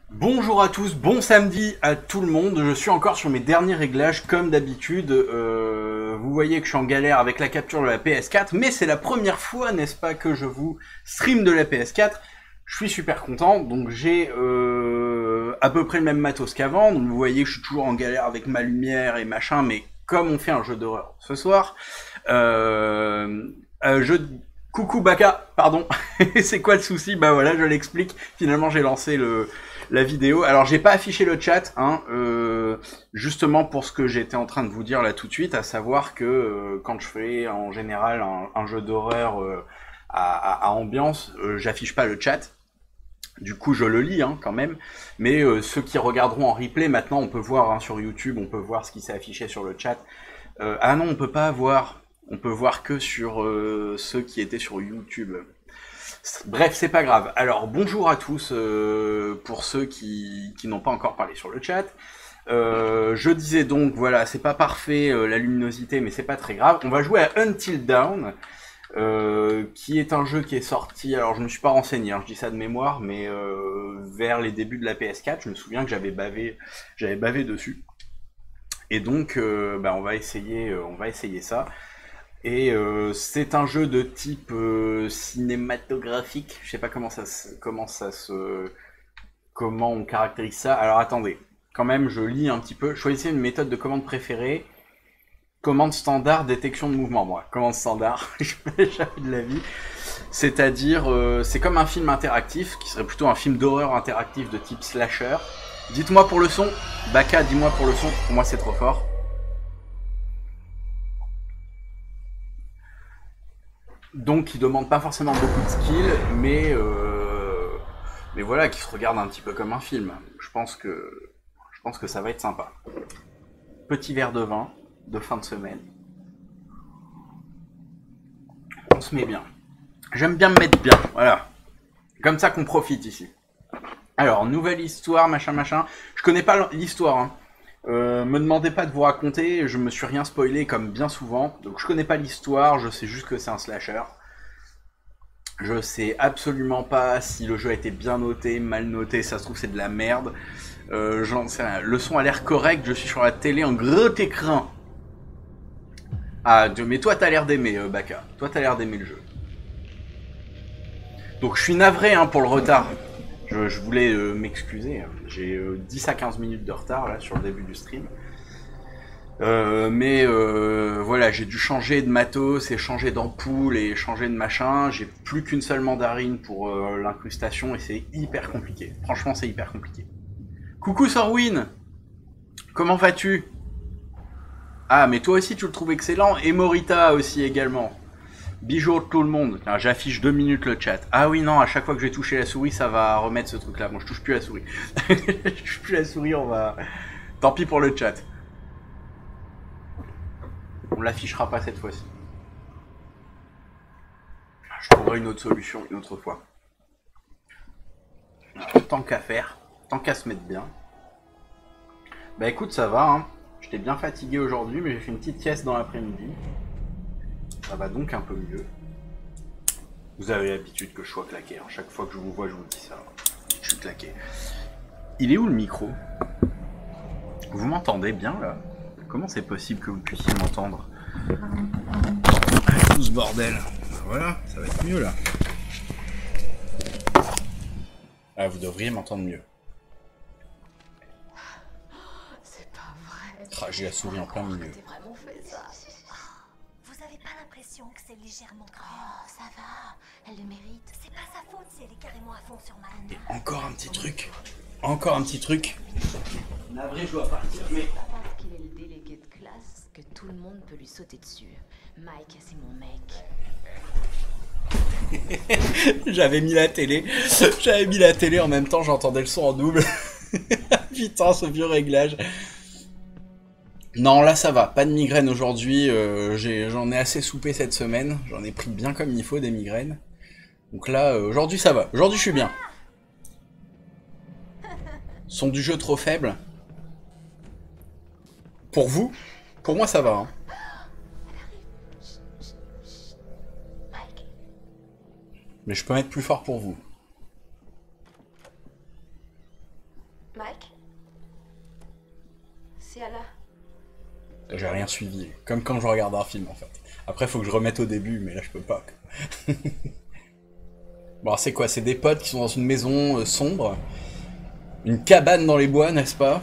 Bonjour à tous, bon samedi à tout le monde. Je suis encore sur mes derniers réglages comme d'habitude. Vous voyez que je suis en galère avec la capture de la PS4, mais c'est la première fois, n'est-ce pas, que je vous stream de la PS4. Je suis super content, donc j'ai à peu près le même matos qu'avant. Donc vous voyez que je suis toujours en galère avec ma lumière et machin, mais comme on fait un jeu d'horreur ce soir, je... Coucou Baka, pardon. C'est quoi le souci? Bah voilà, je l'explique. Finalement, j'ai lancé la vidéo. Alors, j'ai pas affiché le chat, hein, justement pour ce que j'étais en train de vous dire là tout de suite, à savoir que quand je fais en général un jeu d'horreur à ambiance, j'affiche pas le chat. Du coup, je le lis hein, quand même. Mais ceux qui regarderont en replay, maintenant, on peut voir hein, sur YouTube, on peut voir ce qui s'est affiché sur le chat. Ah non, on peut pas voir. On peut voir que sur ceux qui étaient sur YouTube. Bref, c'est pas grave. Alors, bonjour à tous pour ceux qui n'ont pas encore parlé sur le chat. Je disais donc, voilà, c'est pas parfait la luminosité, mais c'est pas très grave. On va jouer à Until Dawn, qui est un jeu qui est sorti. Alors, je me suis pas renseigné, hein, je dis ça de mémoire, mais vers les débuts de la PS4, je me souviens que j'avais bavé dessus. Et donc, on va essayer ça. Et c'est un jeu de type cinématographique. Je sais pas comment on caractérise ça. Alors attendez, quand même, je lis un petit peu. Choisissez une méthode de commande préférée. Commande standard, détection de mouvement. Moi, commande standard, je fais jamais de la vie. C'est-à-dire, c'est comme un film interactif, qui serait plutôt un film d'horreur interactif de type slasher. Dites-moi pour le son. Baka, dis-moi pour le son. Pour moi, c'est trop fort. Donc qui demande pas forcément beaucoup de skill, mais voilà, qui se regarde un petit peu comme un film. Je pense que ça va être sympa. Petit verre de vin de fin de semaine. On se met bien. J'aime bien me mettre bien, voilà. Comme ça qu'on profite ici. Alors, nouvelle histoire, machin, machin. Je connais pas l'histoire, hein. Me demandez pas de vous raconter, je me suis rien spoilé comme bien souvent. Donc je connais pas l'histoire, je sais juste que c'est un slasher. Je sais absolument pas si le jeu a été bien noté, mal noté, ça se trouve c'est de la merde. J'en sais rien. Le son a l'air correct, je suis sur la télé en gros écran. Ah, mais toi t'as l'air d'aimer, Baka. Toi t'as l'air d'aimer le jeu. Donc je suis navré hein, pour le retard. Je voulais m'excuser. J'ai 10 à 15 minutes de retard là sur le début du stream. Mais voilà, j'ai dû changer de matos et changer d'ampoule et changer de machin. J'ai plus qu'une seule mandarine pour l'incrustation et c'est hyper compliqué. Franchement, c'est hyper compliqué. Coucou Sorwin, comment vas-tu? Ah, mais toi aussi tu le trouves excellent et Morita aussi également. Bijou tout le monde. J'affiche 2 minutes le chat. Ah oui, non, à chaque fois que je vais toucher la souris, ça va remettre ce truc là. Bon, je touche plus la souris. Je touche plus la souris, on va. Tant pis pour le chat. On l'affichera pas cette fois-ci. Je trouverai une autre solution une autre fois. Tant qu'à faire, tant qu'à se mettre bien. Bah écoute, ça va, hein. J'étais bien fatigué aujourd'hui, mais j'ai fait une petite sieste dans l'après-midi. Ça va donc un peu mieux. Vous avez l'habitude que je sois claqué. Hein. Chaque fois que je vous vois, je vous dis ça. Je suis claqué. Il est où le micro? Vous m'entendez bien là? Comment c'est possible que vous puissiez m'entendre? Tout ce bordel. Voilà, ça va être mieux là. Ah, vous devriez m'entendre mieux. C'est pas vrai. Ah, j'ai la souris en plein milieu. T'as vraiment fait ça. Vous avez pas l'impression que c'est légèrement grave? Oh, ça va. Elle le mérite. C'est pas sa faute si elle est carrément à fond sur Man. Et encore un petit truc. Encore un petit truc. Navré, je dois partir, mais... C'est pas parce qu'il est le délégué de classe que tout le monde peut lui sauter dessus. Mike, c'est mon mec. J'avais mis la télé. J'avais mis la télé en même temps, j'entendais le son en double. Putain, ce vieux réglage. Non, là ça va. Pas de migraine aujourd'hui. J'en ai assez soupé cette semaine. J'en ai pris bien comme il faut des migraines. Donc là, aujourd'hui ça va. Aujourd'hui je suis bien. Son du jeu trop faible. Pour vous? Pour moi ça va. Hein. Mike. Mais je peux mettre plus fort pour vous. rien suivi. Comme quand je regarde un film en fait. Après faut que je remette au début, mais là je peux pas. Bon, c'est quoi? C'est des potes qui sont dans une maison sombre. Une cabane dans les bois, n'est-ce pas?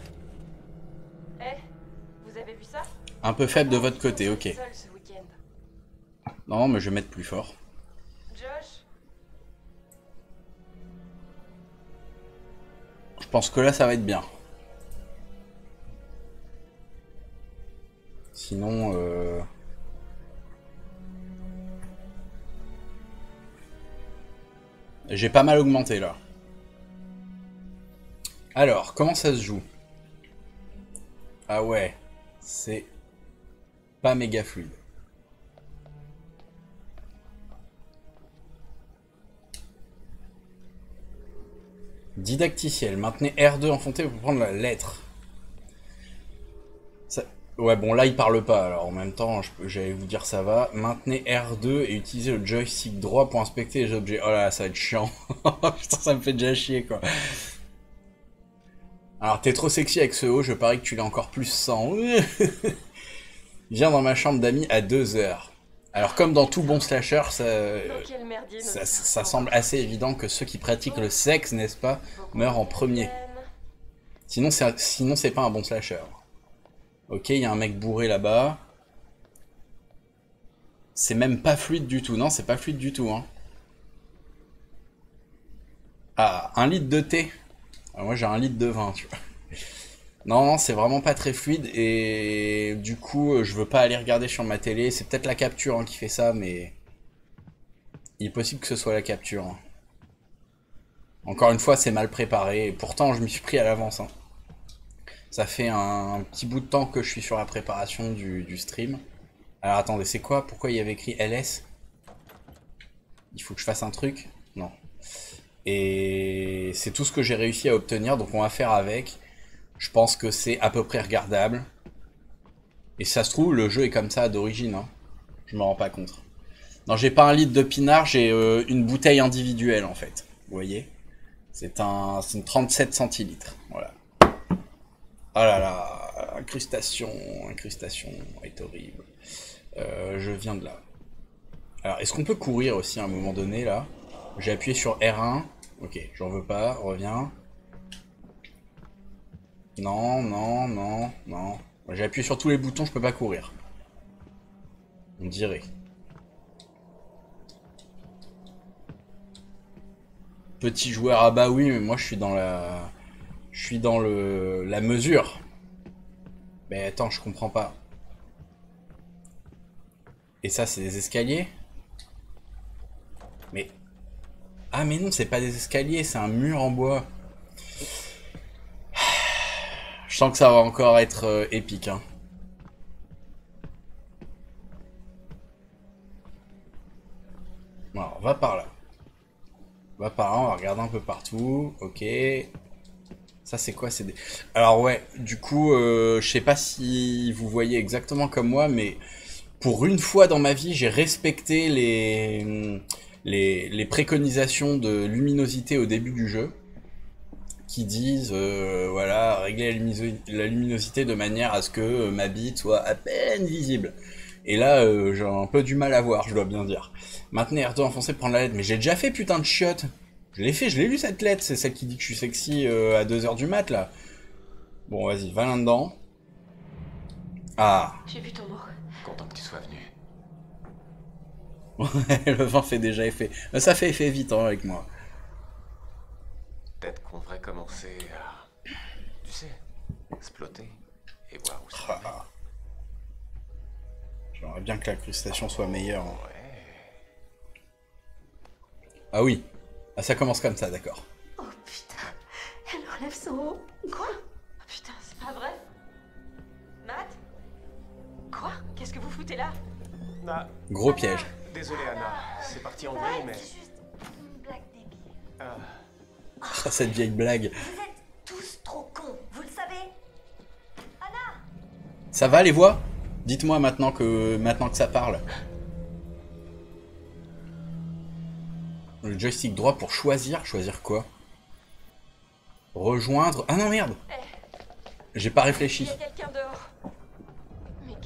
Eh, vous avez vu ça? Un peu faible de votre côté, ok. Seul ce week-end. Non, mais je vais mettre plus fort. Josh? Je pense que là, ça va être bien. Sinon, j'ai pas mal augmenté, là. Alors, comment ça se joue? Ah ouais, c'est pas méga fluide. Didacticiel, maintenez R2 enfoncé pour prendre la lettre. Ça... Ouais, bon, là, il parle pas, alors en même temps, j'allais vous dire ça va. Maintenez R2 et utilisez le joystick droit pour inspecter les objets. Oh là, ça va être chiant. Putain, ça me fait déjà chier, quoi. Alors, t'es trop sexy avec ce haut, je parie que tu l'as encore plus sans. Viens dans ma chambre d'amis à 2h. Alors, comme dans tout bon slasher, ça semble assez évident que ceux qui pratiquent le sexe, n'est-ce pas, meurent en premier. Sinon, c'est pas un bon slasher. Ok, il y a un mec bourré là-bas. C'est même pas fluide du tout. Non, c'est pas fluide du tout. Hein. Ah, 1 litre de thé. Alors moi, j'ai 1 litre de vin, tu vois. Non, c'est vraiment pas très fluide et du coup, je veux pas aller regarder sur ma télé. C'est peut-être la capture hein, qui fait ça, mais il est possible que ce soit la capture. Hein. Encore une fois, c'est mal préparé. Et pourtant, je m'y suis pris à l'avance. Hein. Ça fait un petit bout de temps que je suis sur la préparation du stream. Alors attendez, c'est quoi? Pourquoi il y avait écrit LS? Il faut que je fasse un truc? Non. Et c'est tout ce que j'ai réussi à obtenir, donc on va faire avec. Je pense que c'est à peu près regardable. Et si ça se trouve, le jeu est comme ça d'origine. Hein. Je me rends pas compte. Non, j'ai pas 1 litre de pinard, j'ai une bouteille individuelle en fait. Vous voyez? C'est une 37 centilitres. Voilà. Oh là là, incrustation est horrible. Je viens de là. Alors, est-ce qu'on peut courir aussi à un moment donné là? J'ai appuyé sur R1. Ok, j'en veux pas, reviens. Non, non, non, non. J'ai appuyé sur tous les boutons, je peux pas courir. On dirait. Petit joueur, ah bah oui, mais moi je suis dans la... Je suis dans la mesure. Mais attends, je comprends pas. Et ça, c'est des escaliers? Mais... Ah mais non, c'est pas des escaliers, c'est un mur en bois. Je sens que ça va encore être épique. Hein. Alors, on va par là. On va par là, on va regarder un peu partout. Ok. Ça c'est quoi? Alors ouais, du coup, je sais pas si vous voyez exactement comme moi, mais pour une fois dans ma vie, j'ai respecté les préconisations de luminosité au début du jeu. Qui disent, voilà, régler la luminosité de manière à ce que ma bite soit à peine visible. Et là, j'ai un peu du mal à voir, je dois bien dire. Maintenez R2 enfoncé pour prendre la lettre. Mais j'ai déjà fait putain de chiotte. Je l'ai fait, je l'ai lu cette lettre. C'est celle qui dit que je suis sexy à 2h du mat, là. Bon, vas-y, va là-dedans. Ah. J'ai vu ton mot. Content que tu sois venu. Le vent fait déjà effet. Ça fait effet vite, hein, avec moi. Peut-être qu'on devrait commencer à... Tu sais, exploiter et voir où ça va. J'aimerais bien que l'incrustation soit meilleure. Hein. Ouais. Ah oui. Ah, ça commence comme ça, d'accord. Oh putain, elle enlève son haut. Quoi? Oh putain, c'est pas vrai. Matt? Quoi? Qu'est-ce que vous foutez là? Ah, Gros piège. désolé Anna, c'est parti en vrille, mais... C'est juste une blague débile. Ah, cette vieille blague. Vous êtes tous trop cons, vous le savez? Anna! Ça va les voix? Dites-moi maintenant que ça parle. Le joystick droit pour choisir. Choisir quoi? Rejoindre. Ah non merde! J'ai pas réfléchi. Il y a quelqu'un dehors. Mais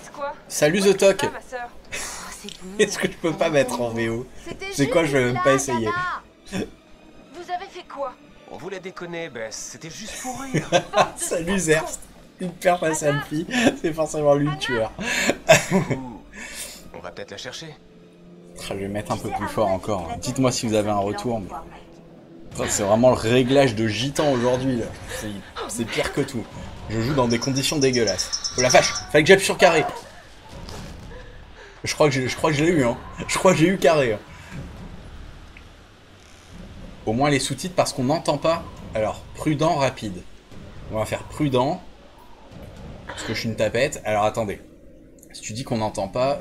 passe quoi? Salut The Talk. Ah, ma sœur. Oh, c'est bon. Est-ce que je peux pas mettre en VO? C'était C'est quoi, je vais juste même pas là, essayer. Dada. Vous avez fait quoi? On voulait déconner, Bess. C'était juste pour rire. Salut Zerst. Une perte à selfie, c'est forcément lui le tueur. Ouh, on va peut-être la chercher. Je vais mettre un peu plus fort encore. Dites-moi si vous avez un retour. Mais... c'est vraiment le réglage de gitan aujourd'hui là. C'est pire que tout. Je joue dans des conditions dégueulasses. Oh la vache, fallait que j'appuie sur carré. Je crois que je l'ai eu, hein. Je crois que j'ai eu carré. Hein. Au moins les sous-titres parce qu'on n'entend pas. Alors, prudent, rapide. On va faire prudent. Parce que je suis une tapette. Alors attendez. Si tu dis qu'on n'entend pas...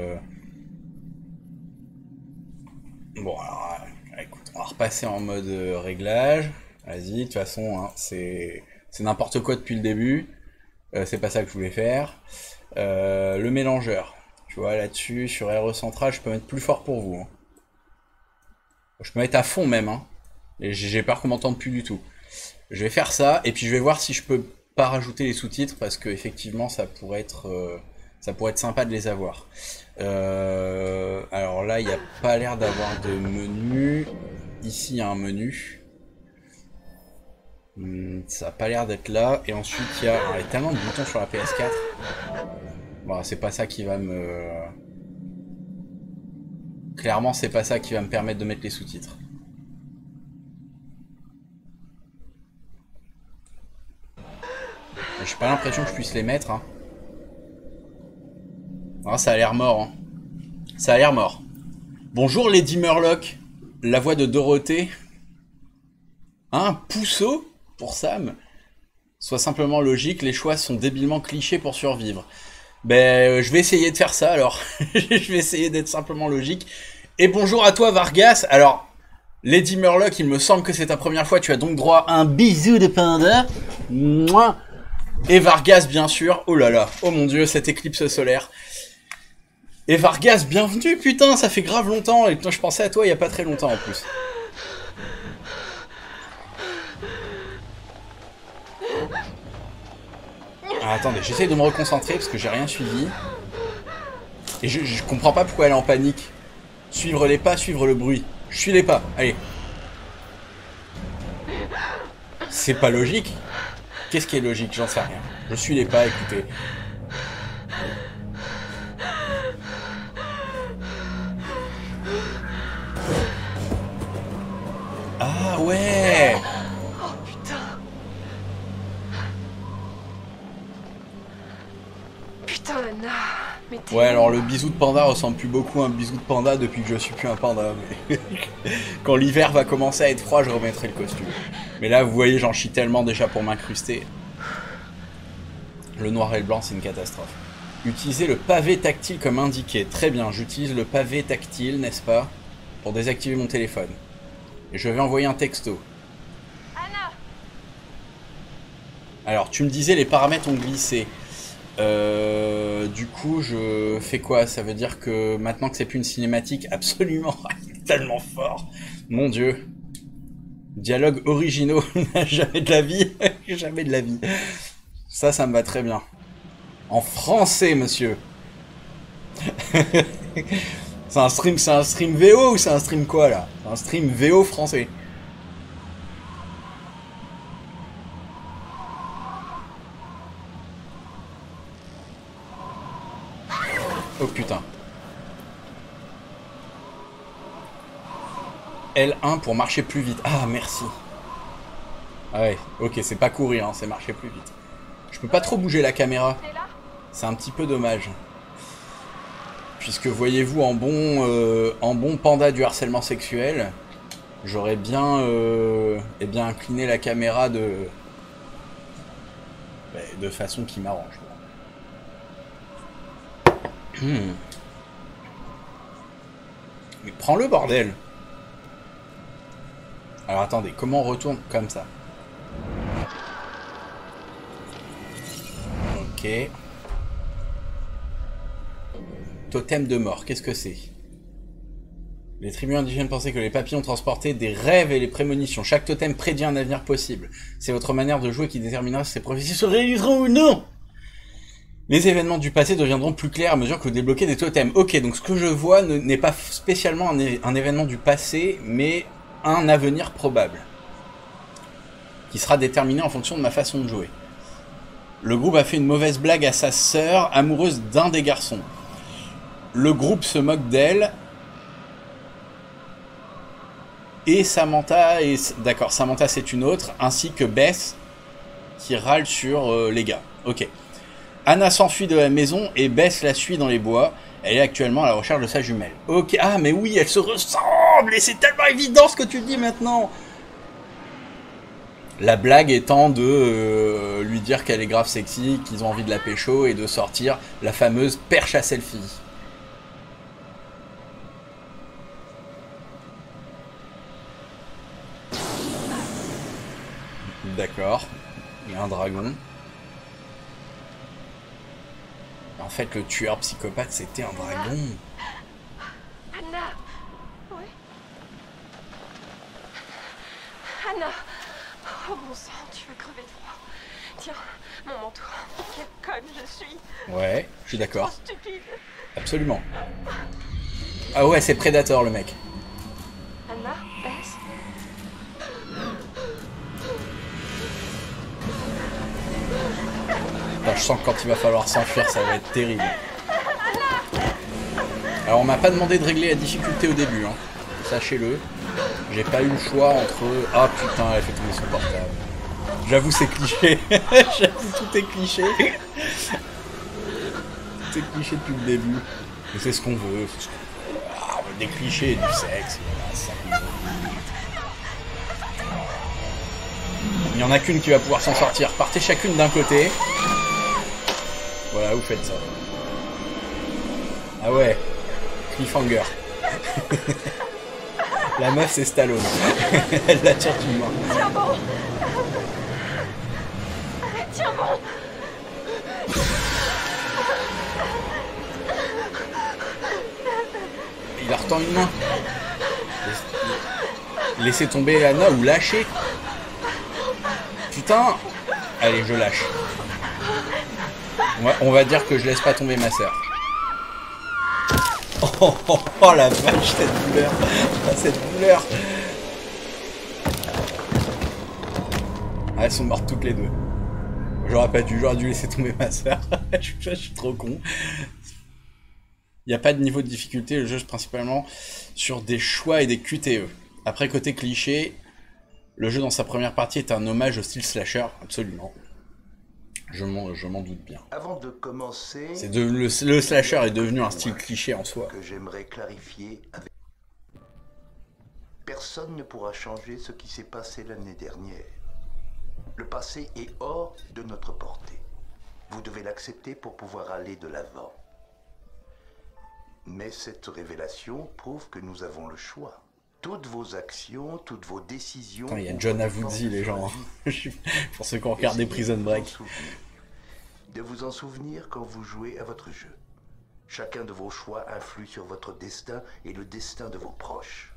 Bon alors, écoute, on va repasser en mode réglage. Vas-y, de toute façon, hein, c'est n'importe quoi depuis le début. C'est pas ça que je voulais faire. Le mélangeur. Tu vois, là-dessus, sur RE central, je peux mettre plus fort pour vous. Hein. Je peux mettre à fond même. Hein. Et j'ai peur qu'on m'entende plus du tout. Je vais faire ça, et puis je vais voir si je peux pas rajouter les sous-titres, parce que effectivement, ça pourrait être sympa de les avoir. Alors là, il n'y a pas l'air d'avoir de menu. Ici, il y a un menu. Ça n'a pas l'air d'être là. Et ensuite, il y a tellement de boutons sur la PS4. Bon, c'est pas ça qui va me... Clairement, c'est pas ça qui va me permettre de mettre les sous-titres. J'ai pas l'impression que je puisse les mettre. Hein. Ah, ça a l'air mort. Hein. Ça a l'air mort. Bonjour Lady Murloc, la voix de Dorothée. Un pousseau pour Sam. Soit simplement logique, les choix sont débilement clichés pour survivre. Ben, je vais essayer de faire ça alors. Je vais essayer d'être simplement logique. Et bonjour à toi Vargas. Alors, Lady Murloc, il me semble que c'est ta première fois. Tu as donc droit à un bisou de panda. Mouah. Et Vargas, bien sûr. Oh là là. Oh mon dieu, cette éclipse solaire. Et Vargas, bienvenue, putain, ça fait grave longtemps. Et je pensais à toi il y a pas très longtemps en plus. Ah, attendez, j'essaye de me reconcentrer parce que j'ai rien suivi. Et je comprends pas pourquoi elle est en panique. Suivre les pas, suivre le bruit. Je suis les pas, allez. C'est pas logique. Qu'est-ce qui est logique? J'en sais rien. Je suis les pas, écoutez. Ah ouais. Oh putain. Putain, Anna. Mais t'es... Ouais, alors le bisou de panda ressemble plus beaucoup à un bisou de panda depuis que je suis plus un panda. Mais... quand l'hiver va commencer à être froid, je remettrai le costume. Mais là, vous voyez, j'en chie tellement déjà pour m'incruster. Le noir et le blanc, c'est une catastrophe. Utilisez le pavé tactile comme indiqué. Très bien, j'utilise le pavé tactile, n'est-ce pas, pour désactiver mon téléphone. Et je vais envoyer un texto. Anna. Alors, tu me disais les paramètres ont glissé. Du coup, je fais quoi? Ça veut dire que maintenant que c'est plus une cinématique, absolument, tellement fort. Mon dieu. Dialogue originaux, jamais de la vie, jamais de la vie. Ça me va très bien. En français, monsieur. C'est un stream VO ou c'est un stream quoi là? Un stream VO français. Oh putain. L1 pour marcher plus vite. Ah merci. Ah ouais, ok, c'est pas courir, hein, c'est marcher plus vite. Je peux pas trop bouger la caméra. C'est un petit peu dommage. Puisque voyez-vous, en bon panda du harcèlement sexuel, j'aurais bien, bien incliné la caméra de façon qui m'arrange. Mais prends le bordel. Alors attendez, comment on retourne comme ça? Ok. Totem de mort, qu'est-ce que c'est? Les tribus indigènes pensaient que les papillons transportaient des rêves et les prémonitions. Chaque totem prédit un avenir possible. C'est votre manière de jouer qui déterminera si ces prophéties se réaliseront ou non. Les événements du passé deviendront plus clairs à mesure que vous débloquez des totems. Ok, donc ce que je vois n'est pas spécialement un événement du passé, mais un avenir probable. Qui sera déterminé en fonction de ma façon de jouer. Le groupe a fait une mauvaise blague à sa sœur, amoureuse d'un des garçons. Le groupe se moque d'elle. Et Samantha, d'accord, Samantha c'est une autre, ainsi que Beth, qui râle sur les gars. Ok. Anna s'enfuit de la maison et Beth la suit dans les bois. Elle est actuellement à la recherche de sa jumelle. Ok, ah mais oui, elles se ressemblent et c'est tellement évident ce que tu dis maintenant. La blague étant de lui dire qu'elle est grave sexy, qu'ils ont envie de la pécho et de sortir la fameuse perche à selfie. D'accord, il y a un dragon. En fait, le tueur psychopathe, c'était un dragon. Anna. Oui. Anna. Oh bon sang, tu vas crever de froid. Tiens, mon manteau. Quelle conne je suis. Ouais, je suis d'accord. Trop stupide. Absolument. Ah ouais, c'est Predator le mec. Anna, Bess. Enfin, je sens que quand il va falloir s'enfuir, ça va être terrible. Alors, on m'a pas demandé de régler la difficulté au début, hein. Sachez-le. J'ai pas eu le choix entre... Ah putain, elle fait tomber son portable. J'avoue, c'est cliché. J'avoue, tout est cliché. Tout est cliché depuis le début. Mais c'est ce qu'on veut. Ah, on veut des clichés et du sexe. Voilà, ça. Il n'y en a qu'une qui va pouvoir s'en sortir. Partez chacune d'un côté. Voilà, vous faites ça. Ah ouais. Cliffhanger. La meuf, c'est Stallone. Elle la tire d'une main. Tiens bon. Tiens bon. Il leur tend une main. Laissez tomber Anna ou lâchez. Putain. Allez, je lâche. On va dire que je laisse pas tomber ma sœur. Oh, oh, oh la vache, cette douleur. Ah, cette douleur. Ah, elles sont mortes toutes les deux. J'aurais dû laisser tomber ma sœur. Je suis trop con. Il n'y a pas de niveau de difficulté, le jeu est principalement sur des choix et des QTE. Après, côté cliché, le jeu dans sa première partie est un hommage au style slasher, absolument. Je m'en doute bien. Avant de commencer, Le slasher est devenu un style cliché en soi. que j'aimerais clarifier avec... Personne ne pourra changer ce qui s'est passé l'année dernière. Le passé est hors de notre portée. Vous devez l'accepter pour pouvoir aller de l'avant. Mais cette révélation prouve que nous avons le choix. Toutes vos actions, toutes vos décisions... Attends, il y a John Avuzzi, les gens. Hein. Pour ceux qui ont regardé Prison Break. De vous en souvenir quand vous jouez à votre jeu. Chacun de vos choix influe sur votre destin et le destin de vos proches.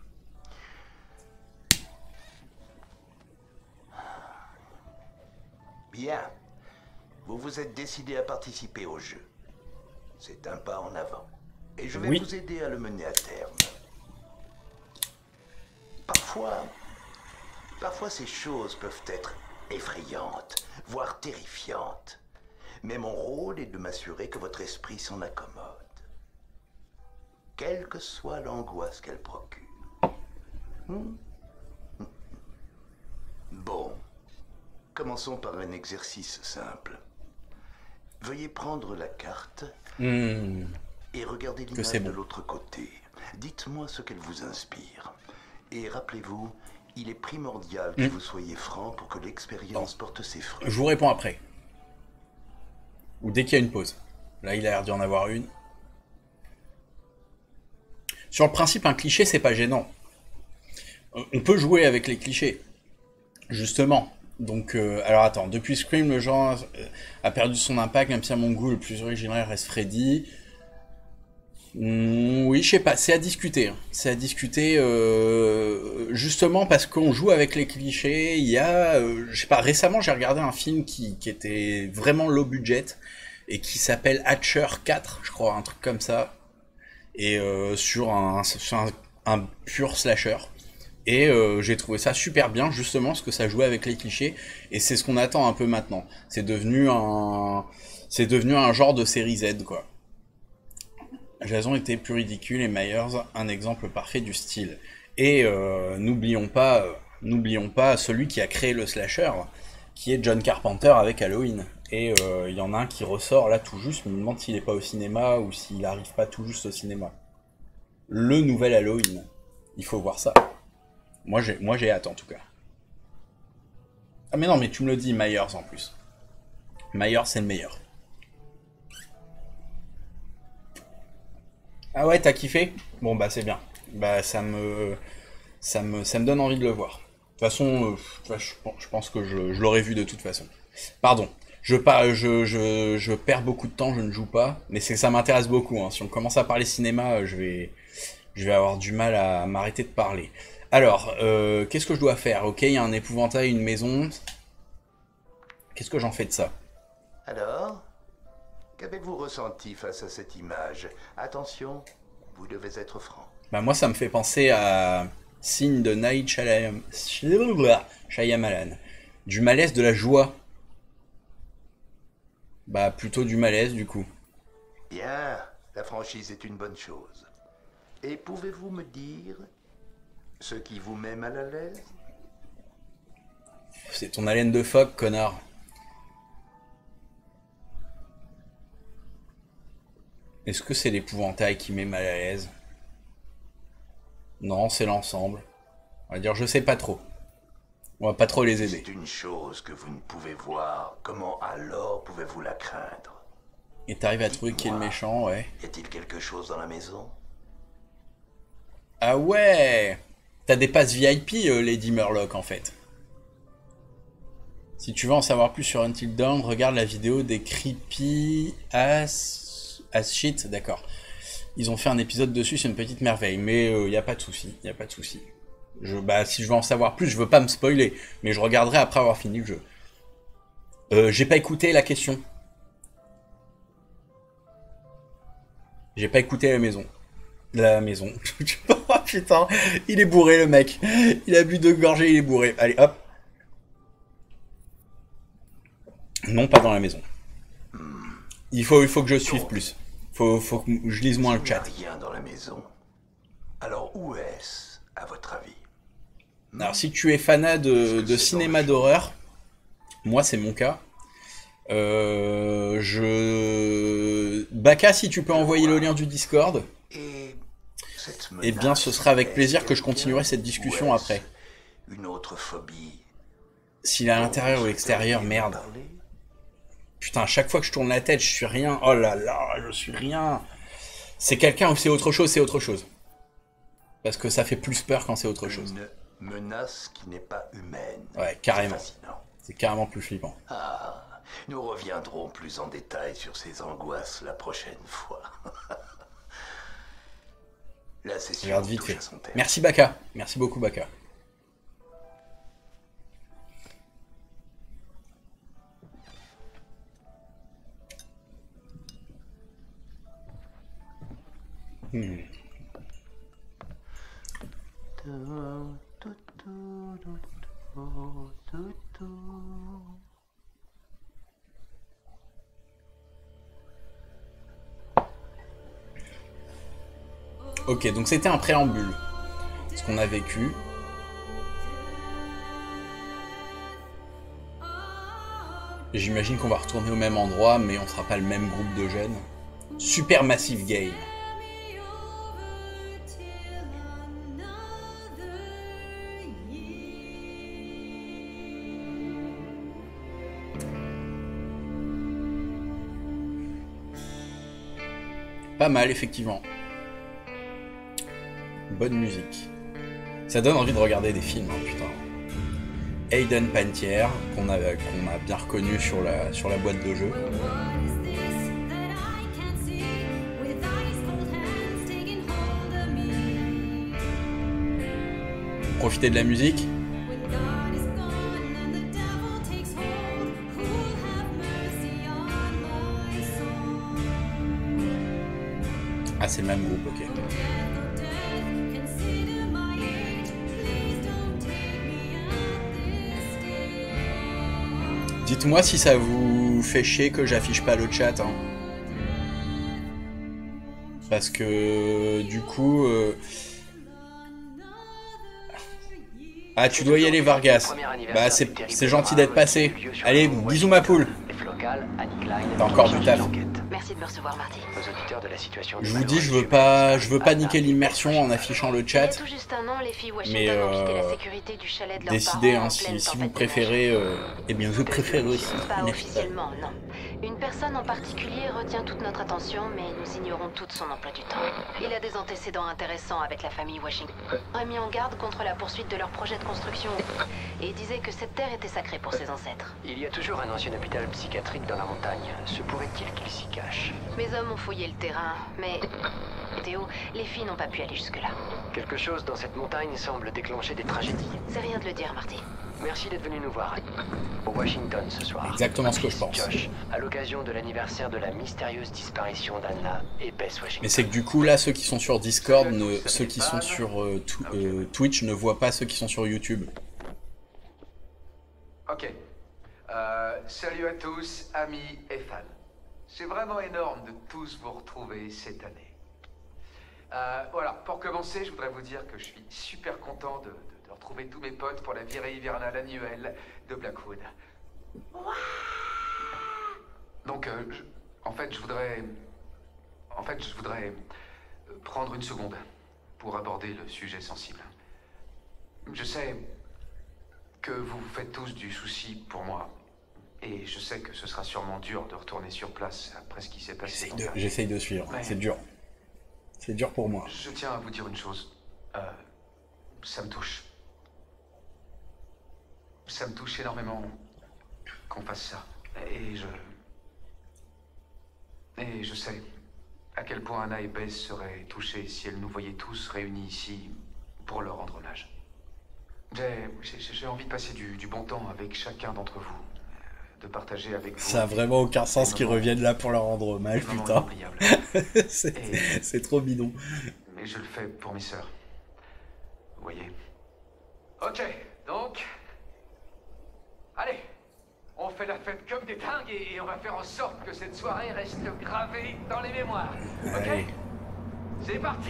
Bien. Vous vous êtes décidé à participer au jeu. C'est un pas en avant. Et je vais vous aider à le mener à terme. Parfois ces choses peuvent être effrayantes, voire terrifiantes. Mais mon rôle est de m'assurer que votre esprit s'en accommode. Quelle que soit l'angoisse qu'elle procure. Bon. Commençons par un exercice simple. Veuillez prendre la carte et regardez l'image de l'autre côté. Dites-moi ce qu'elle vous inspire. Et rappelez-vous, il est primordial que vous soyez franc pour que l'expérience porte ses fruits. Je vous réponds après. Ou dès qu'il y a une pause. Là, il a l'air d'y en avoir une. Sur le principe, un cliché, c'est pas gênant. On peut jouer avec les clichés. Justement. Donc, alors attends, depuis Scream, le genre a perdu son impact, même si à mon goût, le plus original reste Freddy. Oui, je sais pas, c'est à discuter. C'est à discuter justement parce qu'on joue avec les clichés. Il y a, je sais pas, récemment j'ai regardé un film qui était vraiment low budget et qui s'appelle Hatcher 4, je crois, un truc comme ça, et sur un pur slasher. Et j'ai trouvé ça super bien, justement, parce que ça jouait avec les clichés, et c'est ce qu'on attend un peu maintenant. C'est devenu un genre de série Z, quoi. Jason était plus ridicule et Myers un exemple parfait du style. Et n'oublions pas celui qui a créé le slasher, qui est John Carpenter avec Halloween. Et il y en a un qui ressort là tout juste, mais je me demande s'il n'est pas au cinéma ou s'il n'arrive pas tout juste au cinéma. Le nouvel Halloween. Il faut voir ça. Moi j'ai hâte en tout cas. Ah mais non, mais tu me le dis, Myers en plus. Myers c'est le meilleur. Ah ouais, t'as kiffé? Bon bah c'est bien. Bah ça me donne envie de le voir. De toute façon, je pense que je l'aurais vu de toute façon. Pardon, je perds beaucoup de temps, je ne joue pas, mais c'est que ça m'intéresse beaucoup. Hein. Si on commence à parler cinéma, je vais avoir du mal à m'arrêter de parler. Alors, qu'est-ce que je dois faire? Ok, il y a un épouvantail, une maison. Qu'est-ce que j'en fais de ça? Alors, qu'avez-vous ressenti face à cette image? Attention, vous devez être franc. Bah moi, ça me fait penser à Signe de Night Shyamalan. Du malaise, de la joie. Bah plutôt du malaise du coup. Bien, la franchise est une bonne chose. Et pouvez-vous me dire ce qui vous met mal à l'aise? C'est ton haleine de phoque, connard. Est-ce que c'est l'épouvantail qui met mal à l'aise? Non, c'est l'ensemble. On va dire je sais pas trop. On va pas trop les aider. C'est une chose que vous ne pouvez voir. Comment alors pouvez-vous la craindre? Et t'arrives à trouver qui est le méchant, ouais. Y a-t-il quelque chose dans la maison? Ah ouais! T'as des passes VIP, Lady Murloc, en fait. Si tu veux en savoir plus sur Until Dawn, regarde la vidéo des Creepy as Shit, d'accord. Ils ont fait un épisode dessus, c'est une petite merveille, mais y a pas de souci, y a pas de souci. Si je veux en savoir plus, je veux pas me spoiler, mais je regarderai après avoir fini le jeu. J'ai pas écouté la question. J'ai pas écouté la maison. Oh putain, il est bourré le mec. Il a bu 2 gorgées, il est bourré. Allez, hop. Non, pas dans la maison. Il faut que je suive plus. Faut que je lise moins le chat. Il n'y a rien dans la maison. Alors où est-ce, à votre avis? Alors si tu es fanat de cinéma d'horreur, moi c'est mon cas. Baka, si tu peux envoyer le lien du Discord, eh bien ce sera avec plaisir que je continuerai cette discussion après. Une autre phobie. S'il est à l'intérieur ou l'extérieur, merde. Putain, à chaque fois que je tourne la tête, je suis rien. Oh là là, je suis rien. C'est quelqu'un ou c'est autre chose, c'est autre chose. Parce que ça fait plus peur quand c'est autre chose. Une menace qui n'est pas humaine. Ouais, carrément. C'est carrément plus flippant. Ah, nous reviendrons plus en détail sur ces angoisses la prochaine fois. La session regarde vite touche fait. à son terme. Merci Baka. Merci beaucoup Baka. Ok, donc c'était un préambule, ce qu'on a vécu. J'imagine qu'on va retourner au même endroit, mais on sera pas le même groupe de jeunes. Supermassive Game. Pas mal, effectivement. Bonne musique. Ça donne envie de regarder des films, hein, putain. Hayden Panettiere, qu'on a bien reconnu sur la boîte de jeu. Profitez de la musique. Ah, c'est le même groupe, ok. Dites-moi si ça vous fait chier que j'affiche pas le chat, hein. Parce que du coup... Ah, tu dois y aller, Vargas. Bah, c'est gentil d'être passé. Allez, bisous ma poule. T'as encore du taf. Merci de me recevoir, Marty. Je vous dis, je veux pas niquer l'immersion en affichant le chat. Il y a tout juste un an, les filles Washington Mais ont quitté la sécurité du chalet de leurs décidez, parents hein, en pleine si vous tempête de préférez... eh bien, je préfère aussi. Pas officiellement, non. Une personne en particulier retient toute notre attention, mais nous ignorons tout son emploi du temps. Il a des antécédents intéressants avec la famille Washington. Il a mis en garde contre la poursuite de leur projet de construction et disait que cette terre était sacrée pour ses ancêtres. Il y a toujours un ancien hôpital psychiatrique dans la montagne. Se pourrait-il qu'il s'y cache? Mes hommes ont fouillé le terrain, mais... Théo, les filles n'ont pas pu aller jusque-là. Quelque chose dans cette montagne semble déclencher des tragédies. C'est rien de le dire, Marty. Merci d'être venu nous voir. Au Washington ce soir. Exactement ce que je pense. Josh, à l'occasion de l'anniversaire de la mystérieuse disparition d'Anna et Bess Washington. Mais c'est que du coup, là, ceux qui sont sur Discord, ceux qui sont sur Twitch ne voient pas ceux qui sont sur YouTube. Ok. Salut à tous, amis et fans. C'est vraiment énorme de tous vous retrouver cette année. Voilà, pour commencer, je voudrais vous dire que je suis super content de retrouver tous mes potes pour la virée hivernale annuelle de Blackwood. Donc, en fait, je voudrais prendre une seconde pour aborder le sujet sensible. Je sais que vous vous faites tous du souci pour moi. Et je sais que ce sera sûrement dur de retourner sur place après ce qui s'est passé. J'essaye de suivre, ouais. C'est dur. C'est dur pour moi. Je tiens à vous dire une chose. Ça me touche. Ça me touche énormément qu'on fasse ça. Et je sais à quel point Anna et Bess seraient touchées si elles nous voyaient tous réunis ici pour leur rendre hommage. J'ai envie de passer du bon temps avec chacun d'entre vous. De partager avec vous. Ça a vraiment aucun sens qu'ils reviennent là pour leur rendre hommage, putain. C'est trop bidon. Mais je le fais pour mes sœurs. Vous voyez. Ok, donc... Allez, on fait la fête comme des dingues et on va faire en sorte que cette soirée reste gravée dans les mémoires. Ok? Allez. C'est parti.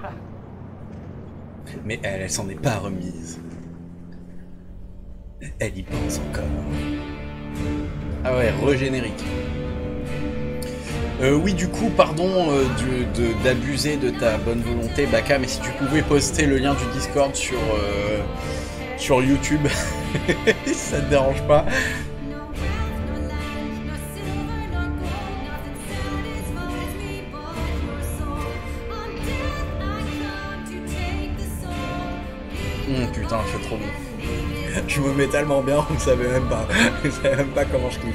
Mais elle s'en est pas remise. Elle y pense encore. Ah ouais, regénérique. Oui, du coup, pardon d'abuser de ta bonne volonté, Baka, mais si tu pouvais poster le lien du Discord sur YouTube, ça te dérange pas. Putain, c'est trop bon. Je me mets tellement bien, vous savez même pas. Vous savez même pas comment je kiffe.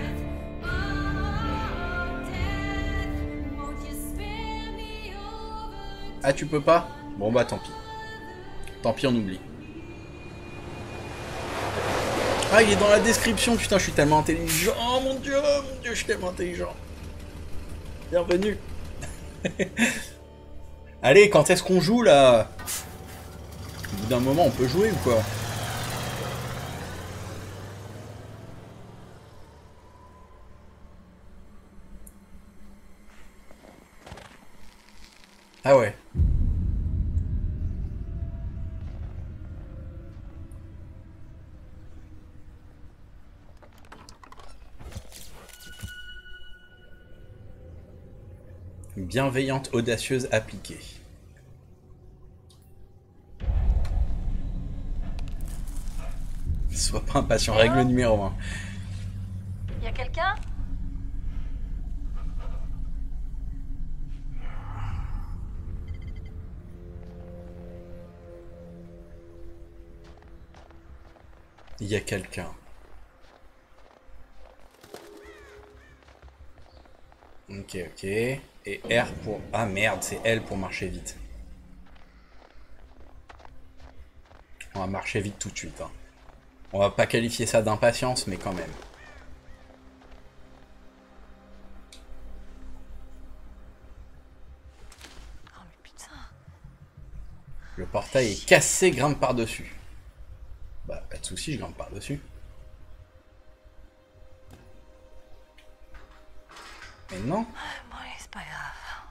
Ah, tu peux pas? Bon bah tant pis. Tant pis, on oublie. Ah, il est dans la description, putain, je suis tellement intelligent. Oh mon dieu, je suis tellement intelligent. Bienvenue. Allez, quand est-ce qu'on joue là? Au bout d'un moment, on peut jouer ou quoi? Ah ouais. Bienveillante, audacieuse, appliquée. Sois pas impatient, règle numéro 1. Y a quelqu'un? Il y a quelqu'un. Ok, ok. Et R pour... Ah merde, c'est L pour marcher vite. On va marcher vite tout de suite. Hein. On va pas qualifier ça d'impatience, mais quand même. Le portail est cassé, grimpe par-dessus. Bah, pas de soucis, je grimpe par-dessus. Mais non. Bon, allez, c'est pas grave.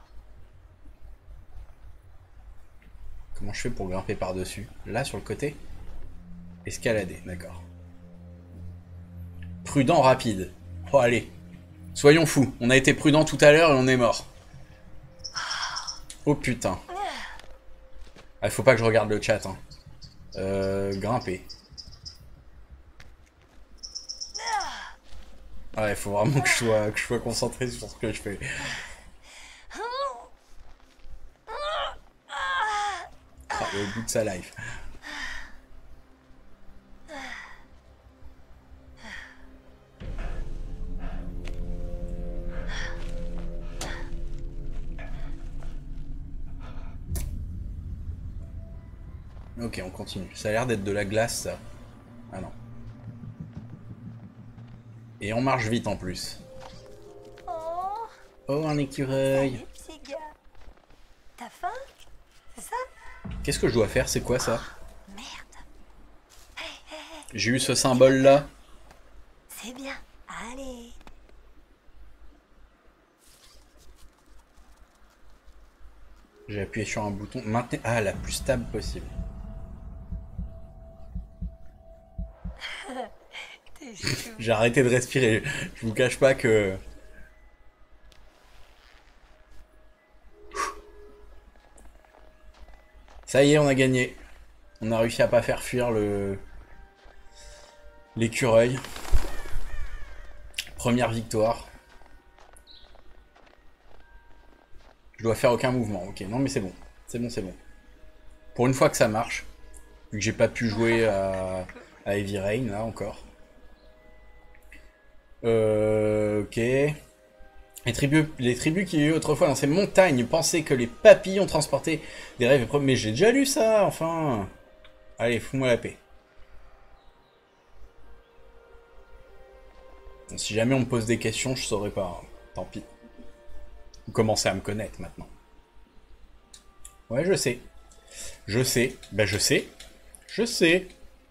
Comment je fais pour grimper par-dessus? Là, sur le côté? Escalader, d'accord. Prudent, rapide. Oh, allez. Soyons fous. On a été prudent tout à l'heure et on est mort. Oh putain. Ah, faut pas que je regarde le chat. Hein. Grimper. Ouais, faut vraiment que je sois concentré sur ce que je fais. Ah, au bout de sa life. Ok, on continue. Ça a l'air d'être de la glace, ça. Ah non. Et on marche vite en plus. Oh, Oh, un écureuil. salut, petit gars. T'as faim? C'est ça? Qu'est-ce que je dois faire? C'est quoi ça? Merde. Hey, hey, hey. J'ai eu ce symbole-là. C'est bien. Allez. J'ai appuyé sur un bouton. Maintenez. Ah, la plus stable possible. J'ai arrêté de respirer. Je vous cache pas que... Ça y est, on a gagné. On a réussi à pas faire fuir l'écureuil. Première victoire. Je dois faire aucun mouvement. Ok, non mais c'est bon. C'est bon, c'est bon. Pour une fois que ça marche, vu que j'ai pas pu jouer à Heavy Rain là encore. Ok. Les tribus qui y a eu autrefois dans ces montagnes pensaient que les papillons transportaient des rêves épreuves. Mais j'ai déjà lu ça, enfin. Allez, fous-moi la paix. Bon, si jamais on me pose des questions, je saurais pas. Hein. Tant pis. Vous commencez à me connaître maintenant. Ouais, je sais. Je sais. Ben, je sais. Je sais.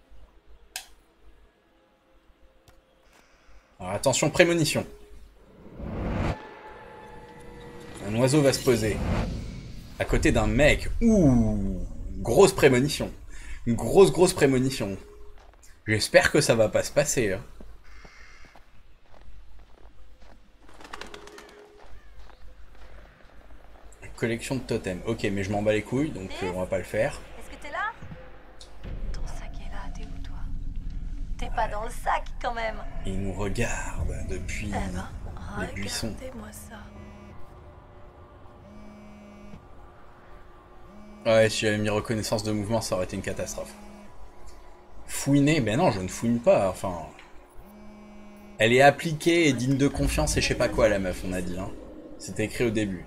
Alors attention, prémonition. Un oiseau va se poser à côté d'un mec. Ouh, grosse prémonition. Une grosse prémonition. J'espère que ça va pas se passer. Hein. Collection de totems. Ok, mais je m'en bats les couilles, donc on va pas le faire. Est-ce que t'es là? Ton sac est là, t'es où toi? T'es pas dans le sac quand même. Il nous regarde depuis les buissons. Regardez-moi ça. Ouais, si j'avais mis reconnaissance de mouvement, ça aurait été une catastrophe. Fouiner? Ben non, je ne fouine pas, enfin... Elle est appliquée et digne de confiance et je sais pas quoi, la meuf, on a dit. Hein. C'était écrit au début.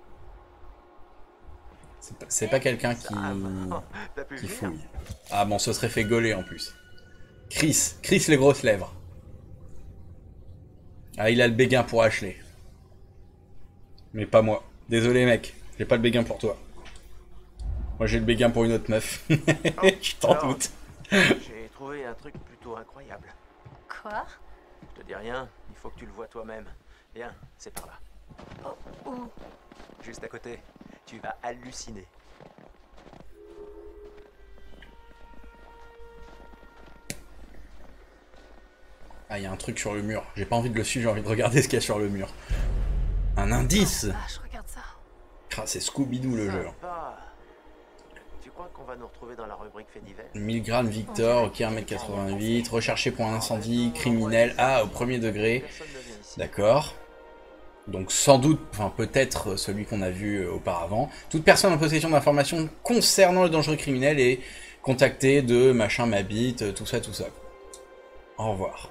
C'est pas quelqu'un qui fouille. Ah bon, ce serait fait gauler en plus. Chris les grosses lèvres. Ah, il a le béguin pour Ashley. Mais pas moi. Désolé mec, j'ai pas le béguin pour toi. Moi j'ai le béguin pour une autre meuf. Je t'en doute. J'ai trouvé un truc plutôt incroyable. Quoi? Je te dis rien, il faut que tu le vois toi-même. Viens, c'est par là. Oh, où? Juste à côté. Tu vas halluciner. Ah, il y a un truc sur le mur. J'ai pas envie de le suivre, j'ai envie de regarder ce qu'il y a sur le mur. Un indice. Ah, je regarde ça. Ah, c'est Scooby-Doo le jeu. Tu crois qu'on va nous retrouver dans la rubrique fait divers? 1000 grammes Victor, ok, 1m88, recherché pour un incendie, criminel, ah, au premier degré. D'accord. Donc sans doute, enfin peut-être celui qu'on a vu auparavant. Toute personne en possession d'informations concernant le dangereux criminel est contactée de machin m'habite, tout ça. Au revoir.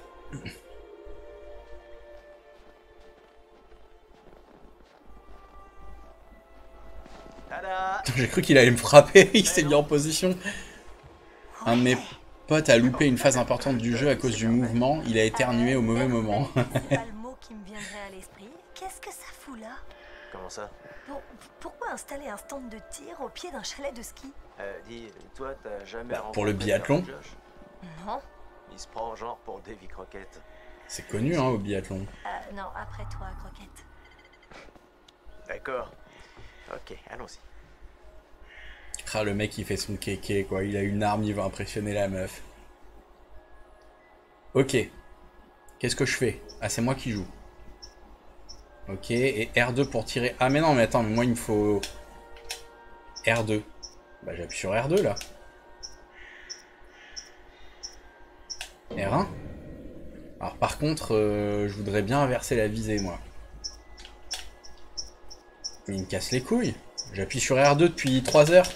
J'ai cru qu'il allait me frapper, il s'est mis en position. Un de mes potes a loupé une phase importante du jeu à cause du mouvement, il a éternué au mauvais moment. C'est pas le mot qui me viendrait à l'esprit. Qu'est-ce que ça fout là? Comment ça? Pourquoi installer un stand de tir au pied d'un chalet de ski? Dis, toi, t'as jamais rencontré pour le biathlon. Josh? Non. Il se prend genre pour Davy Crockett. C'est connu, hein, au biathlon. Non, après toi, Croquette. D'accord. Ok, allons-y. Ah, le mec, il fait son kéké, quoi. Il a une arme, il va impressionner la meuf. Ok. Qu'est-ce que je fais? Ah, c'est moi qui joue. Ok, et R2 pour tirer. Ah, mais non, mais attends, mais moi, il me faut... R2. Bah, j'appuie sur R2, là. R1. Alors, par contre, je voudrais bien inverser la visée, moi. Mais il me casse les couilles. J'appuie sur R2 depuis 3 heures.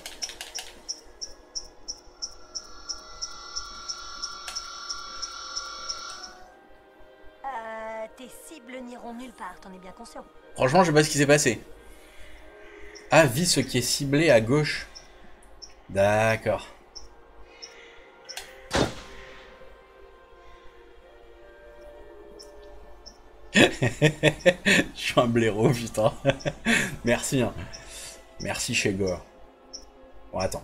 Tes cibles n'iront nulle part, t'en es bien conscient. Franchement, je sais pas ce qui s'est passé. Ah, vise ce qui est ciblé à gauche. D'accord. Je suis un blaireau, putain. Merci, hein. Merci, chez Gore. Bon, attends.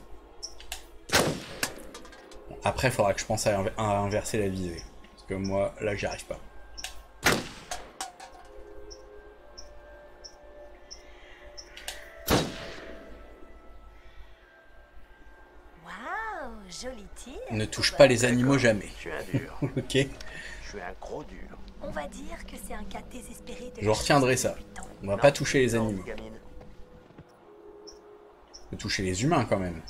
Après, il faudra que je pense à inverser la visée. Parce que moi, là, j'y arrive pas. Waouh, joli tir. Ne touche pas les animaux jamais. Je suis un dur. Ok. Je suis un gros dur. On va dire que c'est un cas désespéré de... Je retiendrai ça. On va pas toucher les animaux. Gamine. On peut toucher les humains, quand même.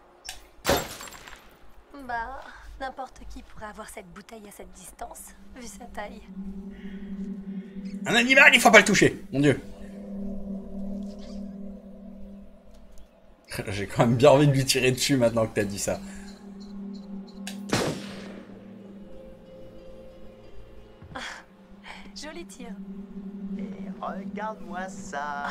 Bah, n'importe qui pourrait avoir cette bouteille à cette distance, vu sa taille. Un animal, il faut pas le toucher. Mon Dieu. J'ai quand même bien envie de lui tirer dessus maintenant que t'as dit ça. Joli tir. Et regarde-moi ça.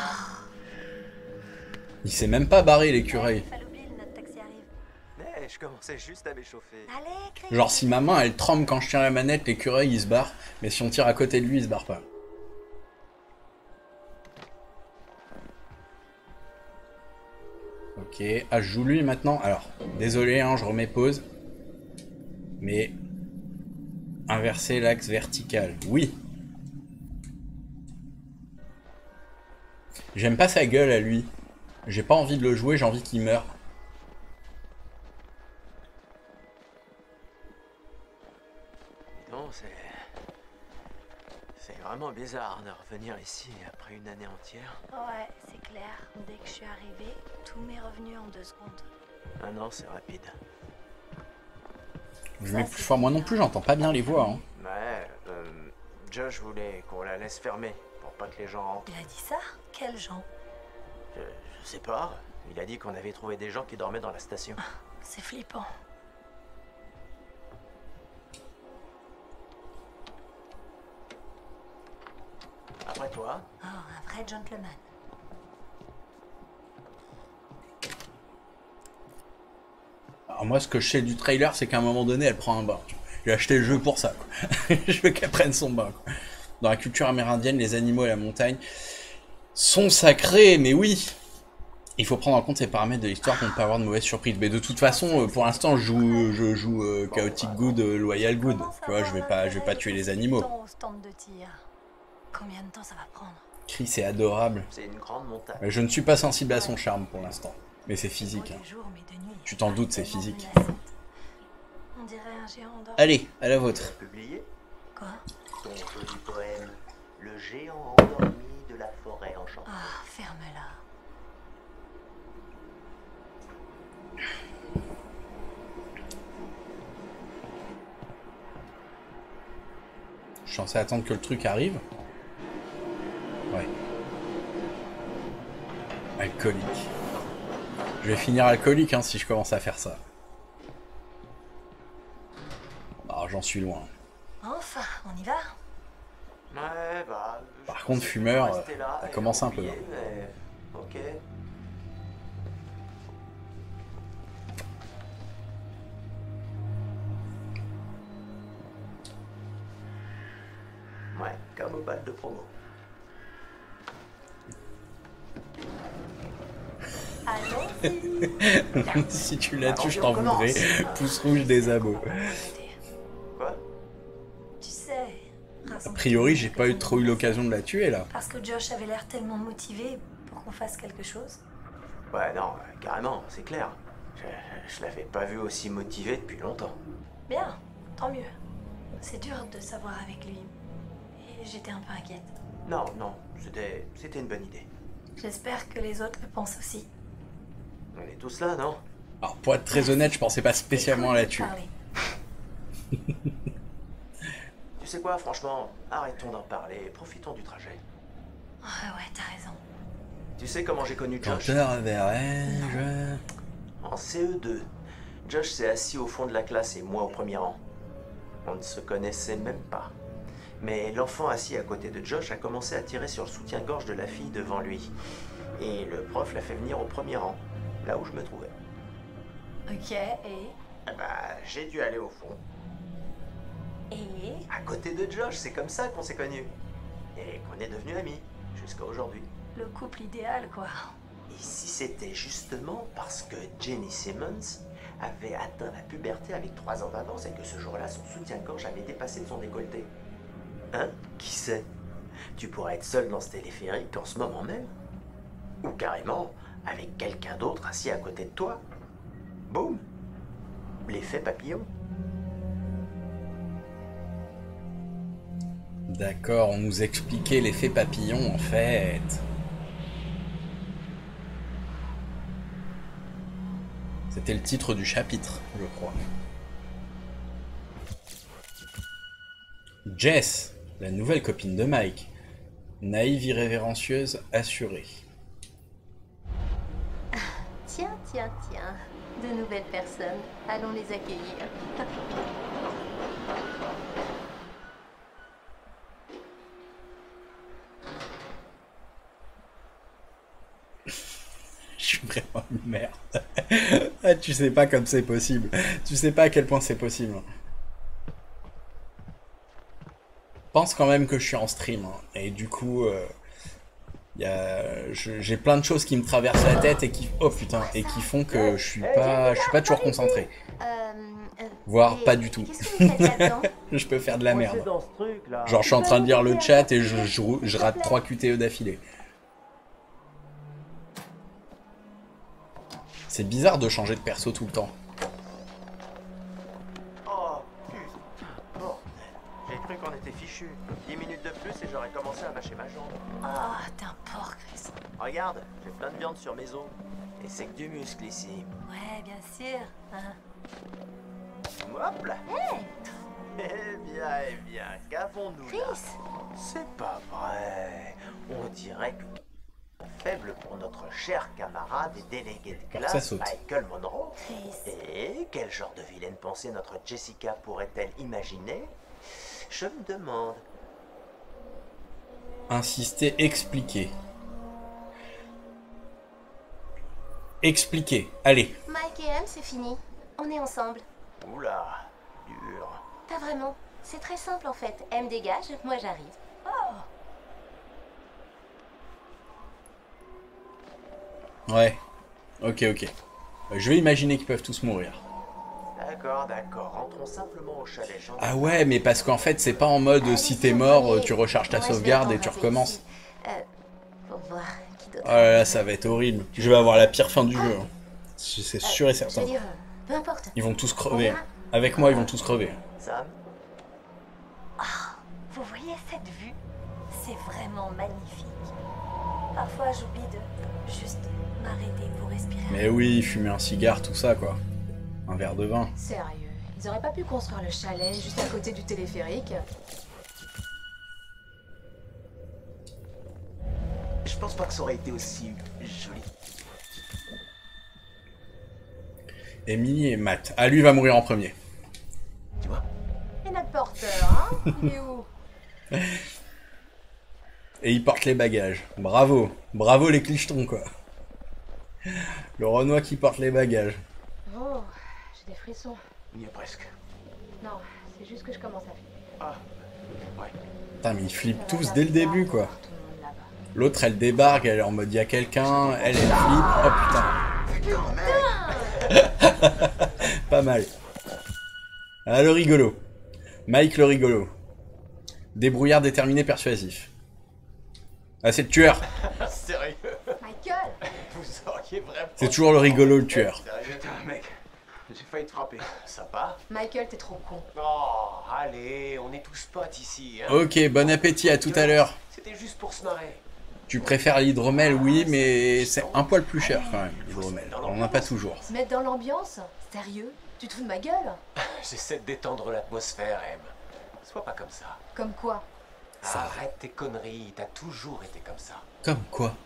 Il s'est même pas barré, l'écureuil. Fallait oublier, notre taxi arrive. Mais je commençais juste à m'échauffer. Allez, Chris. Genre, si ma main, elle tremble quand je tiens la manette, l'écureuil, il se barre. Mais si on tire à côté de lui, il se barre pas. Ok. Ah, je joue lui maintenant. Alors, désolé, hein, je remets pause. Mais... inverser l'axe vertical. Oui. J'aime pas sa gueule à lui. J'ai pas envie de le jouer, j'ai envie qu'il meure. Non, c'est vraiment bizarre de revenir ici après une année entière. Ouais, c'est clair. Dès que je suis arrivée, tout m'est revenu en 2 secondes. Un an, c'est rapide. Je mets plus fort, moi non plus, j'entends pas bien les voix. Hein. Ouais, Josh voulait qu'on la laisse fermer pour pas que les gens rentrent. Il a dit ça? Quels gens? Je sais pas. Il a dit qu'on avait trouvé des gens qui dormaient dans la station. C'est flippant. Après toi. Oh, un vrai gentleman. Alors moi, ce que je sais du trailer, c'est qu'à un moment donné, elle prend un bain. J'ai acheté le jeu pour ça, quoi. Je veux qu'elle prenne son bain, quoi. Dans la culture amérindienne, les animaux et la montagne sont sacrés, mais oui. Il faut prendre en compte ces paramètres de l'histoire pour ne pas avoir de mauvaises surprises. Mais de toute façon, pour l'instant, je joue Chaotic Good, Loyal Good. Tu vois, je vais pas tuer les animaux. Au stand de tir. Combien de temps ça va prendre? Chris est adorable. C'est une grande montagne. Mais je ne suis pas sensible à son charme pour l'instant. Mais c'est physique. Hein. Tu t'en doutes, c'est physique. On dirait un géant endormi. Allez, à la vôtre. Publié Quoi? Ton joli poème, le géant endormi de la forêt enchantée. Ah, ferme-la. Je suis censé attendre que le truc arrive. Ouais. Alcoolique. Je vais finir alcoolique hein, si je commence à faire ça. Ah, j'en suis loin. Enfin, on y va? Ouais, bah... Par contre, fumeur, ça commence un peu. Mais... Ok. Ouais, comme au bal de promo. Si tu la tues, je t'en voudrais. Pouce rouge des abos. Quoi? Tu sais, A priori, j'ai pas trop eu l'occasion de la tuer là. parce que Josh avait l'air tellement motivé pour qu'on fasse quelque chose. Ouais, non, carrément, c'est clair. Je l'avais pas vu aussi motivé depuis longtemps. Bien, tant mieux. C'est dur de savoir avec lui. Et j'étais un peu inquiète. Non, c'était une bonne idée. J'espère que les autres le pensent aussi. On est tous là, non? Alors pour être très honnête, je pensais pas spécialement à la tuer. Tu sais quoi, franchement, arrêtons d'en parler, profitons du trajet. Ouais, t'as raison. Tu sais comment j'ai connu Josh? Chanteur vers elle, En CE2, Josh s'est assis au fond de la classe et moi au premier rang. On ne se connaissait même pas. Mais l'enfant assis à côté de Josh a commencé à tirer sur le soutien-gorge de la fille devant lui. Et le prof l'a fait venir au premier rang, là où je me trouvais. Ok, et J'ai dû aller au fond. Et À côté de Josh, c'est comme ça qu'on s'est connus. Et qu'on est devenus amis, jusqu'à aujourd'hui. le couple idéal, quoi. Et si c'était justement parce que Jenny Simmons avait atteint la puberté avec 3 ans d'avance et que ce jour-là, son soutien-gorge avait dépassé de son décolleté? Hein? Qui sait? Tu pourrais être seul dans ce téléphérique en ce moment même. Ou carrément avec quelqu'un d'autre assis à côté de toi. Boum! L'effet papillon. D'accord, on nous expliquait l'effet papillon en fait. C'était le titre du chapitre, je crois. Jess, la nouvelle copine de Mike. Naïve, irrévérencieuse, assurée. Tiens. De nouvelles personnes. Allons les accueillir. Je suis vraiment une merde. Ah, tu sais pas comme c'est possible. Tu sais pas à quel point c'est possible. Pense quand même que je suis en stream. Hein, et du coup, j'ai plein de choses qui me traversent la tête et qui, oh putain, et qui font que je suis pas toujours concentré. Voire pas du tout. Je peux faire de la merde. Genre, je suis en train de lire le chat et je rate 3 QTE d'affilée. C'est bizarre de changer de perso tout le temps. Oh, putain. Bon, j'ai cru qu'on était fichus. 10 minutes de plus et j'aurais commencé à mâcher ma jambe. Ah, t'es un porc, Chris. Regarde, j'ai plein de viande sur mes os. Et c'est que du muscle ici. Ouais, bien sûr. Hein. Hop là. Eh bien, qu'avons-nous là? C'est pas vrai. On dirait que faible pour notre cher camarade et délégué de classe Michael Monroe. Et quel genre de vilaine pensée notre Jessica pourrait-elle imaginer? Je me demande. Insister, expliquer. Expliquer, allez. Mike et M, c'est fini. On est ensemble. Oula, dur. Pas vraiment. C'est très simple en fait. M dégage, moi j'arrive. Oh. Ouais. Ok. Je vais imaginer qu'ils peuvent tous mourir. D'accord. Rentrons simplement au chalet. Ah ouais, mais parce qu'en fait, c'est pas en mode si t'es mort, tu recharges ta sauvegarde et tu recommences. Pour voir qui d'autre. Oh là là, ça va être horrible. Je vais avoir la pire fin du jeu. C'est sûr et certain. Je veux dire, peu importe. Ils vont tous crever. Avec moi, ils vont tous crever. Sam? Vous voyez cette vue? C'est vraiment magnifique. Parfois, j'oublie de juste m'arrêter pour respirer. Mais oui, fumer un cigare, tout ça, quoi. Un verre de vin. Sérieux, ils auraient pas pu construire le chalet juste à côté du téléphérique? Je pense pas que ça aurait été aussi joli. Emily et Matt. Ah, lui va mourir en premier. Tu vois? Et notre porteur, hein? Il est où? Et il porte les bagages. Bravo. Bravo les clichetons, quoi. Le Renoir qui porte les bagages. Oh, j'ai des frissons. Il y a presque. Non, c'est juste que je commence à flipper. Ah, ouais. Putain, mais ils flippent tous dès le début, quoi. L'autre, elle débarque, elle est en mode, il y a quelqu'un, elle flippe. Oh putain. Pas mal. Ah, le rigolo. Mike le rigolo. Débrouillard déterminé persuasif. Ah, c'est le tueur. Sérieux? Michael! Vous auriez vraiment... C'est toujours le rigolo, le tueur. Putain, mec, j'ai failli te frapper. Sympa. Michael, t'es trop con. Oh, allez, on est tous potes ici. Hein. Ok, bon appétit, à tout à l'heure. C'était juste pour se marrer. Tu préfères l'hydromel, oui, mais c'est un poil plus cher quand même, l'hydromel. On n'en a pas toujours. Se mettre dans l'ambiance? Sérieux? Tu te fous de ma gueule? J'essaie de détendre l'atmosphère, Em. Sois pas comme ça. Comme quoi? Arrête tes conneries, t'as toujours été comme ça. Comme quoi?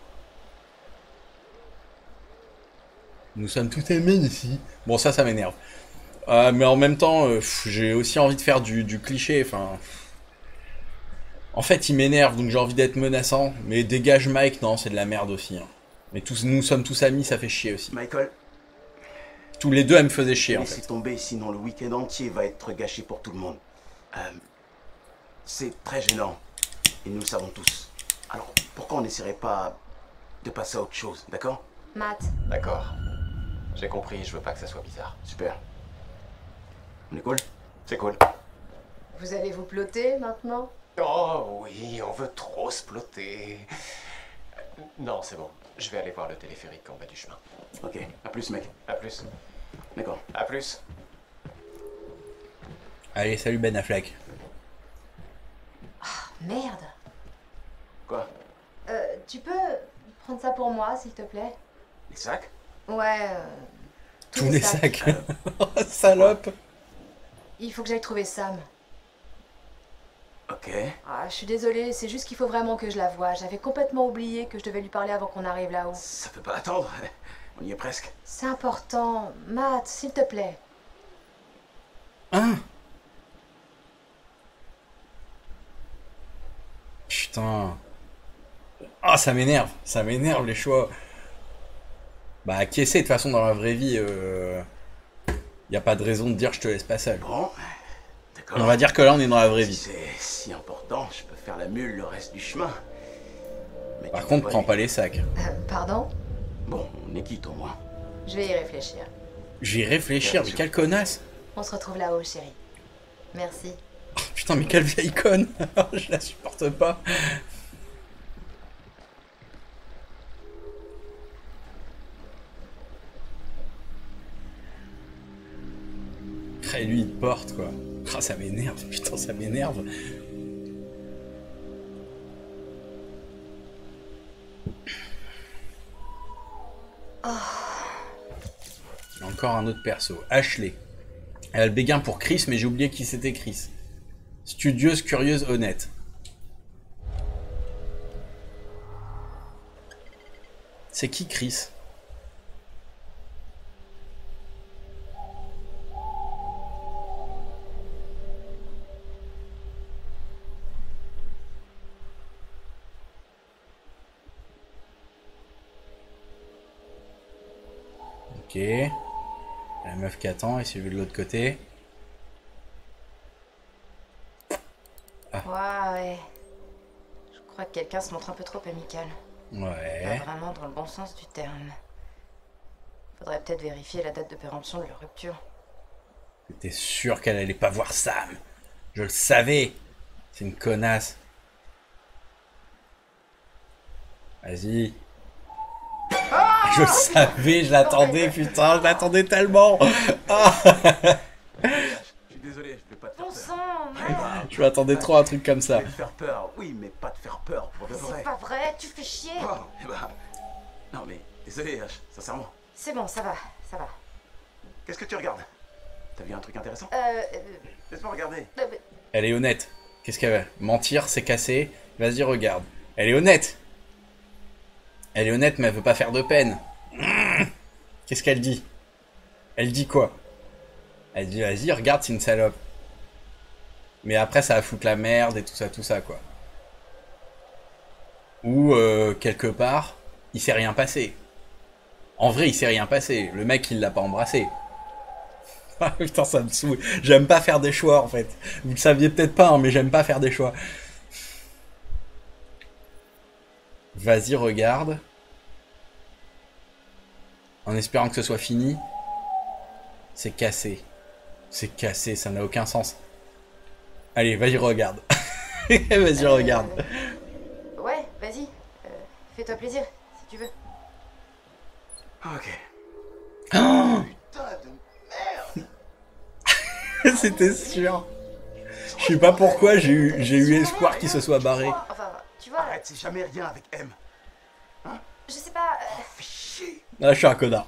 Nous sommes tous aimés ici. Bon, ça m'énerve. Mais en même temps, j'ai aussi envie de faire du cliché, enfin... En fait, il m'énerve, donc j'ai envie d'être menaçant. Mais dégage Mike, non, c'est de la merde aussi. Hein. Mais nous sommes tous amis, ça fait chier aussi. Michael, Tous les deux, elle me faisait chier, en laissez fait. tomber, sinon le week-end entier va être gâché pour tout le monde. C'est très gênant, et nous le savons tous. Alors, pourquoi on n'essaierait pas de passer à autre chose, d'accord? Matt, D'accord. J'ai compris, je veux pas que ça soit bizarre. Super. On est cool? C'est cool. vous allez vous ploter maintenant? Oh oui, on veut trop se ploter. Non, c'est bon. Je vais aller voir le téléphérique en bas du chemin. Ok, à plus mec. À plus. D'accord. À plus. Allez, salut Ben Affleck. Merde. Quoi? Tu peux prendre ça pour moi, s'il te plaît? Les sacs? Ouais, Tous les sacs. Salope. Il faut que j'aille trouver Sam. Ok. Ah, je suis désolée, c'est juste qu'il faut vraiment que je la voie. J'avais complètement oublié que je devais lui parler avant qu'on arrive là-haut. Ça peut pas attendre. On y est presque. C'est important. Matt, s'il te plaît. Hein? Putain. Ah, ça m'énerve les choix. Bah, acquiescer, de toute façon, dans la vraie vie, y a pas de raison de dire je te laisse pas seul. Bon, d'accord. On va dire que là, on est dans la vraie Si vie. c'est si important, je peux faire la mule le reste du chemin. Mais Par tu contre, vas prends lui- pas les sacs. Pardon? Bon, on est quitte au moins. Je vais y réfléchir. J'y réfléchir, mais quelle connasse. On se retrouve là-haut, chérie. Merci. Oh, putain, mais quelle vieille conne. Je la supporte pas. Et lui, il porte, quoi. Ah, ça m'énerve, putain, ça m'énerve. Encore un autre perso. Ashley. Elle a le béguin pour Chris, mais j'ai oublié qui c'était Chris. Studieuse, curieuse, honnête. C'est qui Chris? Ok. La meuf qui attend et celui de l'autre côté. Ouais. Je crois que quelqu'un se montre un peu trop amical. Ouais. Pas vraiment dans le bon sens du terme. Faudrait peut-être vérifier la date de péremption de leur rupture. J'étais sûr qu'elle allait pas voir Sam. Je le savais. C'est une connasse. Suis je le savais, je l'attendais, putain, je l'attendais tellement. Ah. Je suis désolé, je vais pas te faire Bon peur. sang, merde. Je m'attendais trop à un truc comme Je ça. vais te faire peur, oui, mais pas te faire peur pour de vrai. C'est pas vrai, tu fais chier. Oh, eh ben, non mais, désolé, H, sincèrement. C'est bon, ça va, ça va. Qu'est-ce que tu regardes? T'as vu un truc intéressant? Laisse-moi regarder. Elle est honnête. Qu'est-ce qu'elle veut? Mentir, c'est cassé. Vas-y, regarde. Elle est honnête. Elle est honnête, mais elle veut pas faire de peine. Qu'est-ce qu'elle dit? Elle dit quoi? Elle dit, vas-y, regarde, c'est une salope. Mais après, ça va foutre la merde et tout ça, quoi. Ou, quelque part, il s'est rien passé. En vrai, il s'est rien passé. Le mec, il l'a pas embrassé. Ah putain, ça me saoule. J'aime pas faire des choix, en fait. Vous le saviez peut-être pas, hein, mais j'aime pas faire des choix. Vas-y, regarde. en espérant que ce soit fini. C'est cassé. C'est cassé, ça n'a aucun sens. Allez, vas-y, regarde. Vas-y, regarde. Ouais, vas-y. Fais-toi plaisir, si tu veux. Ok. Oh Putain de merde. C'était sûr. Je sais pas pourquoi j'ai eu espoir qu'il se soit barré. Enfin, tu vois... Arrête, c'est jamais rien avec M. Je sais pas... Fais chier. Ah, je suis un connard.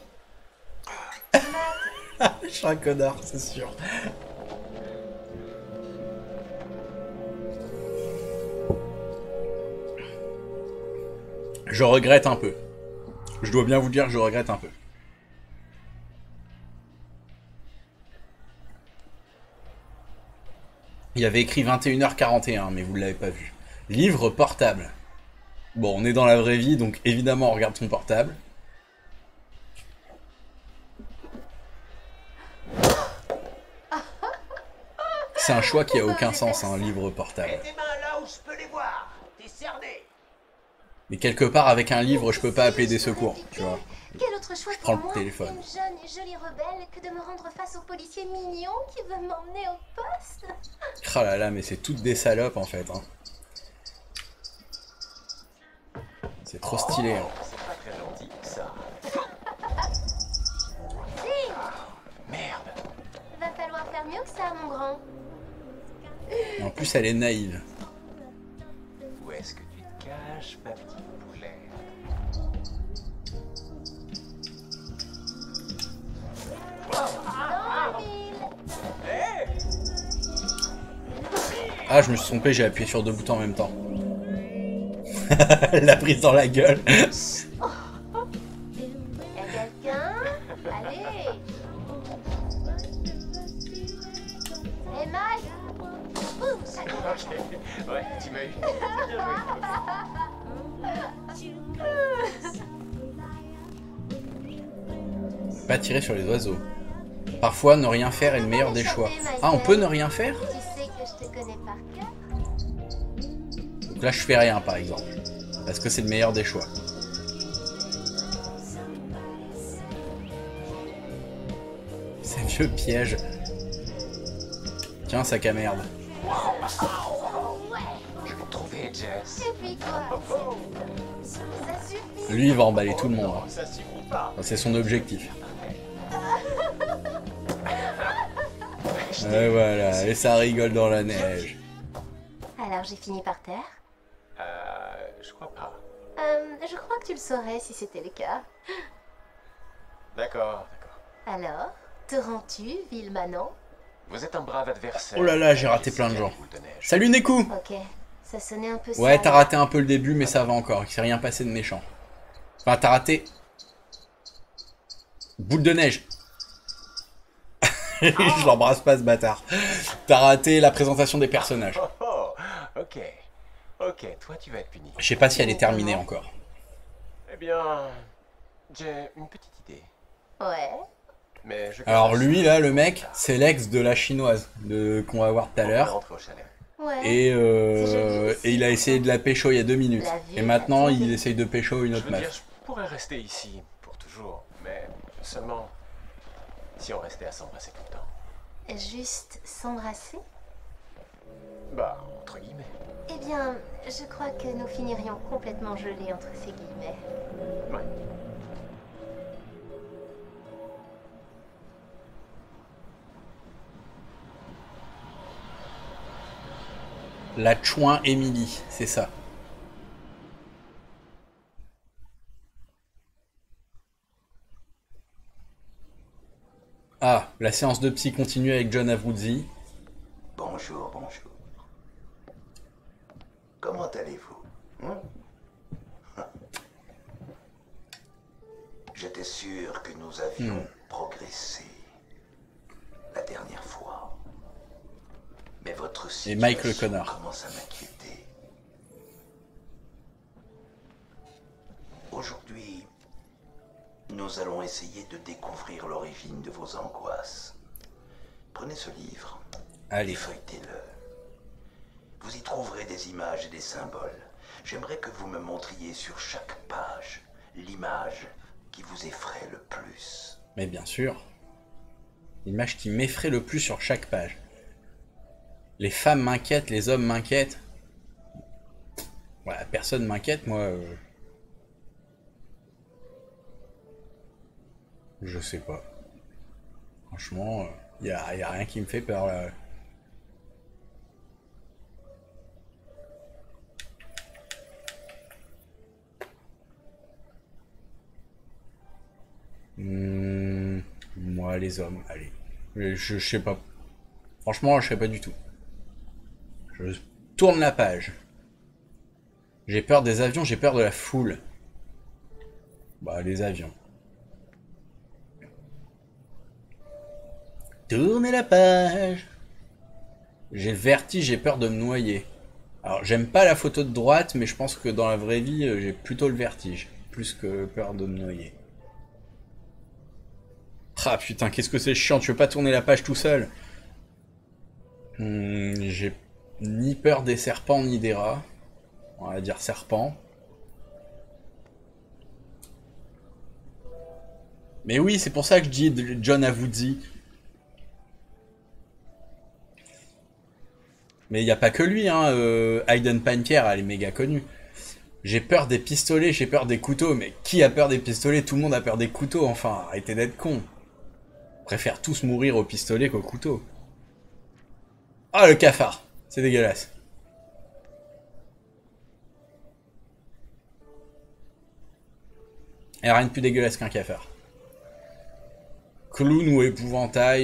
Matt, Je suis un connard, c'est sûr. Je regrette un peu. Je dois bien vous dire que je regrette un peu. Il y avait écrit 21h41, mais vous ne l'avez pas vu. Livre portable. Bon, on est dans la vraie vie, donc évidemment on regarde son portable. C'est un choix qui a aucun sens, un livre portable. Mets tes mains là où je peux les voir. T'es cerné. Mais quelque part, avec un livre, je peux pas appeler des secours, tu vois. Quel autre choix prends pour le moi, téléphone. une jeune et jolie rebelle, que de me rendre face au policier mignon qui veut m'emmener au poste? Oh là là, mais c'est toutes des salopes en fait. Hein. C'est trop stylé. Hein. C'est pas très gentil, ça. Merde. Va falloir faire mieux que ça, mon grand. Et en plus, elle est naïve. Où est-ce que tu te caches, ma petite poulette? Ah, je me suis trompé, j'ai appuyé sur 2 boutons en même temps. La prise dans la gueule. Y'a quelqu'un? Allez. Hey, Mike. Ouh, ça Ouais, tu m'as eu. Pas tirer sur les oiseaux. Parfois, ne rien faire est le meilleur des choix. Ah, on peut ne rien faire? Tu sais que je te connais par cœur. Donc là, je fais rien, par exemple. Parce que c'est le meilleur des choix. C'est un vieux piège. Tiens, sac à merde. Je vais te trouver, Jess. Et puis quoi? Ça suffit. Lui, il va emballer tout le monde. Hein. Ça suffit pas. C'est son objectif. Et voilà, et ça rigole dans la neige. Alors j'ai fini par terre. Je crois pas. Je crois que tu le saurais si c'était le cas. D'accord. Alors, te rends-tu, vil manant? Vous êtes un brave adversaire. Oh là là, j'ai raté plein de gens. Salut Neku! Ok, ça sonnait un peu Ouais, sale. t'as raté un peu le début, mais ça va encore. Il s'est rien passé de méchant. Enfin, t'as raté... Boule de neige. Je l'embrasse pas, ce bâtard. T'as raté la présentation des personnages. Ok. Ok, toi tu vas être puni. Je sais pas si elle est terminée encore. Eh bien, j'ai une petite idée. Ouais. Mais je... Alors lui, là, le mec, c'est l'ex de la chinoise qu'on va voir tout à l'heure. rentrer au chalet. Ouais. Et il a essayé de la pécho il y a 2 minutes. Et maintenant, il essaye de pécho une Je autre veux dire, meuf. je pourrais rester ici pour toujours, mais seulement si on restait à s'embrasser tout le temps. Juste s'embrasser? Bah, entre guillemets. Eh bien, je crois que nous finirions complètement gelés entre ces guillemets. Ouais. La Chouin Emily, c'est ça. Ah, la séance de psy continue avec John Avruzzi. Bonjour. Comment allez-vous? J'étais sûr que nous avions progressé la dernière fois. Mais votre Et Mike le situation connard. commence à m'inquiéter. Aujourd'hui, nous allons essayer de découvrir l'origine de vos angoisses. Prenez ce livre. Allez. Et feuilletez-le. Vous y trouverez des images et des symboles. J'aimerais que vous me montriez sur chaque page l'image qui vous effraie le plus? Mais bien sûr. L'image qui m'effraie le plus sur chaque page. Les femmes m'inquiètent, les hommes m'inquiètent. Voilà, personne m'inquiète, moi. Je sais pas. Franchement, y a rien qui me fait peur là. Moi, les hommes, allez. Je sais pas. Franchement, je sais pas du tout. Je tourne la page. J'ai peur des avions, j'ai peur de la foule. Bah, les avions. Tournez la page. J'ai le vertige, j'ai peur de me noyer. Alors, j'aime pas la photo de droite, mais je pense que dans la vraie vie, j'ai plutôt le vertige. Plus que peur de me noyer. Ah putain, qu'est-ce que c'est chiant, tu veux pas tourner la page tout seul? J'ai ni peur des serpents ni des rats. On va dire serpent. Mais oui, c'est pour ça que je dis John Avuzzi. Mais il n'y a pas que lui, hein. Hayden Panettiere, elle est méga connue. J'ai peur des pistolets, j'ai peur des couteaux. Mais qui a peur des pistolets? Tout le monde a peur des couteaux, enfin, arrêtez d'être con. On préfère tous mourir au pistolet qu'au couteau. Ah, le cafard, c'est dégueulasse. Il n'y a rien de plus dégueulasse qu'un cafard. Clown ou épouvantail,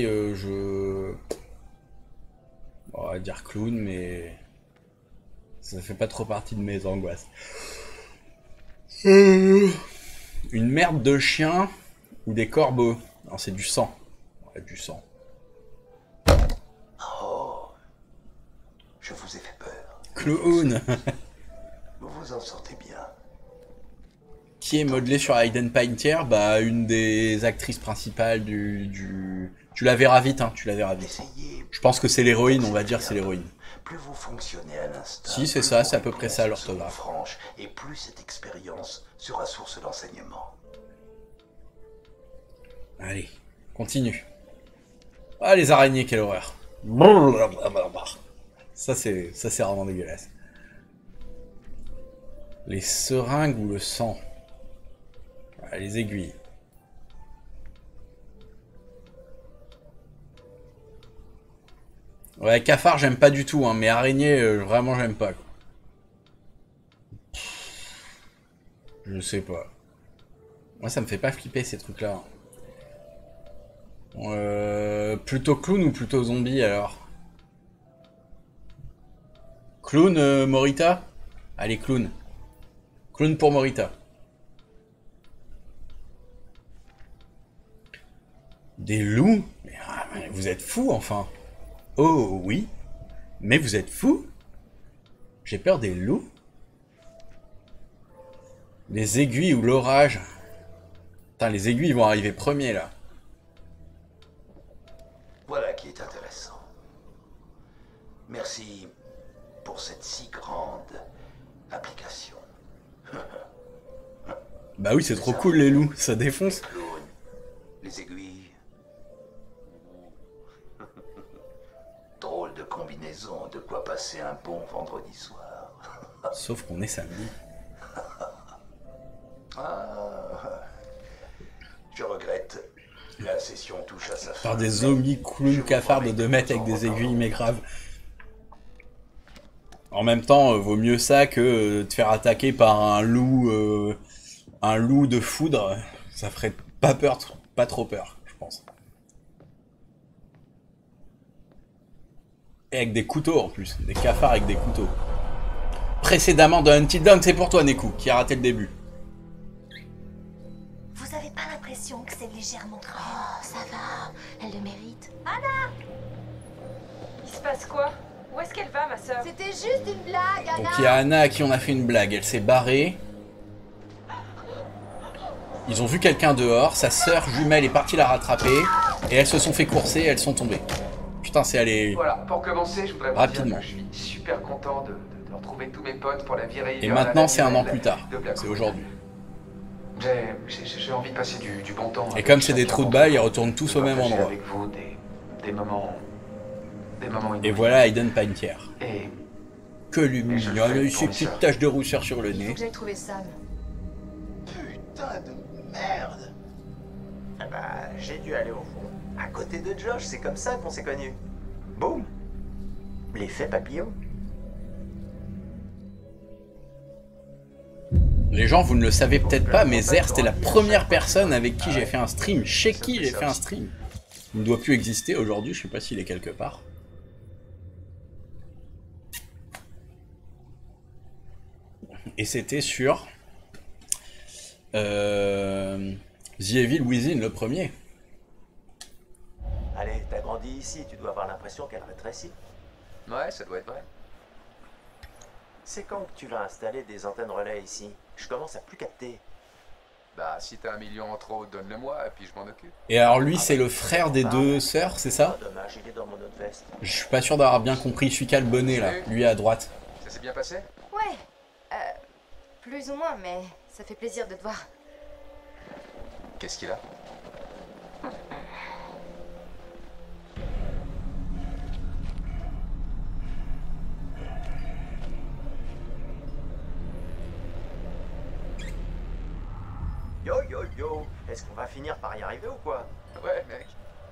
on va dire clown, mais ça fait pas trop partie de mes angoisses. Une merde de chien ou des corbeaux. Non, c'est du sang. Ouais, du sang. Oh, je vous ai fait peur. Clown. Vous vous en sortez bien. Qui est modelé sur Hayden Panettiere? Bah, une des actrices principales du... Tu la verras vite, hein, tu la verras vite. Je pense que c'est l'héroïne, on va dire c'est l'héroïne. Plus vous fonctionnez à l'instinct. Si, c'est ça, c'est à peu près ça l'orthographe. Franche, et plus cette expérience sera source d'enseignement. Allez, continue. Ah, les araignées, quelle horreur. Ça, c'est vraiment dégueulasse. Les seringues ou le sang? Ah, les aiguilles. Ouais, cafard, j'aime pas du tout, hein, mais araignée, vraiment, j'aime pas. Je sais pas. Moi, ça me fait pas flipper, ces trucs-là. Plutôt clown ou plutôt zombie, alors? Clown, Morita? Allez, clown. Clown pour Morita. Des loups? Mais vous êtes fous, enfin. Oh oui, mais vous êtes fous? J'ai peur des loups? Les aiguilles ou l'orage? Putain, les aiguilles vont arriver premiers là. Voilà qui est intéressant. Merci pour cette si grande application. Bah oui, c'est trop cool les loups, ça défonce. Les aiguilles. Drôle de combinaison, de quoi passer un bon vendredi soir. Sauf qu'on est samedi. Je regrette. La session touche à sa fin. Par des zombies clowns cafards de 2 mètres avec des aiguilles, mais grave. En même temps, vaut mieux ça que te faire attaquer par un loup de foudre. Ça ferait pas peur, pas trop peur, je pense. Et avec des couteaux en plus, des cafards avec des couteaux. Précédemment de Until Dawn, c'est pour toi Neku, qui a raté le début. Vous avez pas l'impression que c'est légèrement cruel? Oh, ça va. Elle le mérite. Anna! Il se passe quoi? Où est-ce qu'elle va, ma sœur? C'était juste une blague, Anna! Donc il y a Anna à qui on a fait une blague, elle s'est barrée. Ils ont vu quelqu'un dehors, sa sœur jumelle est partie la rattraper, et elles se sont fait courser, elles sont tombées. Putain, c'est allé... Voilà, pour commencer, je voudrais vous rapidement. dire que je suis super content de retrouver tous mes potes pour la virée. Et maintenant, c'est un an plus tard. C'est aujourd'hui. J'ai envie de passer du bon temps. Et comme c'est des trous de balle, ils retournent tous au même endroit. Avec vous des moments et voilà Aiden Panettiere. Et que lui mignon, il a ses petites taches de rousseur sur le Il faut nez. que j'aille trouver Sam. Putain de merde. Ah bah, j'ai dû aller au fond. À côté de Josh, c'est comme ça qu'on s'est connus. Boum. L'effet papillon. Les gens, vous ne le savez peut-être pas, mais Zer, c'était la première personne avec qui j'ai fait un stream, chez qui j'ai fait un stream. Il ne doit plus exister aujourd'hui, je sais pas s'il est quelque part. Et c'était sur The Evil Within, le premier. Allez, t'as grandi ici, tu dois avoir l'impression qu'elle rétrécit. ouais, ça doit être vrai. C'est quand que tu vas installer des antennes relais ici? Je commence à plus capter. Bah, si t'as 1 million en trop, donne-le-moi, et puis je m'en occupe. Et alors lui, c'est le frère des deux sœurs, c'est ça? Dommage, il est dans mon autre veste. Je suis pas sûr d'avoir bien compris, celui qui a le bonnet là, lui à droite. Ça s'est bien passé? Ouais. Plus ou moins, mais ça fait plaisir de te voir. Qu'est-ce qu'il a? Yo yo yo, est-ce qu'on va finir par y arriver ou quoi? Ouais, mec.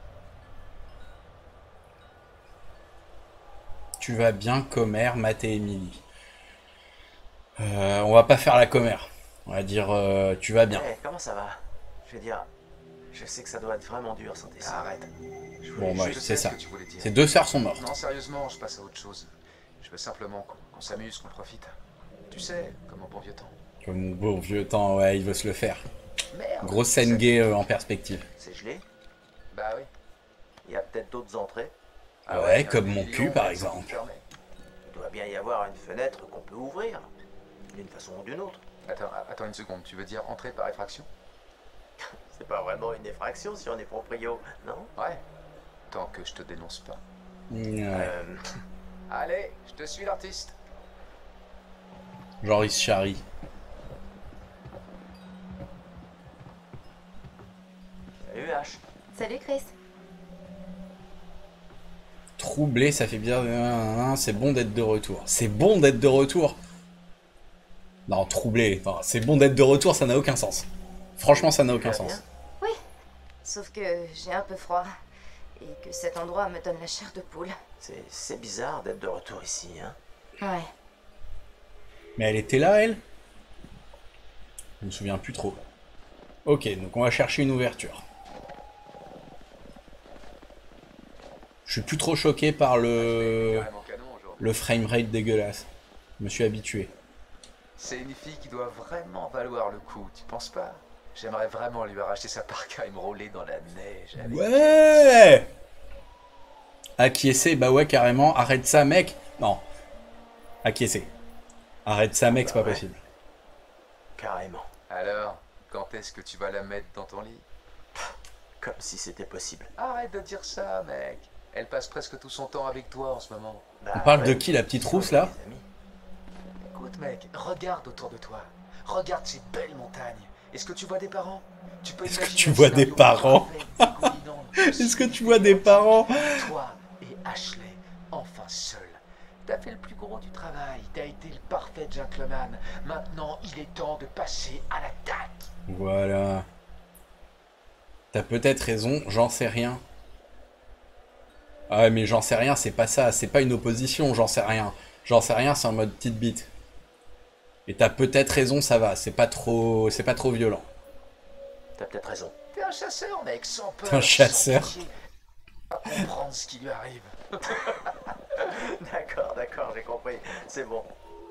Tu vas bien, commère, Matt et Emily. On va pas faire la commère. On va dire tu vas bien. Hey, comment ça va? Je veux dire, je sais que ça doit être vraiment dur sans tes sœurs. Arrête. Bon bah Je c'est sais ça. ce que tu voulais dire. Ces deux sœurs sont mortes. Non, sérieusement, je passe à autre chose. Je veux simplement qu'on s'amuse, qu'on profite. Tu sais, comme au bon vieux temps. Comme au bon vieux temps, ouais, il veut se le faire. Merde. Grosse scène gay en perspective. C'est gelé? Bah oui. Il y a peut-être d'autres entrées? Ah ouais, comme mon cul par exemple. Il doit bien y avoir une fenêtre qu'on peut ouvrir. D'une façon ou d'une autre. Attends une seconde, tu veux dire entrer par effraction? C'est pas vraiment une effraction si on est proprio, non? Ouais. Tant que je te dénonce pas. Ouais. Allez, je te suis l'artiste. Genre il se charrie. Salut H. Salut Chris. Troublé, ça fait bien. C'est bon d'être de retour. C'est bon d'être de retour. Non, troublé. C'est bon d'être de retour, ça n'a aucun sens. Franchement, ça n'a aucun sens. Oui. Sauf que j'ai un peu froid. Et que cet endroit me donne la chair de poule. C'est bizarre d'être de retour ici, hein? Ouais. Mais elle était là, elle? Je me souviens plus trop. Ok, donc on va chercher une ouverture. Je suis plus trop choqué par le framerate dégueulasse. Je me suis habitué. C'est une fille qui doit vraiment valoir le coup, tu penses pas? J'aimerais vraiment lui arracher sa parka et me rouler dans la neige. Avec... Ouais! Acquiescer, bah ouais, carrément. Arrête ça, mec. Non. Acquiescer. Arrête ça, mec, c'est pas possible. Carrément. Alors, quand est-ce que tu vas la mettre dans ton lit? Comme si c'était possible. Arrête de dire ça, mec. Elle passe presque tout son temps avec toi en ce moment. On parle de qui, la petite rousse, là? Écoute, mec, regarde autour de toi. Regarde ces belles montagnes. Est-ce que tu vois des parents? Est-ce que tu vois des parents? Est-ce que tu vois des parents? Toi et Ashley, enfin seul. T'as fait le plus gros du travail. T'as été le parfait gentleman. Maintenant, il est temps de passer à l'attaque. Voilà. T'as peut-être raison, j'en sais rien. Ah ouais, mais j'en sais rien, c'est pas ça. C'est pas une opposition, j'en sais rien. J'en sais rien, c'est en mode petite bite. Et t'as peut-être raison, ça va. C'est pas trop violent. T'as peut-être raison. T'es un chasseur, mec, sans peur. T'es un chasseur. À comprendre ce qui lui arrive. D'accord, j'ai compris. C'est bon.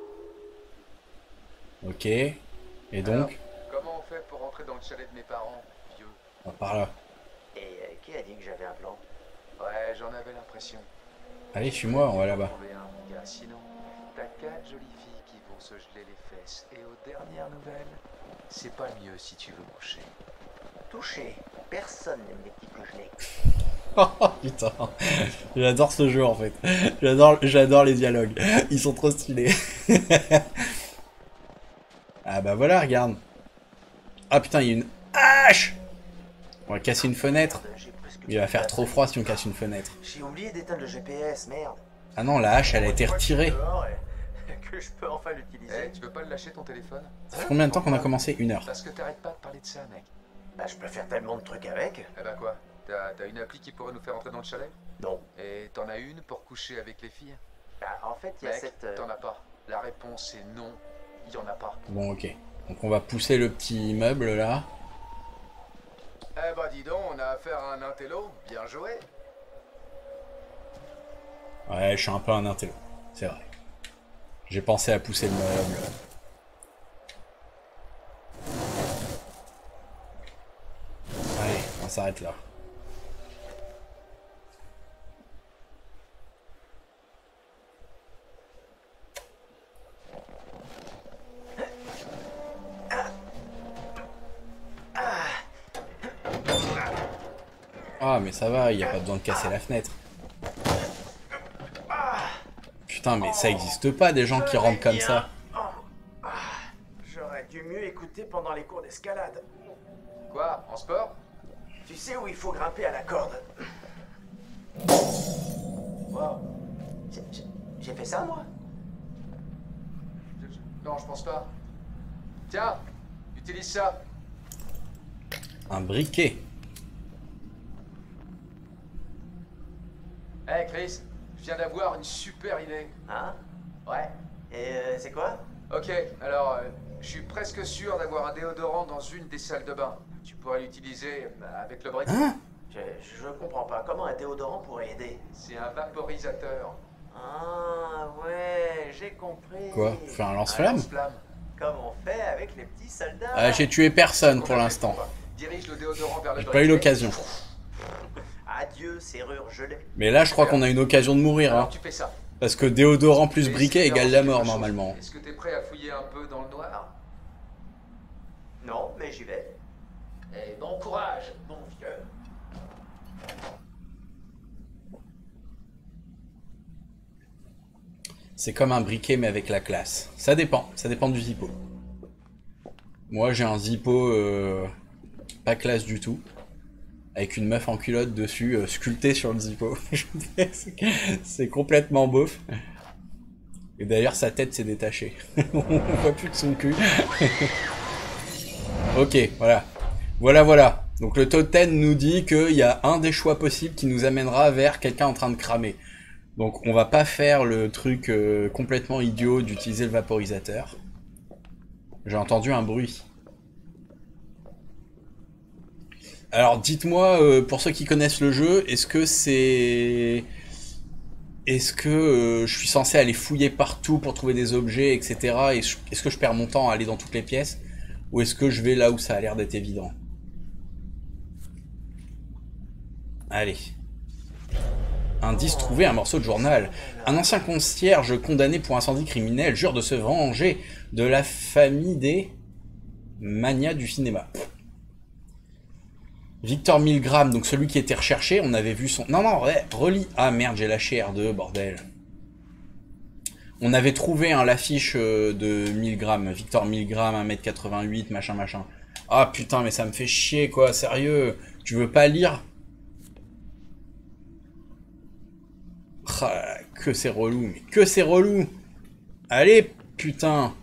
Ok. Et donc? Alors, comment on fait pour rentrer dans le chalet de mes parents, vieux? Par là. Et qui a dit que j'avais un plan? Ouais, j'en avais l'impression. Allez, suis-moi, on va là-bas. Sinon, t'as 4 jolies filles qui vont se geler les fesses. Et aux dernières nouvelles, c'est pas le mieux si tu veux coucher. Touché. Personne n'aime les petits congelés. Oh putain, j'adore ce jeu en fait. J'adore les dialogues. Ils sont trop stylés. Ah bah voilà, regarde. Ah putain, il y a une hache. On va casser une fenêtre. Il va faire trop froid si on casse une fenêtre. J'ai oublié d'éteindre le GPS, merde. Ah non, la hache, elle a été retirée. Que je peux enfin l'utiliser. Tu veux pas le lâcher ton téléphone? Ça fait combien de temps qu'on a commencé? 1 heure. Parce que t'arrêtes pas de parler de ça, mec. Bah, je peux faire tellement de trucs avec. Eh ben quoi? T'as une appli qui pourrait nous faire entrer dans le chalet? Non. Et t'en as une pour coucher avec les filles? Bah, en fait, il y a Mec, cette... t'en as pas. La réponse est non. Il y en a pas. Bon, ok. Donc on va pousser le petit meuble là. Eh bah dis donc, on a affaire à un intello. Bien joué. Ouais, je suis un peu un intello. C'est vrai. J'ai pensé à pousser le meuble. Allez, on s'arrête là. Ah mais ça va, il n'y a pas besoin de casser la fenêtre. Putain mais ça existe pas des gens qui rentrent comme ça. J'aurais dû mieux écouter pendant les cours d'escalade. Quoi? En sport? Tu sais où il faut grimper à la corde? Wow. J'ai fait ça moi? Non, je pense pas. Tiens, utilise ça. Un briquet. Hey Chris, je viens d'avoir une super idée. Hein? Ouais. Et c'est quoi? Ok, alors je suis presque sûr d'avoir un déodorant dans une des salles de bain. Tu pourrais l'utiliser avec le briquet. Hein? Je comprends pas. Comment un déodorant pourrait aider? C'est un vaporisateur. Ah ouais, j'ai compris. Quoi? Faire un lance-flamme? Comme on fait avec les petits soldats. Ah, j'ai tué personne pour l'instant. Dirige le déodorant vers le J'ai pas eu l'occasion. Adieu, serrure gelée. Mais là, je crois qu'on a une occasion de mourir. Hein. Tu fais ça. Parce que déodorant plus briquet égale la mort normalement. Est-ce que t'es prêt à fouiller un peu dans le noir? Non, mais j'y vais. Eh, bon courage, mon vieux. C'est comme un briquet mais avec la classe. Ça dépend du zippo. Moi j'ai un zippo pas classe du tout. Avec une meuf en culotte dessus, sculptée sur le zippo. C'est complètement beauf. Et d'ailleurs sa tête s'est détachée. On voit plus de son cul. Ok, voilà. Voilà. Donc le totem nous dit qu'il y a un des choix possibles qui nous amènera vers quelqu'un en train de cramer. Donc on va pas faire le truc complètement idiot d'utiliser le vaporisateur. J'ai entendu un bruit. Alors dites-moi, pour ceux qui connaissent le jeu, est-ce que c'est... Est-ce que je suis censé aller fouiller partout pour trouver des objets, etc. Est-ce que je perds mon temps à aller dans toutes les pièces? Ou est-ce que je vais là où ça a l'air d'être évident? Allez. Indice trouvé, un morceau de journal. Un ancien concierge condamné pour incendie criminel jure de se venger de la famille des manias du cinéma. Victor Milgram, donc celui qui était recherché, on avait vu son... Non, ouais, relis. Ah merde, j'ai lâché R2, bordel. On avait trouvé l'affiche de Milgram, Victor Milgram, 1m88, machin. Ah putain, mais ça me fait chier, quoi, sérieux. Tu veux pas lire? Ah, que c'est relou, mais que c'est relou. Allez, putain.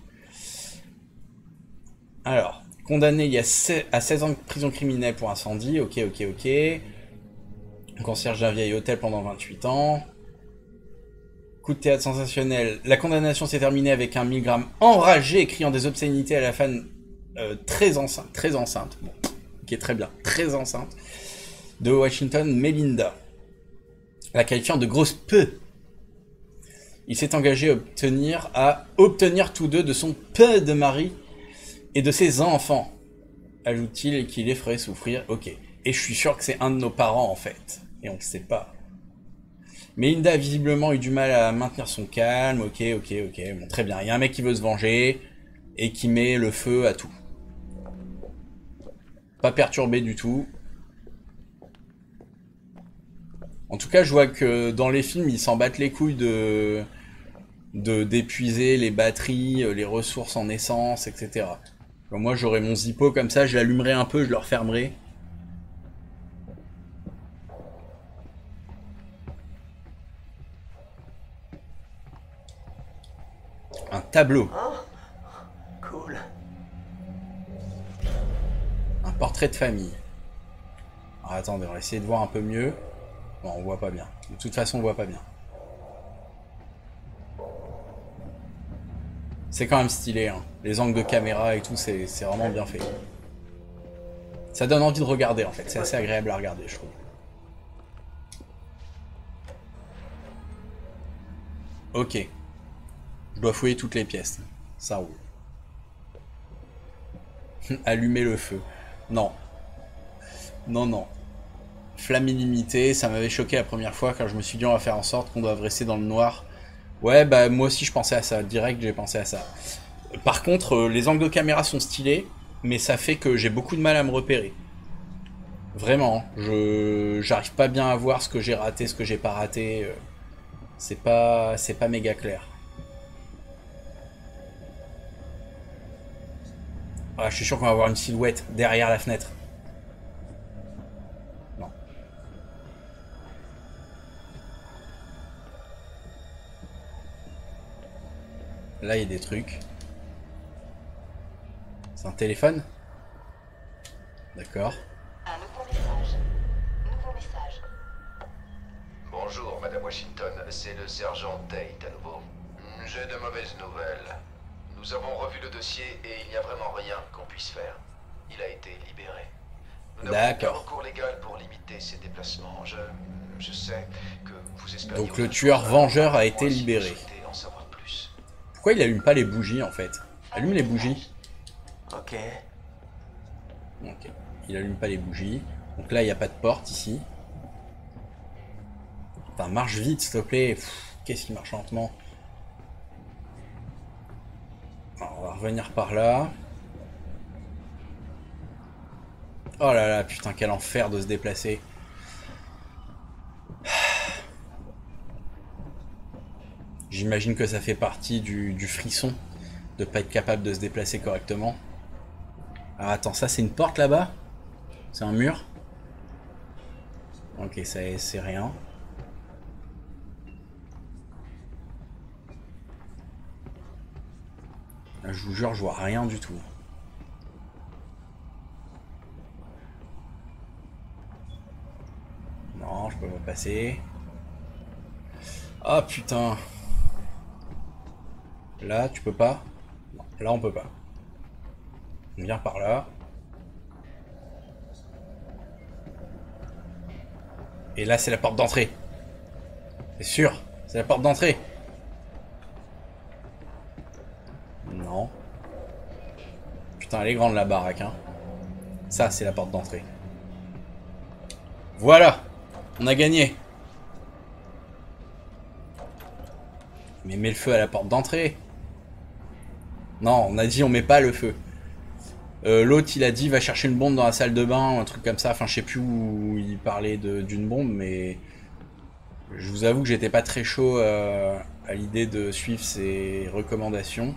Alors, condamné il y a à 16 ans de prison criminelle pour incendie, ok. Concierge d'un vieil hôtel pendant 28 ans. Coup de théâtre sensationnel. La condamnation s'est terminée avec un Milgram enragé criant des obscénités à la fan très enceinte. Bon, ok, très bien, très enceinte. De Washington, Melinda. La qualifiant de grosse peu. Il s'est engagé à obtenir tous deux de son peu de mari et de ses enfants. Ajoute-t-il et qu'il les ferait souffrir. Ok. Et je suis sûr que c'est un de nos parents en fait. Et on ne sait pas. Melinda a visiblement eu du mal à maintenir son calme. Ok. Bon, très bien. Il y a un mec qui veut se venger et qui met le feu à tout. Pas perturbé du tout. En tout cas, je vois que dans les films, ils s'en battent les couilles d'épuiser les batteries, les ressources en essence, etc. Bon, moi j'aurai mon Zippo comme ça, je l'allumerai un peu, je le refermerai. Un tableau. Oh, cool. Un portrait de famille. Alors, attendez, on va essayer de voir un peu mieux. Non, on voit pas bien. De toute façon, on voit pas bien. C'est quand même stylé, hein. Les angles de caméra et tout, c'est vraiment bien fait. Ça donne envie de regarder, en fait. C'est assez agréable à regarder, je trouve. Ok. Je dois fouiller toutes les pièces. Ça roule. Allumer le feu. Non. Non, non. Flamme illimitée, ça m'avait choqué la première fois quand je me suis dit on va faire en sorte qu'on doive rester dans le noir. Ouais, bah moi aussi je pensais à ça. Direct, j'ai pensé à ça. Par contre, les angles de caméra sont stylés, mais ça fait que j'ai beaucoup de mal à me repérer. Vraiment, j'arrive pas bien à voir ce que j'ai raté, ce que j'ai pas raté. C'est pas méga clair. Ah, je suis sûr qu'on va avoir une silhouette derrière la fenêtre. Non. Là, il y a des trucs. C'est un téléphone? D'accord. Un nouveau message. Nouveau message. Bonjour, Madame Washington. C'est le sergent Tate à nouveau. J'ai de mauvaises nouvelles. Nous avons revu le dossier et il n'y a vraiment rien qu'on puisse faire. Il a été libéré. Nous n'avons aucun recours légal pour limiter ses déplacements. Je sais que vous espérez... Donc le tueur vengeur a été libéré. Pourquoi il allume pas les bougies en fait? Allume les bougies. Ok. Ok. Il allume pas les bougies. Donc là il n'y a pas de porte ici. Putain, marche vite s'il te plaît. Qu'est-ce qui marche lentement? Alors, on va revenir par là. Oh là là, putain, quel enfer de se déplacer. J'imagine que ça fait partie du frisson de pas être capable de se déplacer correctement. Alors attends, ça c'est une porte là-bas? C'est un mur? Ok, ça c'est rien. Là, je vous jure, je vois rien du tout. Non, je peux pas passer. Ah putain. Là, tu peux pas? Non, là on peut pas. On vient par là. Et là c'est la porte d'entrée. C'est sûr, c'est la porte d'entrée. Non. Putain, elle est grande la baraque, hein. Ça, c'est la porte d'entrée. Voilà. On a gagné. Mais mets le feu à la porte d'entrée. Non, on a dit on met pas le feu. L'autre, il a dit va chercher une bombe dans la salle de bain, un truc comme ça. Enfin, je sais plus où il parlait d'une bombe, mais... Je vous avoue que j'étais pas très chaud à l'idée de suivre ses recommandations.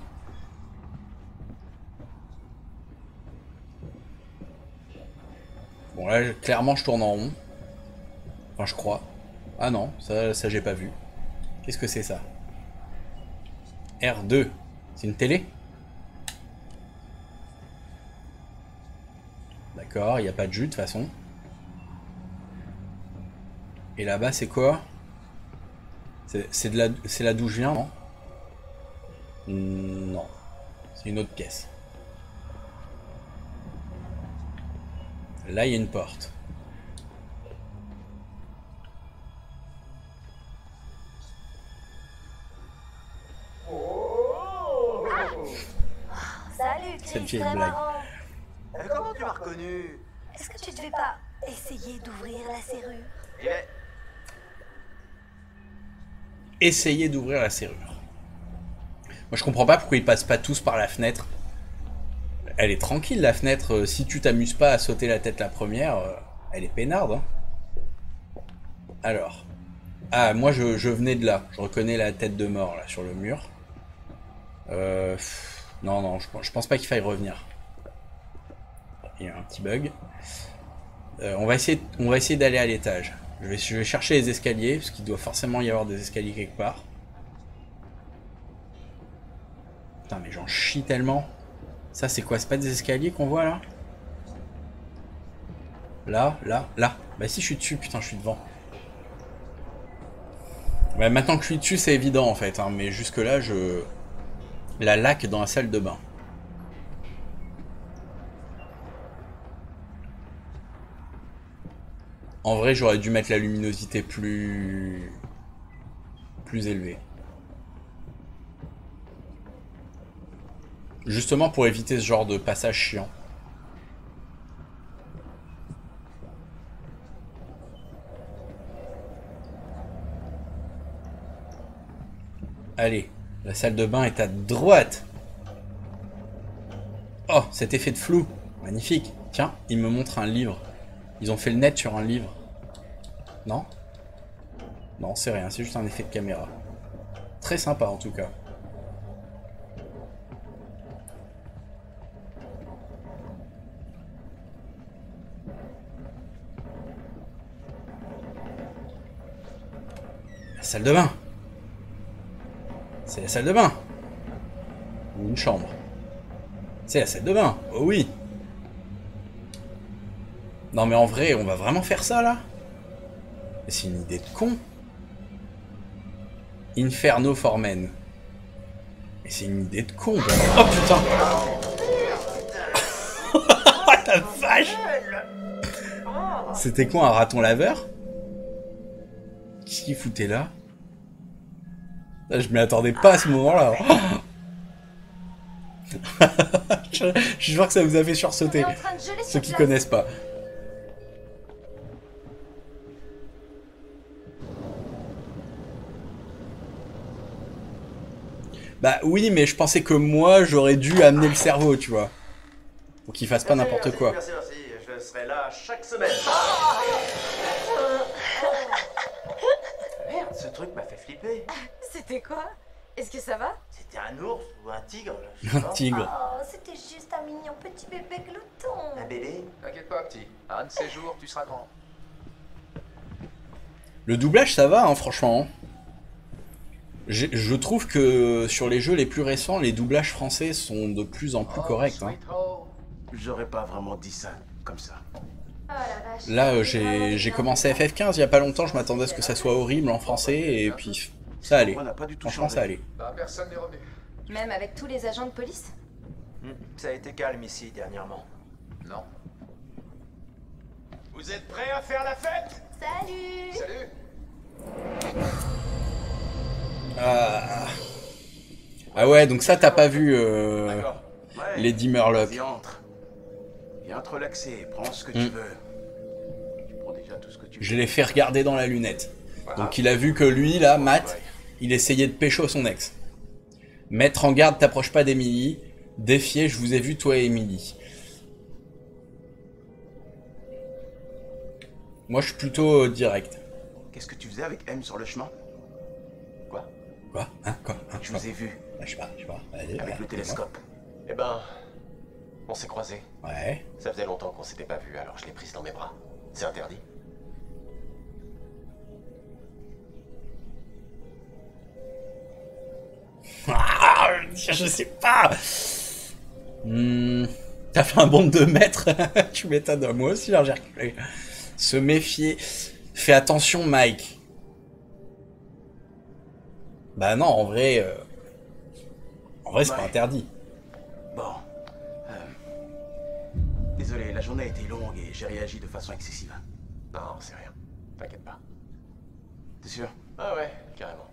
Bon là, clairement, je tourne en rond. Enfin, je crois. Ah non, ça j'ai pas vu. Qu'est-ce que c'est ça? R2. C'est une télé? D'accord, il n'y a pas de jus de toute façon. Et là-bas, c'est quoi? C'est là d'où je viens, non? Non. C'est une autre pièce. Là, il y a une porte. Salut, Chris, Cette vieille très blague. marrant. Comment tu m'as reconnu? Est-ce que tu devais pas essayer d'ouvrir la serrure? Essayez d'ouvrir la serrure. Moi, je comprends pas pourquoi ils passent pas tous par la fenêtre. Elle est tranquille, la fenêtre. Si tu t'amuses pas à sauter la tête la première, elle est peinarde. Hein. Alors. Ah, moi, je venais de là. Je reconnais la tête de mort, là, sur le mur. Non, je pense pas qu'il faille revenir. il y a un petit bug. On va essayer d'aller à l'étage. Je vais chercher les escaliers, parce qu'il doit forcément y avoir des escaliers quelque part. Putain, mais j'en chie tellement. Ça, c'est quoi? C'est pas des escaliers qu'on voit, là? Là. Bah si, je suis dessus, putain, je suis devant. Ouais, maintenant que je suis dessus, c'est évident, en fait. Hein, mais jusque-là, La laque dans la salle de bain. En vrai, j'aurais dû mettre la luminosité plus élevée. Justement pour éviter ce genre de passage chiant. Allez, la salle de bain est à droite. Oh, cet effet de flou. Magnifique. Tiens, il me montre un livre. Ils ont fait le net sur un livre. Non? Non, c'est rien, c'est juste un effet de caméra. Très sympa en tout cas. La salle de bain. C'est la salle de bain. Ou une chambre. C'est la salle de bain. Oh oui. Non mais en vrai, on va vraiment faire ça là? C'est une idée de con. Inferno for Men. Mais c'est une idée de con. Oh putain. La vache. C'était quoi, un raton laveur? Qu'est-ce qu'il foutait là? Je m'y attendais pas à ce moment-là. Je suis sûr que ça vous a fait sursauter. Ceux qui connaissent pas. Bah oui, mais je pensais que moi, j'aurais dû amener le cerveau, tu vois. Pour qu'il fasse pas n'importe quoi. Merci. Je serai là chaque semaine. Merde, ce truc m'a fait flipper. C'était quoi? Est-ce que ça va? C'était un ours ou un tigre? Un tigre. Oh, c'était juste un mignon petit bébé glouton. Un bébé? T'inquiète pas, petit. Un de ces jours, tu seras grand. Le doublage, ça va, hein, franchement. Je trouve que sur les jeux les plus récents, les doublages français sont de plus en plus corrects. Hein. J'aurais pas vraiment dit ça comme ça. Là, j'ai commencé FF15 il y a pas longtemps, je m'attendais à ce que ça soit horrible en français, et puis ça allait. Franchement, ça allait. Personne n'est revenu. Même avec tous les agents de police? Ça a été calme ici dernièrement. Non. Vous êtes prêts à faire la fête? Salut! Salut! Ah ouais, donc ça, t'as pas vu Lady Murloc. Vas-y, entre. Viens te relaxer, prends ce que tu veux. Tu prends déjà tout ce que tu veux. Je l'ai fait regarder dans la lunette. Donc il a vu que lui, là, Matt, il essayait de pécho son ex. Mettre en garde, t'approches pas d'Emily. Défier, je vous ai vu, toi et Emily. Moi, je suis plutôt direct. Qu'est-ce que tu faisais avec M sur le chemin? Quoi? Quoi? Hein? Quoi? Hein? Je vous ai vu. Je sais pas. Allez, avec le télescope. Eh ben, on s'est croisés. Ouais. Ça faisait longtemps qu'on s'était pas vus, alors je l'ai prise dans mes bras. C'est interdit. Ah, je sais pas. T'as fait un bond de 2 mètres. Tu m'étonnes. Moi aussi, j'ai reculé. Se méfier. Fais attention, Mike. Bah non, en vrai... c'est pas interdit. Bon. Désolé, la journée a été longue et j'ai réagi de façon excessive. Non, c'est rien. T'inquiète pas. T'es sûr? Ah ouais, carrément.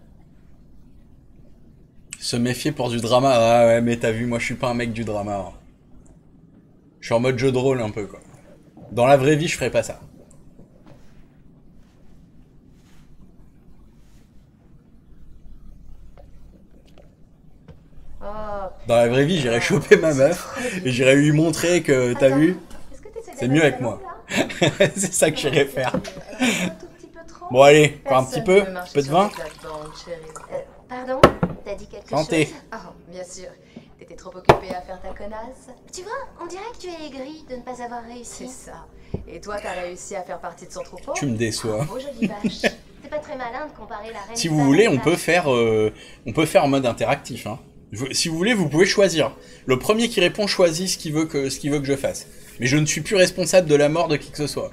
Se méfier pour du drama. Ah ouais, mais t'as vu, moi je suis pas un mec du drama. Hein. Je suis en mode jeu de rôle un peu, quoi. Dans la vraie vie, je ferais pas ça. Dans la vraie vie, j'irais choper ma meuf et j'irais lui montrer que, t'as vu, c'est mieux avec moi. C'est ça que j'irais faire. Bon allez, encore un petit peu de vin. Pardon? T'as dit quelque Santé. chose? Oh, bien sûr. T'étais trop occupée à faire ta connasse. Tu vois, on dirait que tu es aigri de ne pas avoir réussi. C'est ça. Et toi, t'as réussi à faire partie de son troupeau. Tu me déçois. Oh, jolie vache. C'est pas très malin de comparer la reine. Si vous voulez, on peut faire en mode interactif. Hein. Si vous voulez, vous pouvez choisir. Le premier qui répond choisit ce qu'il veut que je fasse. Mais je ne suis plus responsable de la mort de qui que ce soit.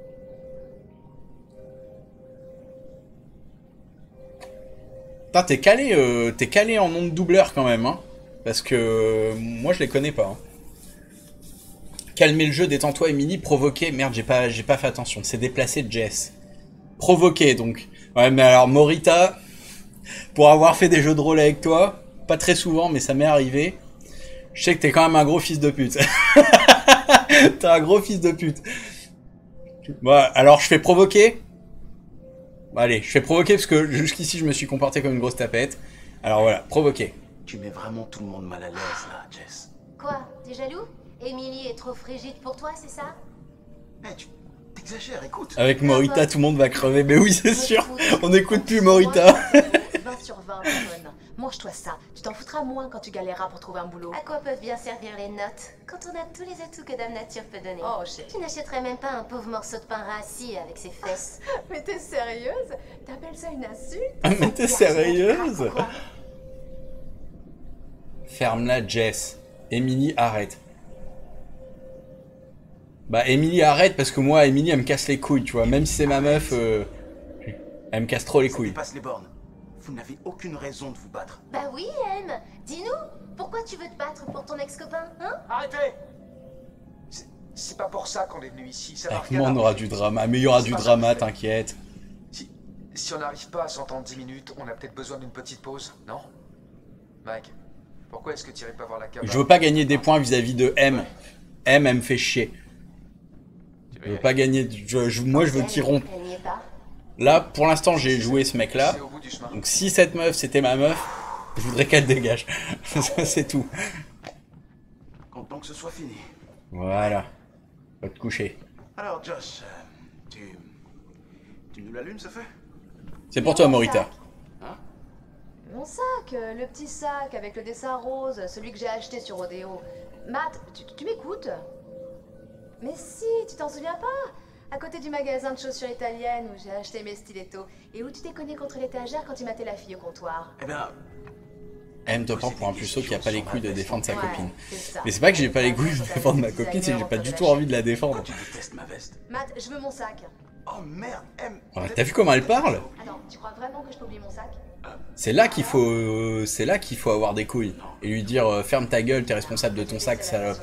Putain, t'es calé en nom de doubleur quand même, hein. Parce que moi je les connais pas. Hein. Calmer le jeu, détends-toi, Emily, provoquer. Merde, j'ai pas fait attention. C'est déplacé de Jess. Provoquer donc. Ouais, mais alors Morita, pour avoir fait des jeux de rôle avec toi, pas très souvent, mais ça m'est arrivé. Je sais que t'es quand même un gros fils de pute. T'es un gros fils de pute. Bon, alors je fais provoquer. Bon, allez, je fais provoquer parce que jusqu'ici je me suis comporté comme une grosse tapette. Alors voilà, provoquer. Tu mets vraiment tout le monde mal à l'aise là, Jess. Quoi? T'es jaloux? Emily est trop frigide pour toi, c'est ça? Eh, tu t'exagères, écoute. Avec Morita, tout le monde va crever. Mais oui, c'est sûr. On n'écoute plus Morita. 20 sur 20, bonne. Mange-toi ça. Tu t'en foutras moins quand tu galéreras pour trouver un boulot. À quoi peuvent bien servir les notes quand on a tous les atouts que Dame Nature peut donner? Oh, chérie. Tu n'achèterais même pas un pauvre morceau de pain rassis avec ses fesses. Mais t'es sérieuse? T'appelles ça une insulte? Ah, mais t'es sérieuse? Ferme-la, Jess. Emily, arrête. Bah, Emily, arrête, parce que moi, Emily, elle me casse les couilles, tu vois. Même si c'est ma meuf, elle me casse trop les couilles. Ça dépasse les bornes. Vous n'avez aucune raison de vous battre. Bah oui, M. Dis-nous, pourquoi tu veux te battre pour ton ex-copain, hein? Arrêtez! C'est pas pour ça qu'on est venu ici. Ça va Avec moi, on aura du drama. Mais il y aura du drama, t'inquiète. Si on n'arrive pas à s'entendre 10 minutes, on a peut-être besoin d'une petite pause, non? Mike, pourquoi est-ce que tu irais pas voir la cabane? Je veux pas gagner des points vis-à-vis de M. M, elle me fait chier. Je veux pas gagner. Moi, je veux qu'il rompe. Là, pour l'instant, j'ai joué ce mec-là. Donc, si cette meuf, c'était ma meuf, je voudrais qu'elle dégage. C'est tout. Content que ce soit fini. Voilà. Va te coucher. Alors, Josh, tu nous l'allumes, ça fait? C'est pour toi, Morita. Hein? Mon sac, le petit sac avec le dessin rose, celui que j'ai acheté sur Rodeo. Matt, tu m'écoutes? Mais si, tu t'en souviens pas? À côté du magasin de chaussures italiennes où j'ai acheté mes stilettos et où tu t'es cogné contre l'étagère quand tu matais la fille au comptoir. Eh ben... Elle te prend pour un puceau qui a pas les couilles de défendre sa copine. Ça. Mais c'est pas que j'ai pas les couilles de défendre ma copine, c'est que j'ai pas du tout envie de la défendre. Tu détestes ma veste. Matt, je veux mon sac. Oh merde, M. Ouais, t'as vu comment elle parle? Attends, tu crois vraiment que je peux oublier mon sac? C'est là qu'il faut avoir des couilles. Et lui dire ferme ta gueule, t'es responsable de ton sac, salope.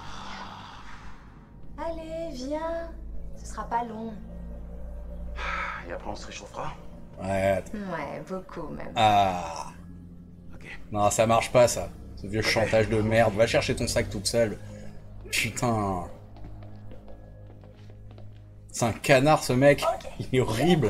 Allez, viens. Ce sera pas long. Et après on se réchauffera? Ouais. Ouais, beaucoup même. Ah. Ok. Non, ça marche pas ça. Ce vieux chantage de merde. Va chercher ton sac toute seule. Putain. C'est un canard ce mec. Il est horrible.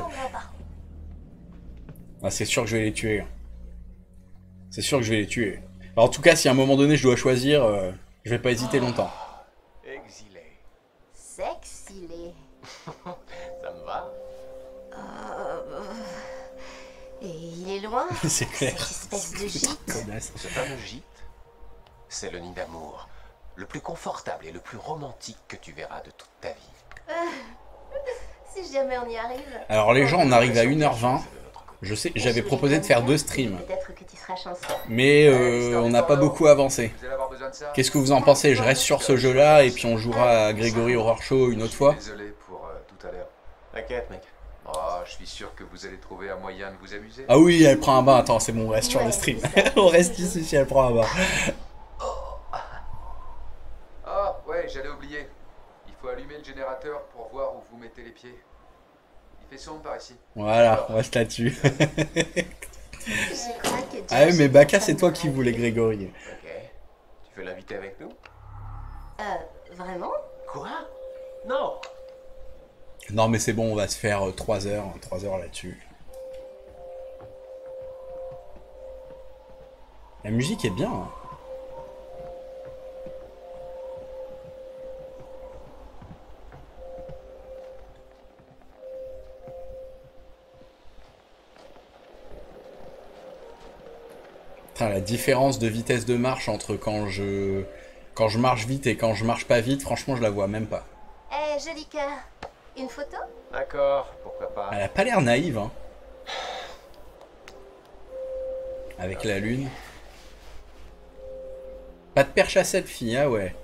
Ah, c'est sûr que je vais les tuer. C'est sûr que je vais les tuer. Alors, en tout cas, si à un moment donné je dois choisir, je vais pas hésiter longtemps. Exilé. Sexilé. Ça me va? Et il est loin? C'est clair. Cette espèce de gîte. Connasse. Ce fameux gîte, c'est le nid d'amour, le plus confortable et le plus romantique que tu verras de toute ta vie. Si jamais on y arrive. Alors les gens, on arrive à 1h20. Je sais, j'avais proposé de faire 2 streams. Peut-être que tu seras chanceux. Mais on n'a pas beaucoup avancé. Vous allez avoir besoin de ça? Qu'est-ce que vous en pensez? Je reste sur ce jeu-là et puis on jouera à Grégory Horror Show une autre fois. Désolé pour tout à l'heure. T'inquiète, mec. Oh, je suis sûr que vous allez trouver un moyen de vous amuser. Ah oui, elle prend un bain. Attends, c'est bon, on reste sur le stream. On reste ici si elle prend un bain. Ah, ouais, j'allais oublier. Il faut allumer le générateur pour voir où vous mettez les pieds. Il fait sombre par ici. Voilà, on reste là-dessus. Je crois que Ah oui, mais Baka, c'est toi qui voulais Grégory. Ok. Tu veux l'inviter avec nous? Vraiment? Quoi? Non. Non, mais c'est bon, on va se faire 3 heures là-dessus. La musique est bien. Hein. Putain, la différence de vitesse de marche entre quand je marche vite et quand je marche pas vite, franchement, je la vois même pas. Eh, joli cœur, une photo? D'accord, pourquoi pas. Elle a pas l'air naïve, hein. Avec la lune. Pas de perche à selfie, ah ouais.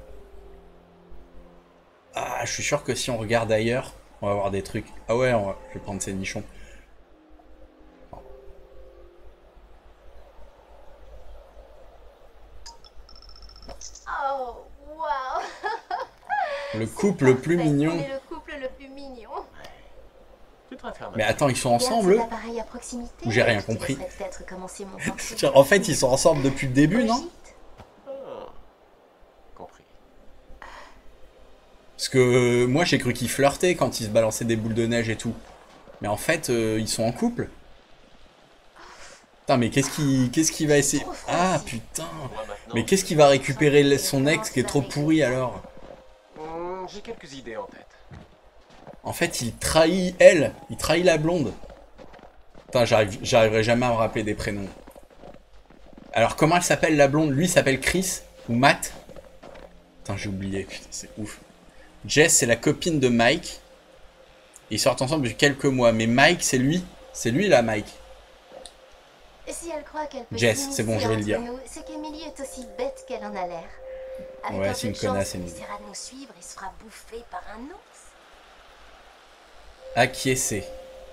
Ah, je suis sûr que si on regarde ailleurs, on va voir des trucs. Ah ouais, je vais prendre ces nichons. Oh, waouh. Le couple le plus mignon. On est le couple le plus mignon. Mais attends, ils sont ensemble, eux? Ou j'ai rien compris. En fait, ils sont ensemble depuis le début, non? Compris. Parce que moi, j'ai cru qu'ils flirtaient quand ils se balançaient des boules de neige et tout. Mais en fait, ils sont en couple. Putain, mais qu'est-ce qui va essayer? Ah, putain. Mais qu'est-ce qui va récupérer son ex qui est trop pourri, alors? J'ai quelques idées en tête. En fait, il trahit elle. Il trahit la blonde. Putain, j'arriverai jamais à me rappeler des prénoms. Alors, comment elle s'appelle, la blonde? Lui, il s'appelle Chris ou Matt. Putain, j'ai oublié. Putain, c'est ouf. Jess, c'est la copine de Mike. Ils sortent ensemble depuis quelques mois. Mais Mike, c'est lui. C'est lui, là, Mike. Si elle croit qu'elle peut Jess, c'est bon, je vais le dire. C'est qu'Emily est aussi bête qu'elle en a l'air. Avec Ouais, un c'est peu une de connasse, chance, elle Emily. essaiera de nous suivre et se fera bouffer par un ours. Acquiescer.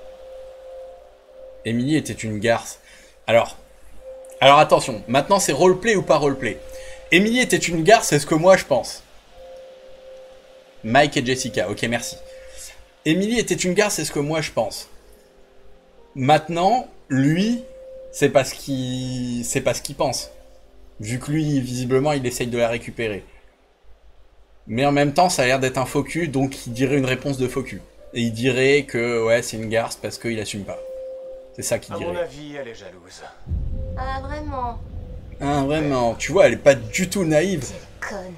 Emily était une garce. Alors attention, maintenant c'est roleplay ou pas roleplay. Emily était une garce, c'est ce que moi je pense. Mike et Jessica, ok, merci. Emily était une garce, c'est ce que moi je pense. Maintenant, lui, c'est pas ce qu'il pense. Vu que lui, visiblement, il essaye de la récupérer. Mais en même temps, ça a l'air d'être un faux cul, donc il dirait une réponse de faux cul. Et il dirait que, ouais, c'est une garce parce qu'il assume pas. C'est ça qu'il dirait. À mon avis, elle est jalouse. Ah, vraiment? Ah, vraiment. Tu vois, elle est pas du tout naïve. Conne.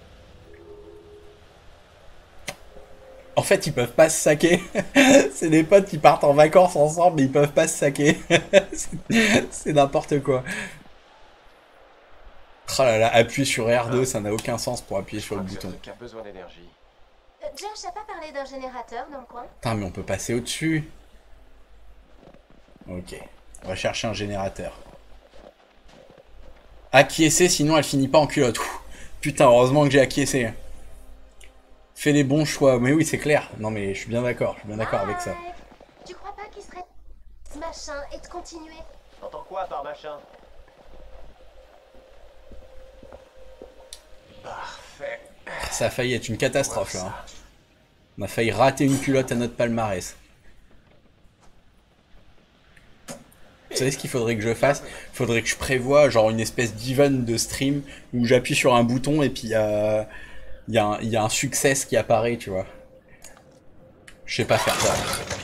En fait, ils peuvent pas se saquer. C'est des potes qui partent en vacances ensemble, mais ils peuvent pas se saquer. C'est n'importe quoi. Oh là là, appuyer sur R2, ça n'a aucun sens pour appuyer sur le bouton. Ce truc a besoin d'énergie. Josh n'a pas parlé d'un générateur dans le coin? Putain, mais on peut passer au-dessus. Ok. On va chercher un générateur. Acquiescer, sinon elle finit pas en culotte. Ouh. Putain, heureusement que j'ai acquiescé. Fais les bons choix. Mais oui, c'est clair. Non, mais je suis bien d'accord. Je suis bien d'accord avec ça. Tu crois pas qu'il serait ce machin et de continuer? T'entends quoi par machin? Parfait. Ça a failli être une catastrophe, là. Hein. On a failli rater une culotte à notre palmarès. Vous savez ce qu'il faudrait que je fasse? Il faudrait que je prévoie genre une espèce d'event de stream où j'appuie sur un bouton et puis il y a un success qui apparaît, tu vois. Je sais pas faire ça.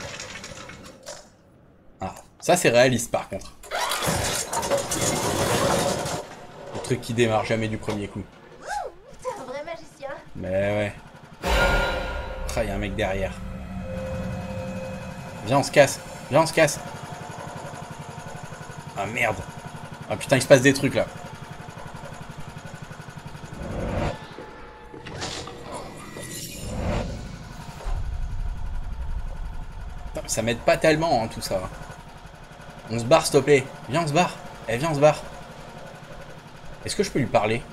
Ah, ça c'est réaliste par contre. Le truc qui démarre jamais du premier coup. T'es un vrai magicien. Mais ouais. Ah, il y a un mec derrière. Viens, on se casse. Viens, on se casse. Ah merde. Ah putain, il se passe des trucs là. Putain, ça m'aide pas tellement hein, tout ça. On se barre s'il te plaît. Viens, on se barre. Eh, viens, on se barre. Est-ce que je peux lui parler?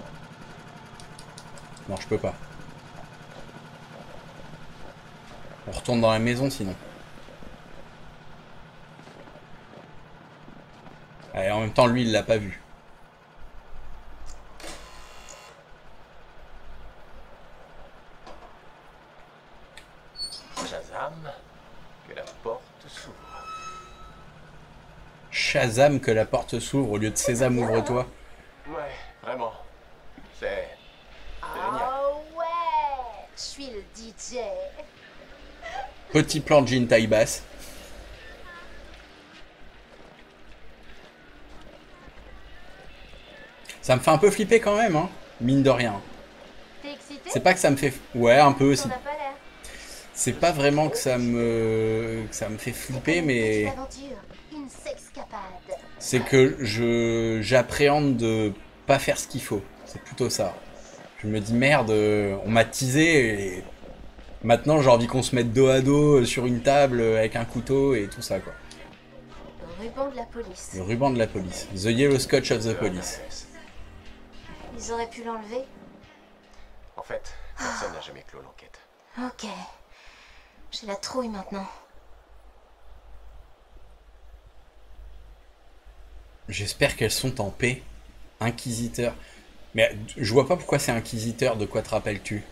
Non, je peux pas. On retourne dans la maison sinon. Et en même temps, lui, il l'a pas vu. Shazam, que la porte s'ouvre. Shazam, que la porte s'ouvre au lieu de Sésame, ouvre-toi. Ouais, vraiment. C'est génial. Oh ouais, je suis le DJ. Petit plan de jean taille basse. Ça me fait un peu flipper quand même, hein. Mine de rien. T'es excité? C'est pas que ça me fait... Ouais, un peu aussi. T'en as pas l'air. C'est pas vraiment que ça me fait flipper, mais c'est que j'appréhende de pas faire ce qu'il faut. C'est plutôt ça. Je me dis merde, on m'a teasé et maintenant j'ai envie qu'on se mette dos à dos sur une table avec un couteau et tout ça quoi. Le ruban de la police. Le ruban de la police. The Yellow Scotch of the Police. Ils auraient pu l'enlever? En fait, personne n'a jamais clos l'enquête. Ok. J'ai la trouille maintenant. J'espère qu'elles sont en paix. Inquisiteur. Mais je vois pas pourquoi c'est inquisiteur, de quoi te rappelles-tu?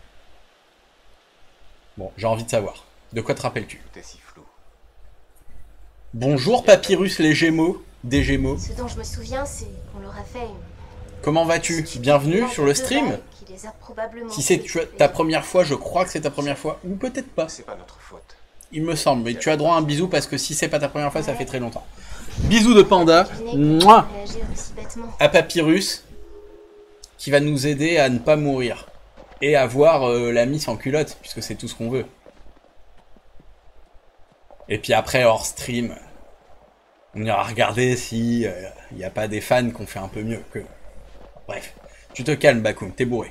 Bon, j'ai envie de savoir. De quoi te rappelles-tu? Tout est si flou. Bonjour Papyrus les Gémeaux, des Gémeaux. Ce dont je me souviens, c'est qu'on leur a fait Comment vas-tu? Bienvenue sur le stream. Si c'est ta première fois, je crois que c'est ta première fois, ou peut-être pas. C'est pas notre faute. Il me semble, mais tu as droit à un bisou parce que si c'est pas ta première fois, ça fait très longtemps. Bisous de panda. Mouah. À Papyrus, qui va nous aider à ne pas mourir. Et à voir la miss en culotte, puisque c'est tout ce qu'on veut. Et puis après, hors stream, on ira regarder si y a pas des fans qui ont fait un peu mieux que... Bref, tu te calmes, Bakoum, t'es bourré.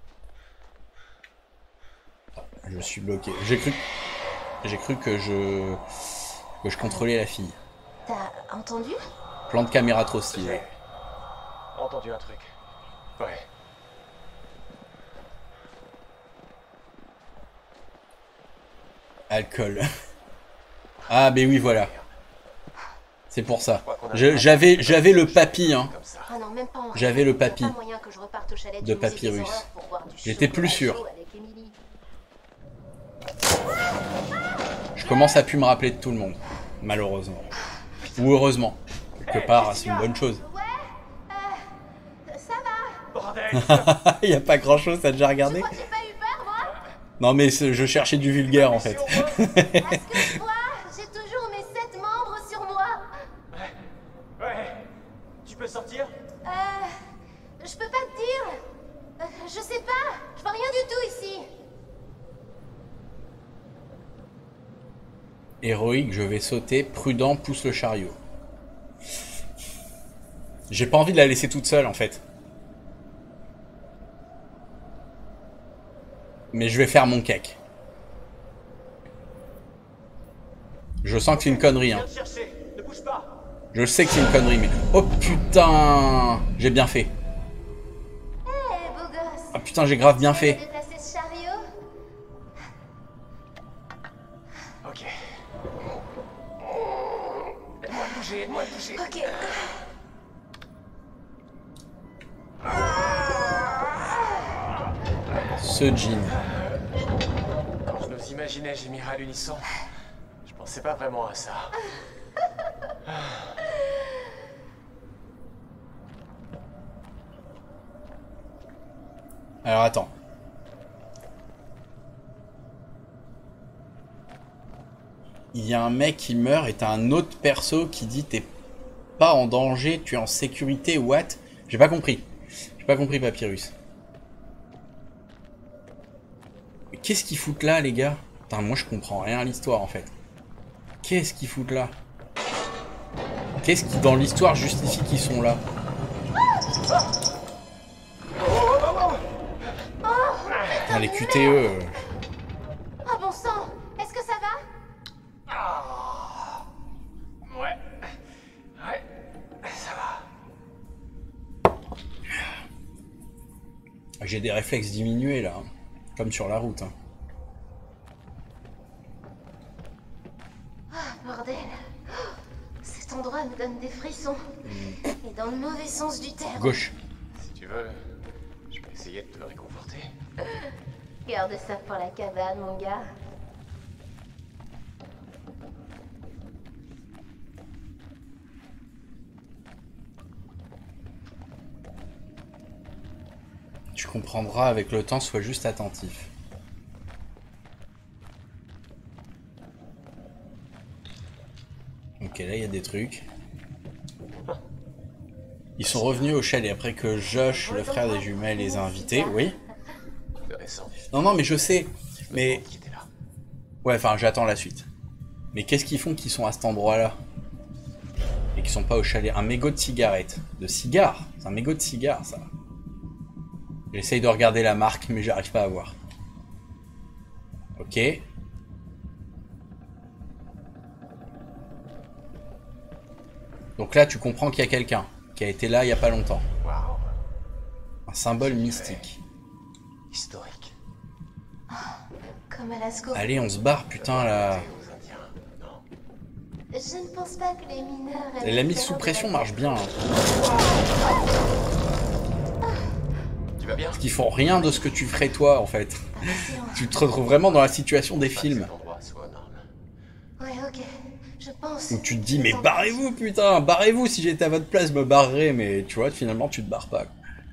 Je suis bloqué. J'ai cru que je contrôlais la fille. T'as entendu? Plan de caméra trop stylé. Entendu un truc. Ouais. Alcool. Ah, mais oui, voilà. C'est pour ça. J'avais le papy, hein. Ah non, même pas en J'avais le papy y a pas moyen que je reparte au chalet de du musée des Papyrus. horreurs pour boire du J'étais plus chocolat sûr. chaud avec Emily. Je commence à plus me rappeler de tout le monde. Malheureusement. Ou heureusement. Quelque part, c'est une bonne chose. Ça va? Bordel. Il n'y a pas grand chose, t'as déjà regardé? J'ai pas eu peur, moi? Non mais je cherchais du vulgaire en fait. À ce que je vois, j'ai toujours mes 7 membres sur moi. Ouais. Tu peux sortir? Je peux pas te dire. Je sais pas, je vois rien du tout ici. Héroïque, je vais sauter. Prudent, pousse le chariot. J'ai pas envie de la laisser toute seule en fait. Mais je vais faire mon cake. Je sens que c'est une connerie hein. Ne bouge pas. Je sais que c'est une connerie mais... Oh putain! J'ai bien fait. Hé, beau gosse. Ah putain, j'ai grave bien fait. Déplacer ce chariot? Ok. Aide-moi à bouger, aide-moi à bouger. Ok. Ce jean. Quand je nous imaginais gémir à l'unisson, je pensais pas vraiment à ça. Alors attends. Il y a un mec qui meurt et t'as un autre perso qui dit t'es pas en danger, tu es en sécurité, what? J'ai pas compris. J'ai pas compris Papyrus. Mais qu'est-ce qu'ils foutent là les gars? Putain, moi je comprends rien à l'histoire en fait. Qu'est-ce qu'ils foutent là? Qu'est-ce qui dans l'histoire justifie qu'ils sont là? Putain, les QTE. Oh bon sang, est-ce que ça va? Ouais. Ouais. Ça va. J'ai des réflexes diminués là. Comme sur la route. Hein. Bordel. Cet endroit me donne des frissons. Et dans le mauvais sens du terme. Gauche. Si tu veux, je peux essayer de te réconforter. Garde ça pour la cabane, mon gars. Tu comprendras avec le temps, sois juste attentif. Ok, là il y a des trucs. Ils sont revenus au chalet après que Josh, le frère des jumelles, les a invités, oui. Intéressant. Non, non, mais je sais. Mais Ouais, enfin, j'attends la suite. Mais qu'est-ce qu'ils font qu'ils sont à cet endroit-là? Et qu'ils sont pas au chalet? Un mégot de cigarette. De cigare? C'est un mégot de cigare, ça. J'essaye de regarder la marque, mais j'arrive pas à voir. Ok. Donc là, tu comprends qu'il y a quelqu'un qui a été là il y a pas longtemps. Waouh. Un symbole mystique. Historique. Comme à Lascaux. Allez, on se barre, putain, là. Je ne pense pas que les mineurs... La mise sous pression marche bien. Hein. Tu vas bien? Parce qu'ils font rien de ce que tu ferais toi, en fait. Tu te retrouves vraiment dans la situation des films. Ouais, ok. Je pense... Où tu te dis, mais barrez-vous, putain, barrez-vous, si j'étais à votre place, je me barrerais, mais tu vois, finalement, tu te barres pas.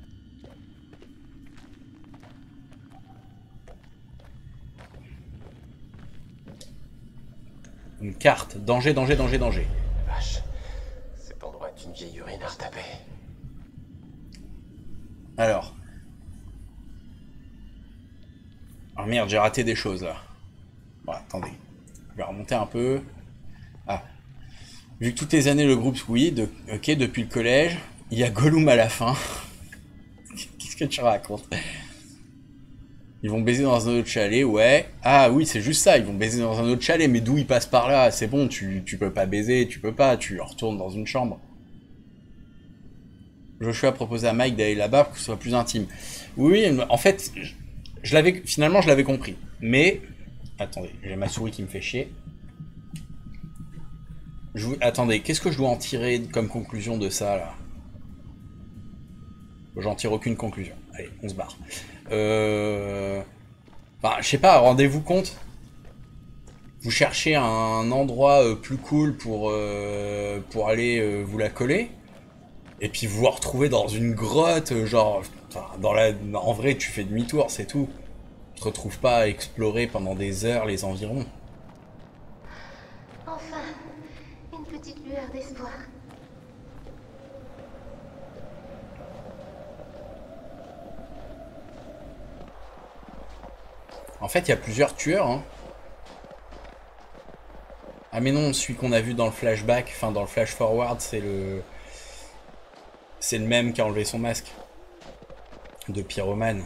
Une carte. Danger, danger, danger, danger. Vache. Cet endroit est une vieille urine à retaper. Alors. Oh merde, j'ai raté des choses, là. Bon, attendez. Je vais remonter un peu. Ah. Vu que toutes les années, le groupe, oui, ok, depuis le collège, il y a Gollum à la fin. Qu'est-ce que tu racontes? Ils vont baiser dans un autre chalet, ouais. Ah oui, c'est juste ça, ils vont baiser dans un autre chalet, mais d'où ils passent par là? C'est bon, tu peux pas baiser, tu peux pas, tu retournes dans une chambre. Joshua a proposé à Mike d'aller là-bas pour que ce soit plus intime. Oui, en fait, finalement je l'avais compris. Mais, attendez, j'ai ma souris qui me fait chier. Attendez, qu'est-ce que je dois en tirer comme conclusion de ça, là? J'en tire aucune conclusion. Allez, on se barre. Enfin, je sais pas, rendez-vous compte. Vous cherchez un endroit plus cool pour aller vous la coller. Et puis vous vous retrouvez dans une grotte, genre... en vrai, tu fais demi-tour, c'est tout. Tu te retrouves pas à explorer pendant des heures les environs. Enfin, une petite lueur d'espoir. En fait, il y a plusieurs tueurs, hein. Ah mais non, celui qu'on a vu dans le flashback, enfin dans le flash forward, c'est le même qui a enlevé son masque. De pyromane.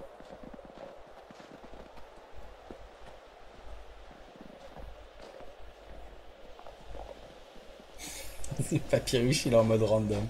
Papyrus, il est en mode random.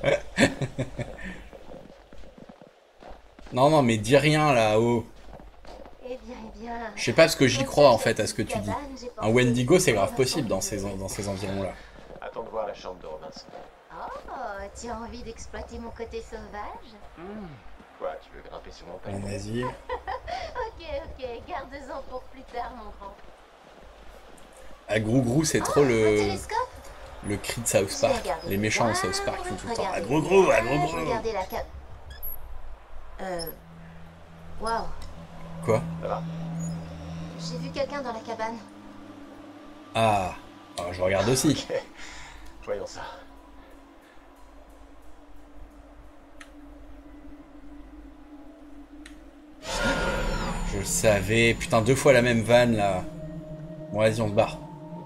Non, mais dis rien là-haut. Eh bien... Je sais pas parce que j'y crois en fait à ce que tu dis. Un Wendigo c'est grave possible dans ces environs-là. Attends de voir la chambre de Robinson. Oh, tu as envie d'exploiter mon côté sauvage? Quoi, tu veux grimper sur mon panier? Un asile. Ok, garde-en pour plus tard, mon grand. À Grou-Grou c'est trop Un télescope? le cri de South Park. Les méchants de South Park font tout le temps. À Grou-Grou, à Grou-Grou. Regardez la Waouh. Quoi? Ça va? J'ai vu quelqu'un dans la cabane. Ah, je regarde aussi. Ok, voyons ça. Je le savais. Putain, 2 fois la même vanne là. Bon, vas-y, on se barre.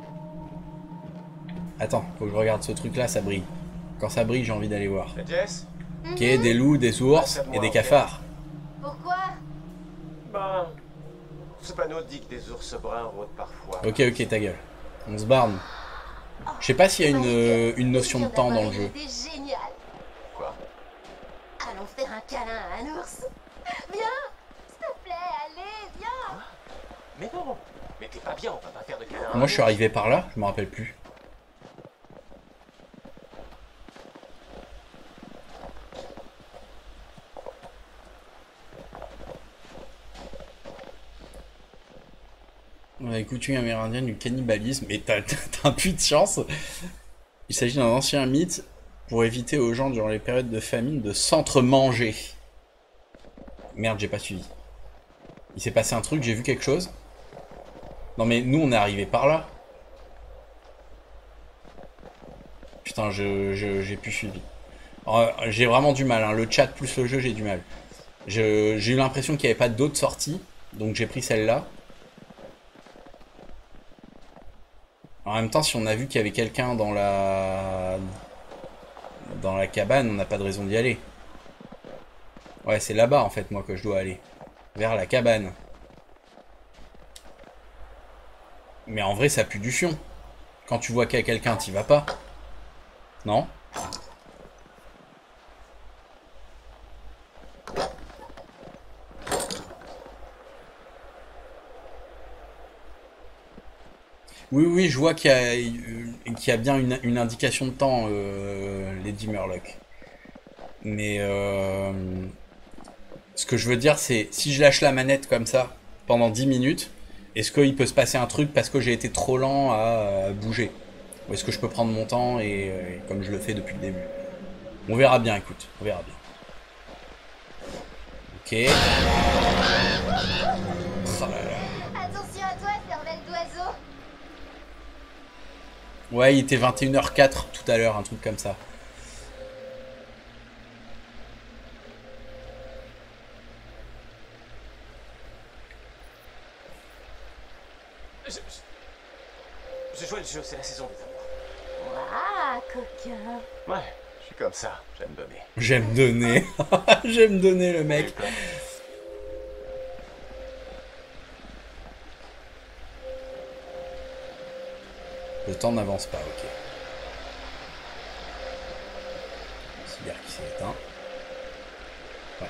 Attends, faut que je regarde ce truc là, ça brille. Quand ça brille, j'ai envie d'aller voir. Jess? Ok, des loups, des ours et des cafards. Pourquoi? Ben, ce panneau dit que des ours bruns rôdent parfois. Ok, ta gueule. On se barre. Je sais pas s'il y a une notion de temps dans le jeu. C'était génial. Quoi? Allons faire un câlin à un ours. Viens, s'il te plaît, allez, viens. Mais non, mais t'es pas bien, on va pas faire de câlin. Moi, je suis arrivé par là, je me rappelle plus. On a coutume amérindienne du cannibalisme, et t'as un puits de chance. Il s'agit d'un ancien mythe pour éviter aux gens durant les périodes de famine de s'entre-manger. Merde, j'ai pas suivi. Il s'est passé un truc, j'ai vu quelque chose. Non mais nous on est arrivé par là. Putain, j'ai plus suivi. J'ai vraiment du mal, hein. Le chat plus le jeu, j'ai du mal. J'ai eu l'impression qu'il n'y avait pas d'autres sorties, donc j'ai pris celle-là. En même temps, si on a vu qu'il y avait quelqu'un dans la cabane, on n'a pas de raison d'y aller. Ouais, c'est là-bas en fait, moi, que je dois aller. Vers la cabane. Mais en vrai, ça pue du fion. Quand tu vois qu'il y a quelqu'un, t'y vas pas. Non? Oui, oui, je vois qu'il y a bien une indication de temps, Lady Murloc. Mais ce que je veux dire, c'est si je lâche la manette comme ça pendant 10 minutes, est-ce qu'il peut se passer un truc parce que j'ai été trop lent à bouger? Ou est-ce que je peux prendre mon temps et comme je le fais depuis le début? On verra bien, écoute, on verra bien. Ok. Oh là là. Attention à toi, cervelle d'oiseau. Ouais, il était 21h04 tout à l'heure, un truc comme ça. Je joue le jeu, c'est la saison des amours. Ah, coquin. Ouais, je suis comme ça, j'aime donner. J'aime donner. J'aime donner le mec. Le temps n'avance pas, ok. Cigare qui s'est éteint. Ouais.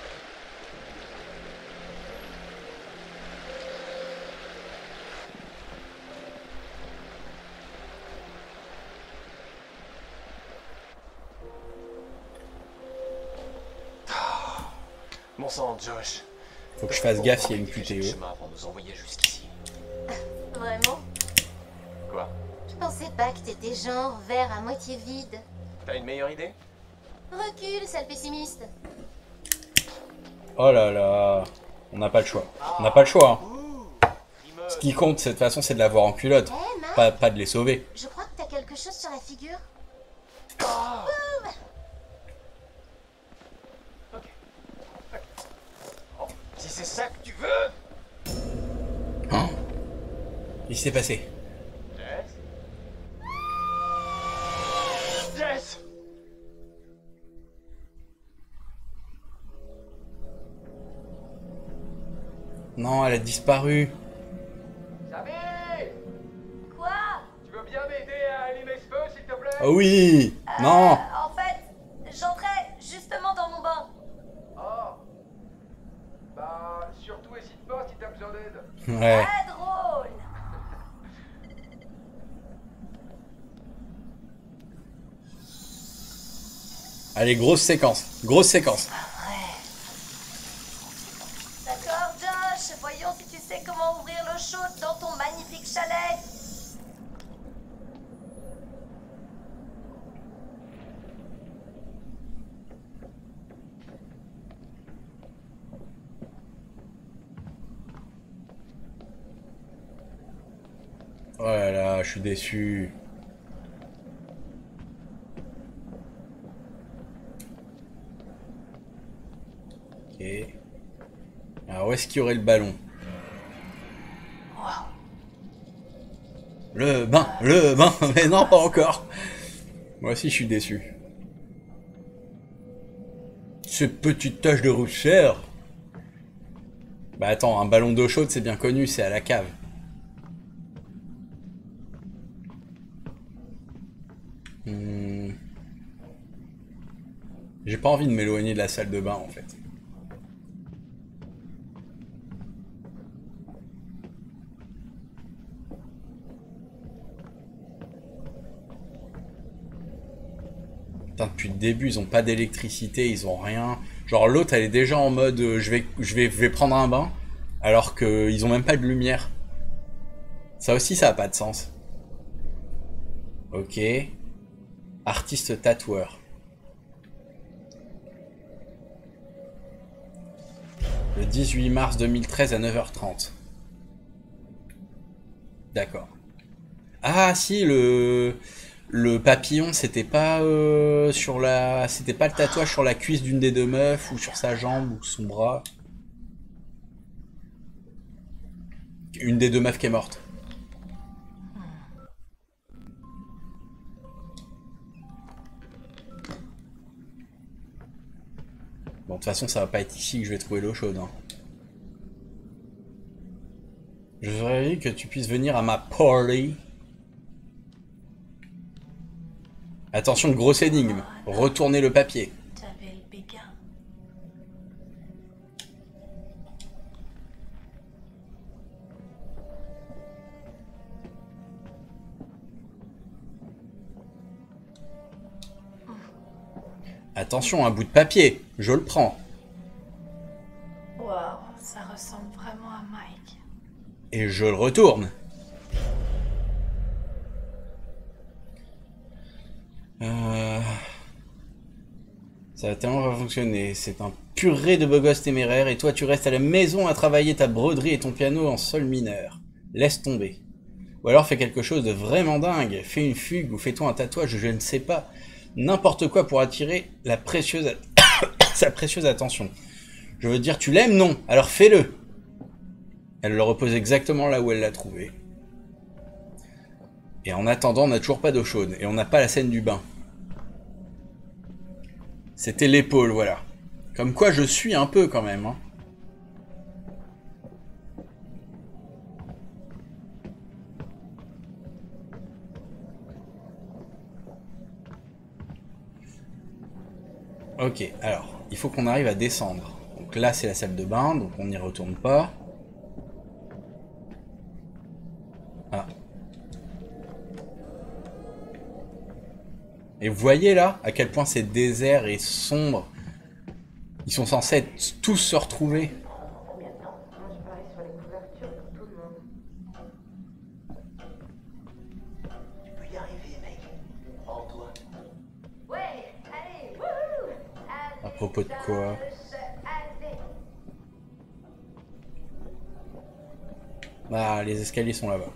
Bon sang, Josh. Faut que je fasse gaffe s'il y a une QTE. Pour nous envoyer jusqu'ici. Vraiment? Quoi? Je pensais pas que t'étais genre verre à moitié vide. T'as une meilleure idée? Recule, sale pessimiste. Oh là là. On n'a pas le choix. On n'a pas le choix. Hein. Ce qui compte, de toute façon, c'est de l'avoir en culotte. Hey, Pas de les sauver. Je crois que t'as quelque chose sur la figure. Si c'est ça que tu veux. Hein? Il s'est passé. Jess? Jess? Non, elle a disparu. Samy! Quoi? Tu veux bien m'aider à allumer ce feu, s'il te plaît? Oh oui. Non. En fait, j'entrais justement dans mon bain. Oh. Bah, surtout hésite pas si t'as besoin d'aide. Ouais. Pas drôle. Allez, grosse séquence. Grosse séquence. D'accord, Josh. Voyons si tu sais comment ouvrir l'eau chaude dans ton magnifique chalet. Oh là là, je suis déçu. Ok. Alors, où est-ce qu'il y aurait le ballon? Le bain, mais non, pas encore. Moi aussi, je suis déçu. Ces petites taches de rousseur. Bah attends, un ballon d'eau chaude, c'est bien connu, c'est à la cave. J'ai pas envie de m'éloigner de la salle de bain, en fait. Putain, depuis le début, ils ont pas d'électricité, ils ont rien. Genre l'autre, elle est déjà en mode je vais prendre un bain, alors qu'ils ont même pas de lumière. Ça aussi, ça a pas de sens. Ok. Artiste tatoueur. Le 18 mars 2013 à 9h30. D'accord. Ah si, le papillon, c'était pas c'était pas le tatouage sur la cuisse d'une des deux meufs ou sur sa jambe ou son bras. Une des deux meufs qui est morte. toute façon, ça va pas être ici que je vais trouver l'eau chaude. Hein. Je voudrais que tu puisses venir à ma party. Attention, grosse énigme. Retournez le papier. T'avais le béguin. Attention, un bout de papier. Je le prends. Waouh, ça ressemble vraiment à Mike. Et je le retourne. Ça va tellement pas fonctionner. C'est un purée de beau gosse téméraire et toi tu restes à la maison à travailler ta broderie et ton piano en sol mineur. Laisse tomber. Ou alors fais quelque chose de vraiment dingue. Fais une fugue ou fais-toi un tatouage, je ne sais pas. N'importe quoi pour attirer la précieuse sa précieuse attention. Je veux dire, tu l'aimes, non? Alors fais-le. Elle le repose exactement là où elle l'a trouvé. Et en attendant, on n'a toujours pas d'eau chaude. Et on n'a pas la scène du bain. C'était l'épaule, voilà. Comme quoi je suis un peu quand même. Hein. Ok, alors, il faut qu'on arrive à descendre. Donc là, c'est la salle de bain, donc on n'y retourne pas. Ah. Et vous voyez là, à quel point c'est désert et sombre. Ils sont censés être tous se retrouver. Tu peux y arriver, mec. Rends-toi. Ouais, allez, wouhou! À propos de quoi? Ah, les escaliers sont là-bas.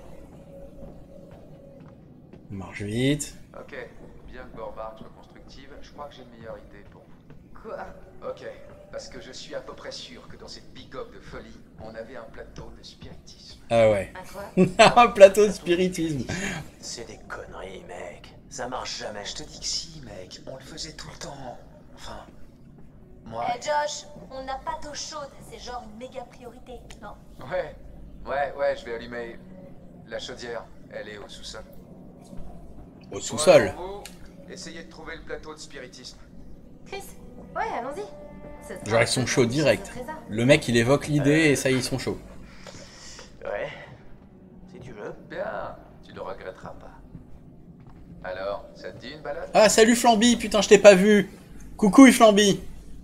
On marche vite. Ok, bien que vos remarques soient constructives, je crois que j'ai une meilleure idée pour vous. Quoi? Ok, parce que je suis à peu près sûr que dans cette bigobe de folie, on avait un plateau de spiritisme. Ah ouais. À quoi? Un plateau de spiritisme. C'est des conneries, mec. Ça marche jamais. Je te dis que si, mec, on le faisait tout le temps. Enfin, moi... Eh Josh, on n'a pas d'eau chaude, c'est genre une méga priorité, non? Ouais, je vais allumer la chaudière. Elle est au sous-sol. Au sous-sol. Vous, essayez de trouver le plateau de spiritisme. Chris? Ouais, allons-y. Genre ils sont chauds direct. Le mec il évoque l'idée et ça ils sont chauds. Ouais. Si tu veux. Bien, tu ne regretteras pas. Alors, ça te dit une balade? Ah salut Flamby, putain je t'ai pas vu. Coucou Flamby.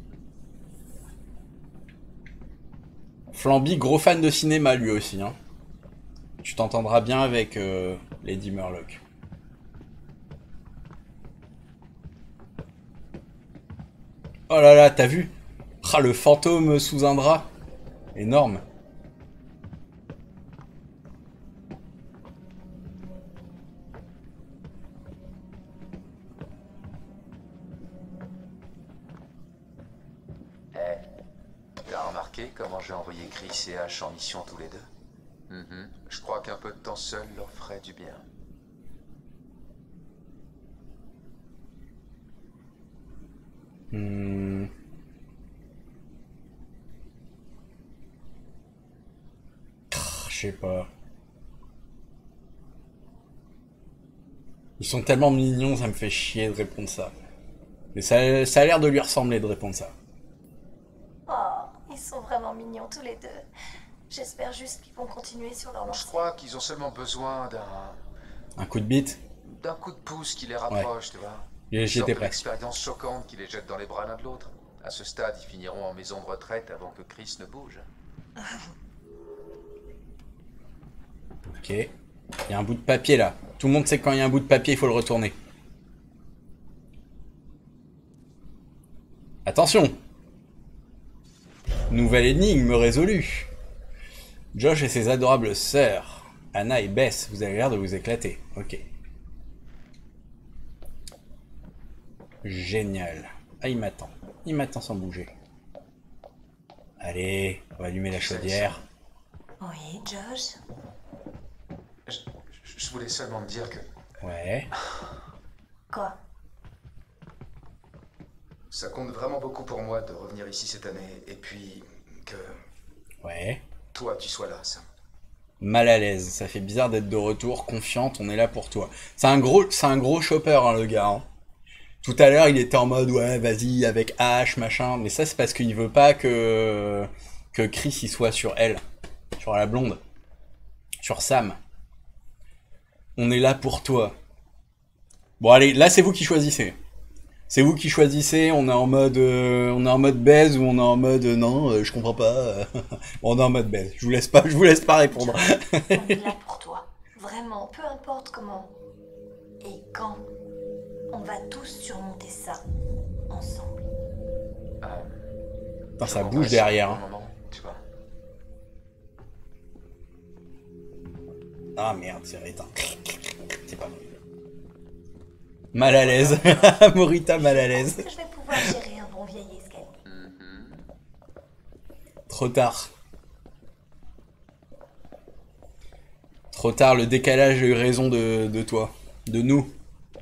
Flamby, gros fan de cinéma lui aussi. Hein. Tu t'entendras bien avec Lady Murloc. Oh là là, t'as vu? Ah, le fantôme sous un drap. Énorme. Tu as remarqué comment j'ai envoyé Chris et Ash en mission tous les deux? Je crois qu'un peu de temps seul leur ferait du bien. Je sais pas. Ils sont tellement mignons, ça me fait chier de répondre ça. Mais ça a l'air de lui ressembler de répondre ça. Oh, ils sont vraiment mignons tous les deux. J'espère juste qu'ils vont continuer sur leur lancée. Je crois qu'ils ont seulement besoin Un coup de bite? d'un coup de pouce qui les rapproche, tu vois. J'étais prêt. Une expérience choquante qui les jette dans les bras l'un de l'autre. À ce stade, ils finiront en maison de retraite avant que Chris ne bouge. Ok. Il y a un bout de papier là. Tout le monde sait que quand il y a un bout de papier, il faut le retourner. Attention! Nouvelle énigme résolue. Josh et ses adorables sœurs, Anna et Bess, vous avez l'air de vous éclater. Ok. Génial. Ah, il m'attend. Il m'attend sans bouger. Allez, on va allumer la chaudière. Oui, Josh? Je voulais seulement me dire que... Ouais. Quoi? Ça compte vraiment beaucoup pour moi de revenir ici cette année, et puis que... Ouais. Toi, tu sois là, Sam. Mal à l'aise, ça fait bizarre d'être de retour, confiante, on est là pour toi. C'est un gros chopper, hein, le gars. Hein. Tout à l'heure, il était en mode, ouais, vas-y, avec H, machin, mais ça, c'est parce qu'il veut pas que Chris, il soit sur elle, sur la blonde, sur Sam. On est là pour toi. Bon, allez, là, c'est vous qui choisissez. C'est vous qui choisissez, on est en mode baise ou on est en mode non, je comprends pas. On est en mode baise. Je vous laisse pas répondre. On est là pour toi. Vraiment, peu importe comment et quand. On va tous surmonter ça ensemble. Putain, ça bouge derrière. Hein. Moment, tu vois. Ah merde, c'est éteint. C'est pas bon. Mal à l'aise. Morita mal à l'aise. Est-ce que je vais pouvoir gérer un bon vieil escalier? Trop tard. Trop tard, le décalage a eu raison de toi. De nous.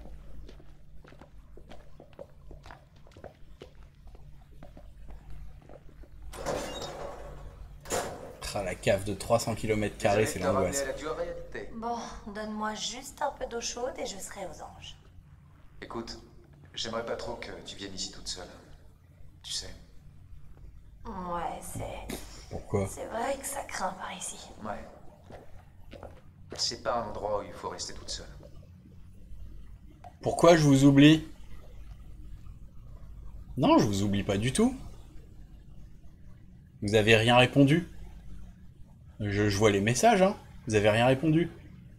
Ah, la cave de 300 km², c'est l'angoisse. Bon, donne-moi juste un peu d'eau chaude et je serai aux anges. Écoute, j'aimerais pas trop que tu viennes ici toute seule. Tu sais. Ouais, c'est... Pourquoi? C'est vrai que ça craint par ici. Ouais. C'est pas un endroit où il faut rester toute seule. Pourquoi je vous oublie? Non, je vous oublie pas du tout. Vous avez rien répondu. Je vois les messages, hein. Vous avez rien répondu.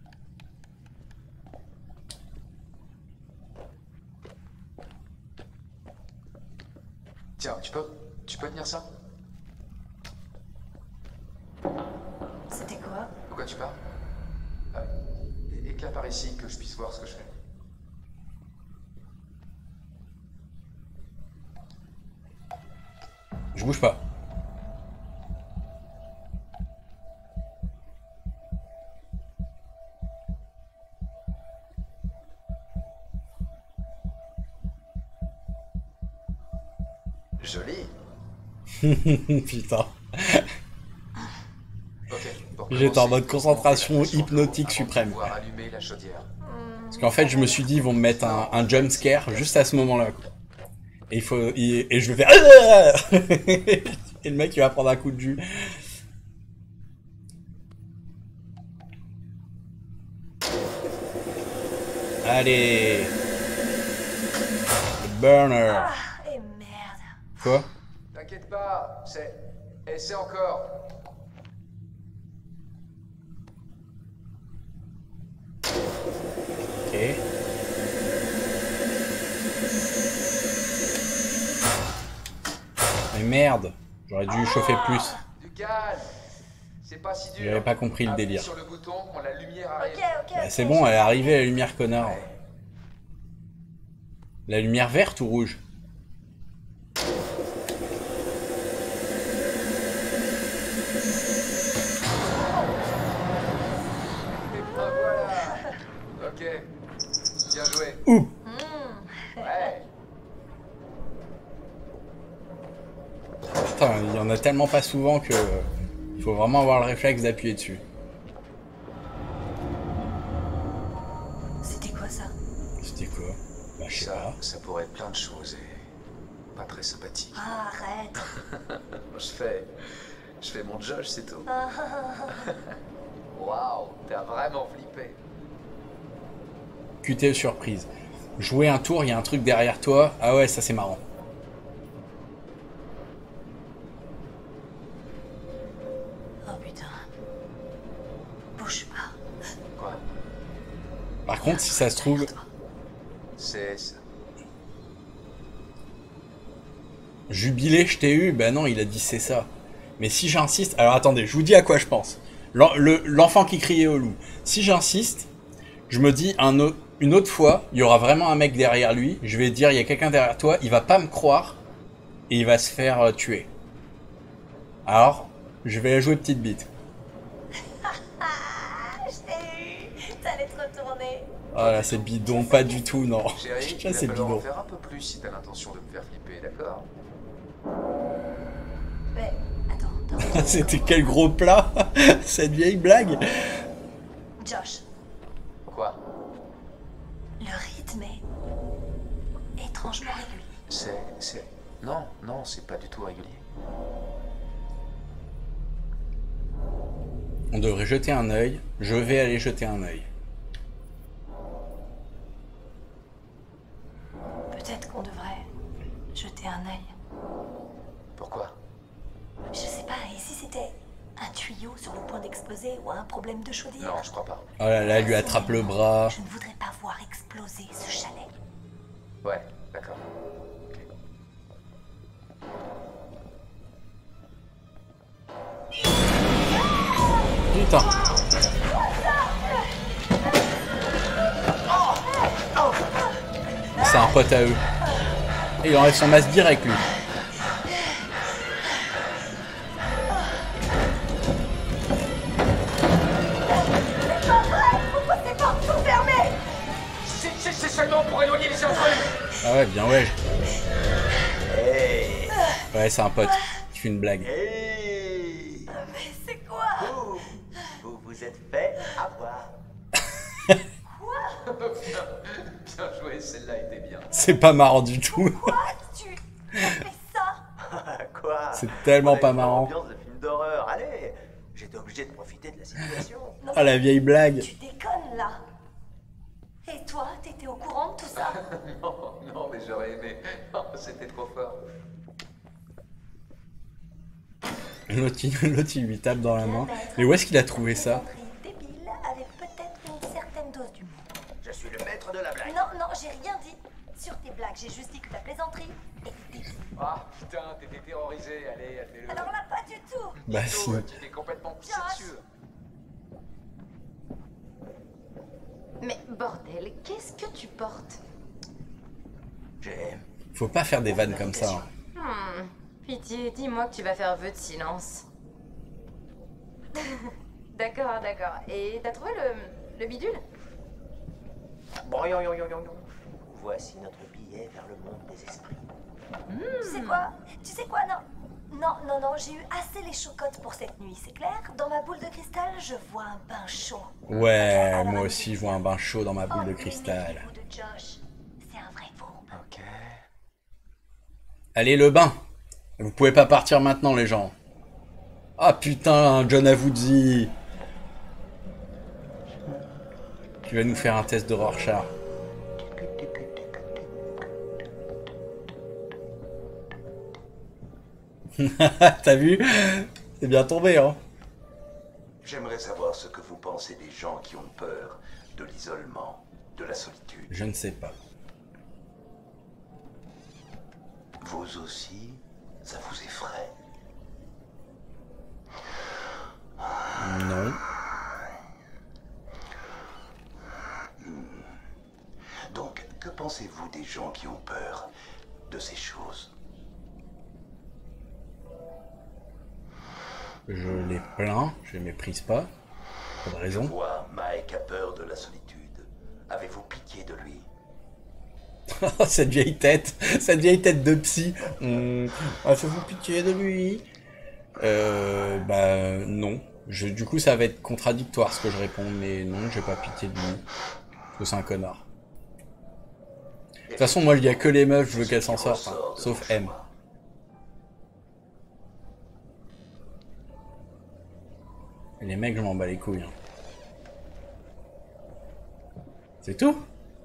Tiens, tu peux tenir ça? C'était quoi? Pourquoi tu pars? Éclaire par ici que je puisse voir ce que je fais. Je bouge pas. Joli. Putain. Ok. J'étais en mode concentration hypnotique suprême. Parce qu'en fait, je me suis dit, ils vont me mettre un jump scare juste à ce moment-là. Et et je vais faire... Et le mec, il va prendre un coup de jus. Allez. Le burner. Ah, et merde. Quoi? T'inquiète pas, c'est encore. Ok. Mais merde, j'aurais dû chauffer plus. Du calme. C'est pas si dur. J'avais pas compris le Appuie délire. sur le bouton quand la lumière arrive. Ok. C'est bon, elle est arrivée la lumière, connard. La lumière verte ou rouge? Et ben voilà. Ok. Bien joué. Ouh. Ouais. Putain, il y en a tellement pas souvent que... Il faut vraiment avoir le réflexe d'appuyer dessus. C'était quoi ça? C'était quoi? Bah, je sais pas. Ça pourrait être plein de choses et pas très sympathique. Ah, arrête. Je fais mon Josh, c'est tout. Waouh, t'as vraiment flippé. QTE surprise. Jouer un tour, il y a un truc derrière toi. Ah ouais, ça c'est marrant. Oh putain. Bouge pas. Quoi? Par contre, si ça se trouve... C'est ça. Jubilé, je t'ai eu. Ben non, il a dit c'est ça. Mais si j'insiste... Alors attendez, je vous dis à quoi je pense. L'enfant qui criait au loup. Si j'insiste, je me dis une autre fois, il y aura vraiment un mec derrière lui. Je vais dire, il y a quelqu'un derrière toi. Il va pas me croire. Et il va se faire tuer. Alors, je vais la jouer petite bite. Je t'ai eu. T'allais trop tourner. Ah là, c'est bidon, pas du tout, non. Chérie, il Ça, va c'est falloir en bidon. faire un peu plus si t'as l'intention de me faire flipper, d'accord? Mais attends. C'était quel gros plat, cette vieille blague. Josh, Quoi? le rythme est étrangement régulier. Non, c'est pas du tout régulier. On devrait jeter un œil. Je vais aller jeter un œil. Peut-être qu'on devrait jeter un œil. Pourquoi? Je sais pas, et si c'était un tuyau sur le point d'exploser ou un problème de chaudière? Non, je crois pas. Oh là là, elle lui attrape le bras. Je ne voudrais pas voir exploser ce chalet. Ouais, d'accord. Putain. C'est un pote à eux. Et il enlève son masque direct, lui. C'est seulement pour éloigner les intrus. Ah ouais, bien ouais. Hey. Ouais, c'est un pote qui fait une blague. Hey. Mais c'est quoi? Vous vous êtes fait avoir. Bien joué, celle-là était bien. C'est pas marrant du tout. Quoi? Tu as fait ça? Quoi? C'est tellement pas Une marrant. ambiance de film d'horreur. Allez, j'étais obligé de profiter de la situation. Non, Ah, la vieille blague. tu déconnes là. Et toi, t'étais au courant de tout ça? Non, mais j'aurais aimé. Oh, c'était trop fort. L'autre, il lui tape dans la main. Mais où est-ce qu'il a trouvé ça? Débile avec peut-être une certaine dose d'humour. Je suis le maître de la blague. Non, j'ai rien dit sur tes blagues. J'ai juste dit que ta plaisanterie est débile. Ah, putain, t'étais terrorisé. Allez, admets-le. Alors là, pas du tout. Bah si. Tu t'es complètement pissé Josh. dessus. Mais bordel, qu'est-ce que tu portes? J'aime. Faut pas faire des vannes comme ça. hein. Pitié, dis-moi que tu vas faire vœu de silence. D'accord. Et t'as trouvé le bidule? Bon, voici notre billet vers le monde des esprits. Tu sais quoi, non, j'ai eu assez les chocottes pour cette nuit, c'est clair? Dans ma boule de cristal, je vois un bain chaud. Ouais, Alors, moi aussi, je vois un bain chaud dans ma boule de mais cristal. méfiez-vous de Josh. C'est un vrai fourbe. Ok. Allez, le bain. Vous pouvez pas partir maintenant, les gens. Ah putain, John Avuzzi. Tu vas nous faire un test de Rorschach. T'as vu? C'est bien tombé, hein. J'aimerais savoir ce que vous pensez des gens qui ont peur de l'isolement, de la solitude. Je ne sais pas. Vous aussi, ça vous effraie? Non. Donc, que pensez-vous des gens qui ont peur de ces choses? Je les plains, je les méprise pas. Pas de Je raison. vois, Mike a peur de la solitude. Avez-vous pitié de lui? Cette vieille tête de psy. Ah, faites-vous pitié de lui? Bah non. Du coup, ça va être contradictoire ce que je réponds, mais non, j'ai pas pitié de lui. Parce que c'est un connard. De toute façon, moi, il y a que les meufs, je veux qu'elles s'en sortent, hein, sauf M. Et les mecs, je m'en bats les couilles. Hein. C'est tout?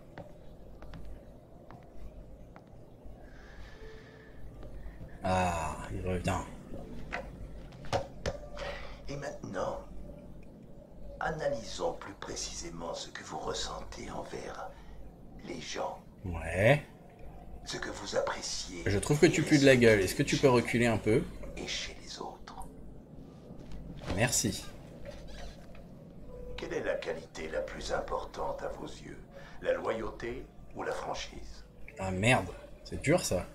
Ah, il revient. Et maintenant, analysons plus précisément ce que vous ressentez envers les gens. Ouais. Ce que vous appréciez. Je trouve que tu pues de la gueule. Est-ce que tu peux reculer un peu? Et chez les autres. Merci. Quelle est la qualité la plus importante à vos yeux? La loyauté ou la franchise? Ah merde, c'est dur ça.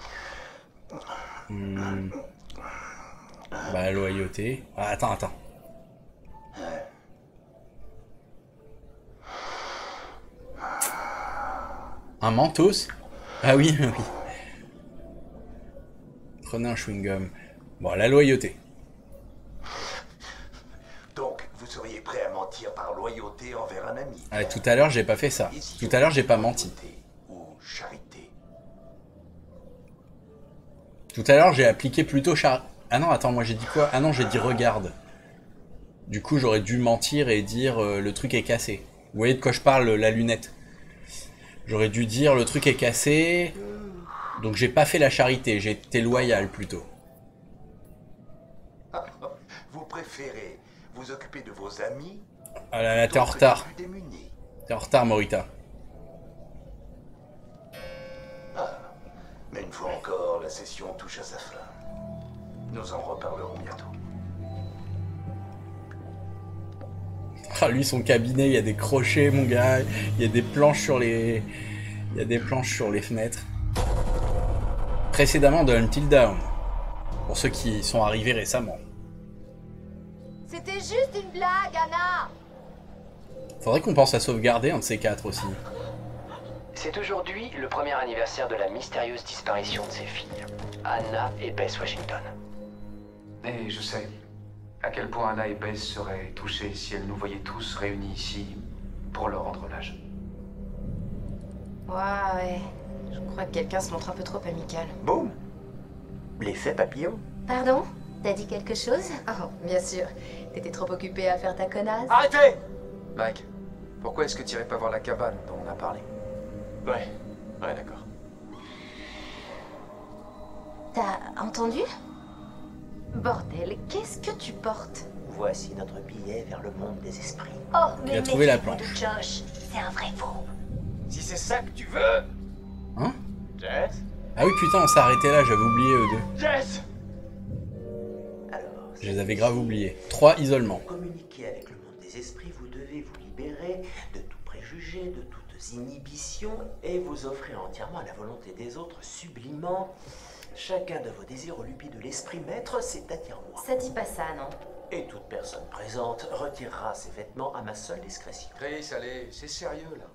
Bah la loyauté. Ah, attends. Un Mentos? Ah oui, oui. Prenez un chewing-gum. Bon, la loyauté. Donc, vous seriez prêt à mentir par loyauté envers un ami. Ah, tout à l'heure, j'ai pas fait ça. Tout à l'heure, j'ai pas menti. Ou charité. Tout à l'heure, j'ai appliqué plutôt Ah non, attends, moi j'ai dit quoi? Ah non, j'ai dit regarde. Du coup, j'aurais dû mentir et dire le truc est cassé. Vous voyez de quoi je parle, la lunette? J'aurais dû dire le truc est cassé. Donc j'ai pas fait la charité, j'ai été loyal plutôt. Vous préférez vous occuper de vos amis? Ah là là, t'es en retard. Plus démunis. T'es en retard, Morita. Mais une fois encore, la session touche à sa fin. Nous en reparlerons bientôt. Ah, lui, son cabinet, il y a des crochets, mon gars. Il y a des planches sur les... Il y a des planches sur les fenêtres. Précédemment de Until Dawn. Pour ceux qui sont arrivés récemment. C'était juste une blague, Anna. Faudrait qu'on pense à sauvegarder un de ces quatre aussi. C'est aujourd'hui le premier anniversaire de la mystérieuse disparition de ses filles, Anna et Bess Washington. Et je sais à quel point Anna et Bess seraient touchées si elles nous voyaient tous réunis ici pour leur rendre hommage. Ouais. Je crois que quelqu'un se montre un peu trop amical. Boum! L'effet papillon. Pardon? T'as dit quelque chose? Oh, bien sûr. T'étais trop occupé à faire ta connasse. Arrêtez! Mike, pourquoi est-ce que tu irais pas voir la cabane dont on a parlé? Ouais, d'accord. T'as entendu? Bordel, qu'est-ce que tu portes? Voici notre billet vers le monde des esprits. Oh, Il mais a trouvé la méfiez-vous planche. de Josh. C'est un vrai faux. Si c'est ça que tu veux... Hein? Jess? Ah oui, putain, on s'est arrêté là, j'avais oublié eux deux. Jess! Alors, Je les avais grave oubliés. 3 isolements. pour communiquer avec le monde des esprits, vous devez vous libérer de tout préjugé, de toutes inhibitions et vous offrir entièrement à la volonté des autres, sublimant chacun de vos désirs au lubi de l'esprit maître, c'est-à-dire moi. Ça dit pas ça, non? Et toute personne présente retirera ses vêtements à ma seule discrétion. Chris, allez, c'est sérieux là.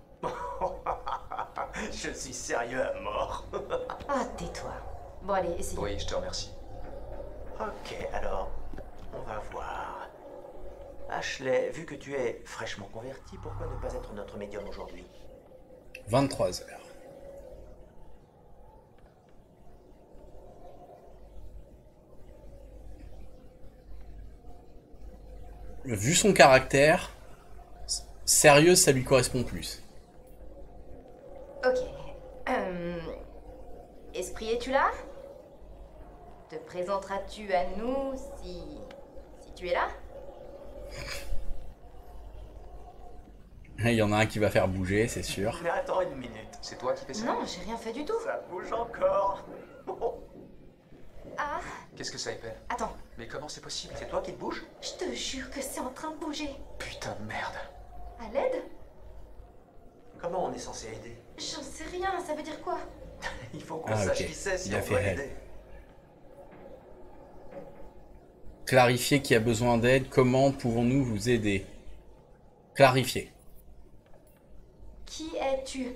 Je suis sérieux à mort. Ah, tais-toi. Bon, allez, essayez. Oui, je te remercie. Ok, alors, on va voir. Ashley, vu que tu es fraîchement converti, pourquoi ne pas être notre médium aujourd'hui? 23 heures. Vu son caractère, sérieuse, ça lui correspond plus. Ok. Esprit, es-tu là? Te présenteras-tu à nous si tu es là? Il y en a un qui va faire bouger, c'est sûr. Mais attends une minute. C'est toi qui fais ça? Non, j'ai rien fait du tout. Ça bouge encore. Ah, Qu'est-ce que ça épelle? attends. Mais comment c'est possible? C'est toi qui te bouge? Je te jure que c'est en train de bouger. Putain de merde. À l'aide? Comment on est censé aider? J'en sais rien, ça veut dire quoi? Il faut qu'on Ah, sache ok. qui c'est si Il a on fait doit elle. l'aider. Clarifier qui a besoin d'aide, comment pouvons-nous vous aider? Clarifier. Qui es-tu?